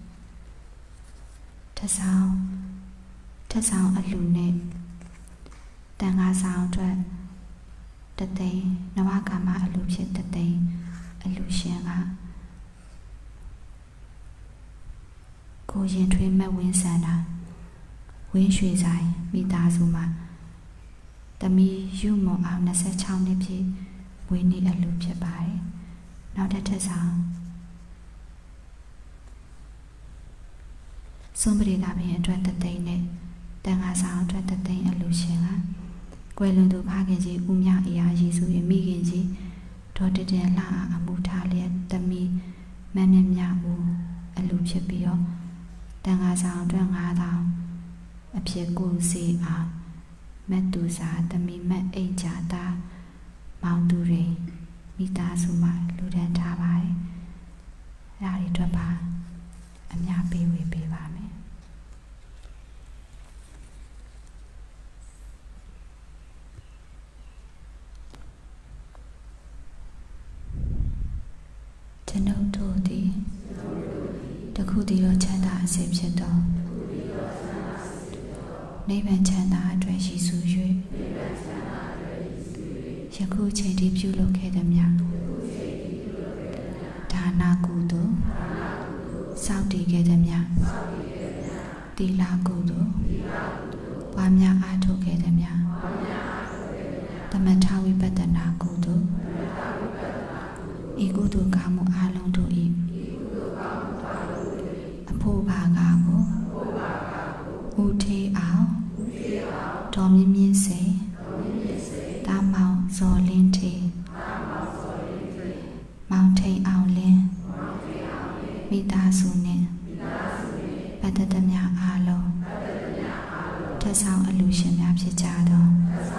ထဆောင်ထဆောင်အလူနဲ့တန်ခါဆောင်အတွက်တသိန်းနဝကာမအလူဖြစ်တသိန်းအလူရှင်ကကိုရင်ထွေးမဲ့ဝင်းဆန္ဒဝင်းရွှေဆိုင်မိသားစုမှာတမီယူမွန်အောင်နှစ်ဆယ့်ခြောက်နှစ်ပြည့်ဝင်းနေအလူဖြစ်ပါတယ်နောက်တစ်ထပ်ဆောင်စွန်ပရိသာပင်အတွက်တသိန်းနဲ့တန်ခါဆောင်အတွက်တသိန်းအလူရှင်ကကွယ်လွန်သူဖခင်ကြီးဦးမြအေးအားရည်စု၍မိခင်ကြီးဒေါ်တတင်လှအားအမှုထားလျက်တမီမန်းမြမြဦးအလူဖြစ်ပြီးတော့တန်ခါဆောင်အတွက်ငါးထောင်အဖြစ်ကိုစီအောင်မတ်သူစာတမီမတ်အိတ်ကြတာမောင်သူတွေမိသားစုမှာလူဒန်းထားပါတယ်။ဒါတွေအတွက်ပါအများပေးဝေပေးပါမယ်။ကျွန်ုပ်တို့သည်တခုတည်းသောချမ်းသာအစစ်ဖြစ်သောနိဗ္ဗာန်ချမ်းသာအတွက်ရှိစု၍ယခုချိန်ထိပြုလုပ်ခဲ့သည်များဒါနာကုသိုလ်စောင့်တည်ခဲ့သည်များသီလကုသိုလ်ပွားများအားထုတ်ခဲ့သည်များသမထဝိပဿနာကုသိုလ်ဤကုသိုလ်ကောင်းမှုအလုံးတို့၏အဖို့ဘာကကိုဦးထေးအောင်ဒေါ်မြင့်မြင့်စိန်တာမောင်ဇော်လင်းထေးမောင်ထိန်အောင်လင်းမိသားစုနှင့်ပတ်သက်သမျှအားလုံးထက်ဆောင်အလူရှင်များဖြစ်ကြသော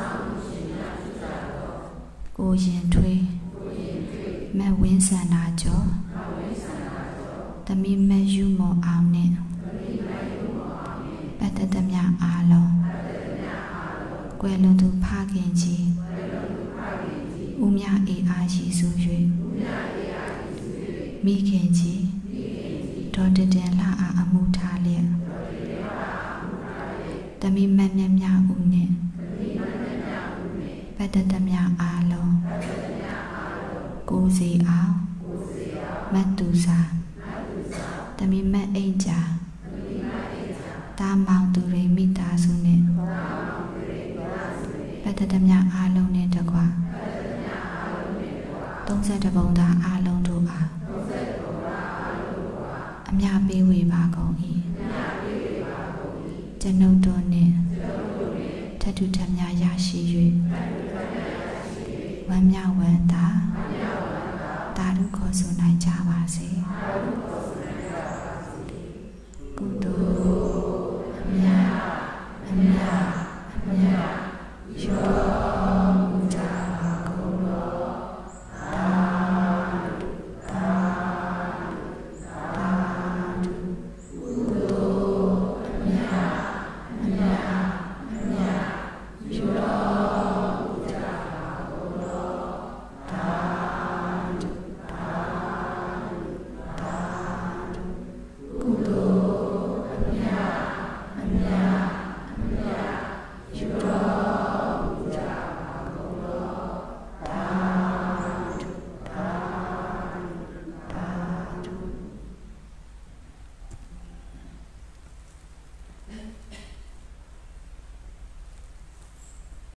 ကိုရင်ထွေးမဝင်းဆန္ဒကျော်သမီးမယူမော်အောင်နှင့်ပတ်သက်သမျှအားလုံးကွယ်လွန်သူဖခင်ကြီးဦးမြအေးအားရှိစု၍မိခင်ကြီးဒေါ်တတင်လှအားအမှုထားလျက်သမီးမတ်မြတ်မြဦးနှင့်ပတ်သက်သမျှအားလုံးကိုစီအောင်မတ်သူစာသမီးမတ်အိမ်ကြာတာမောင်သူရိမိသားစုနှင့်ပတ်သက်သမျှအားလုံးနှင့်တကွသုံးဆယ့်တစ်ပုံသားအားလုံးတို့အားအမြပေးဝေပါကုန်၏ကျွန်ုပ်တို့နှင့်ထထူထမြရရှိ၍ဝမ်းမြောက်ဝမ်းသာသာဓုခေါ်ဆိုနိုင်ကြပါစေ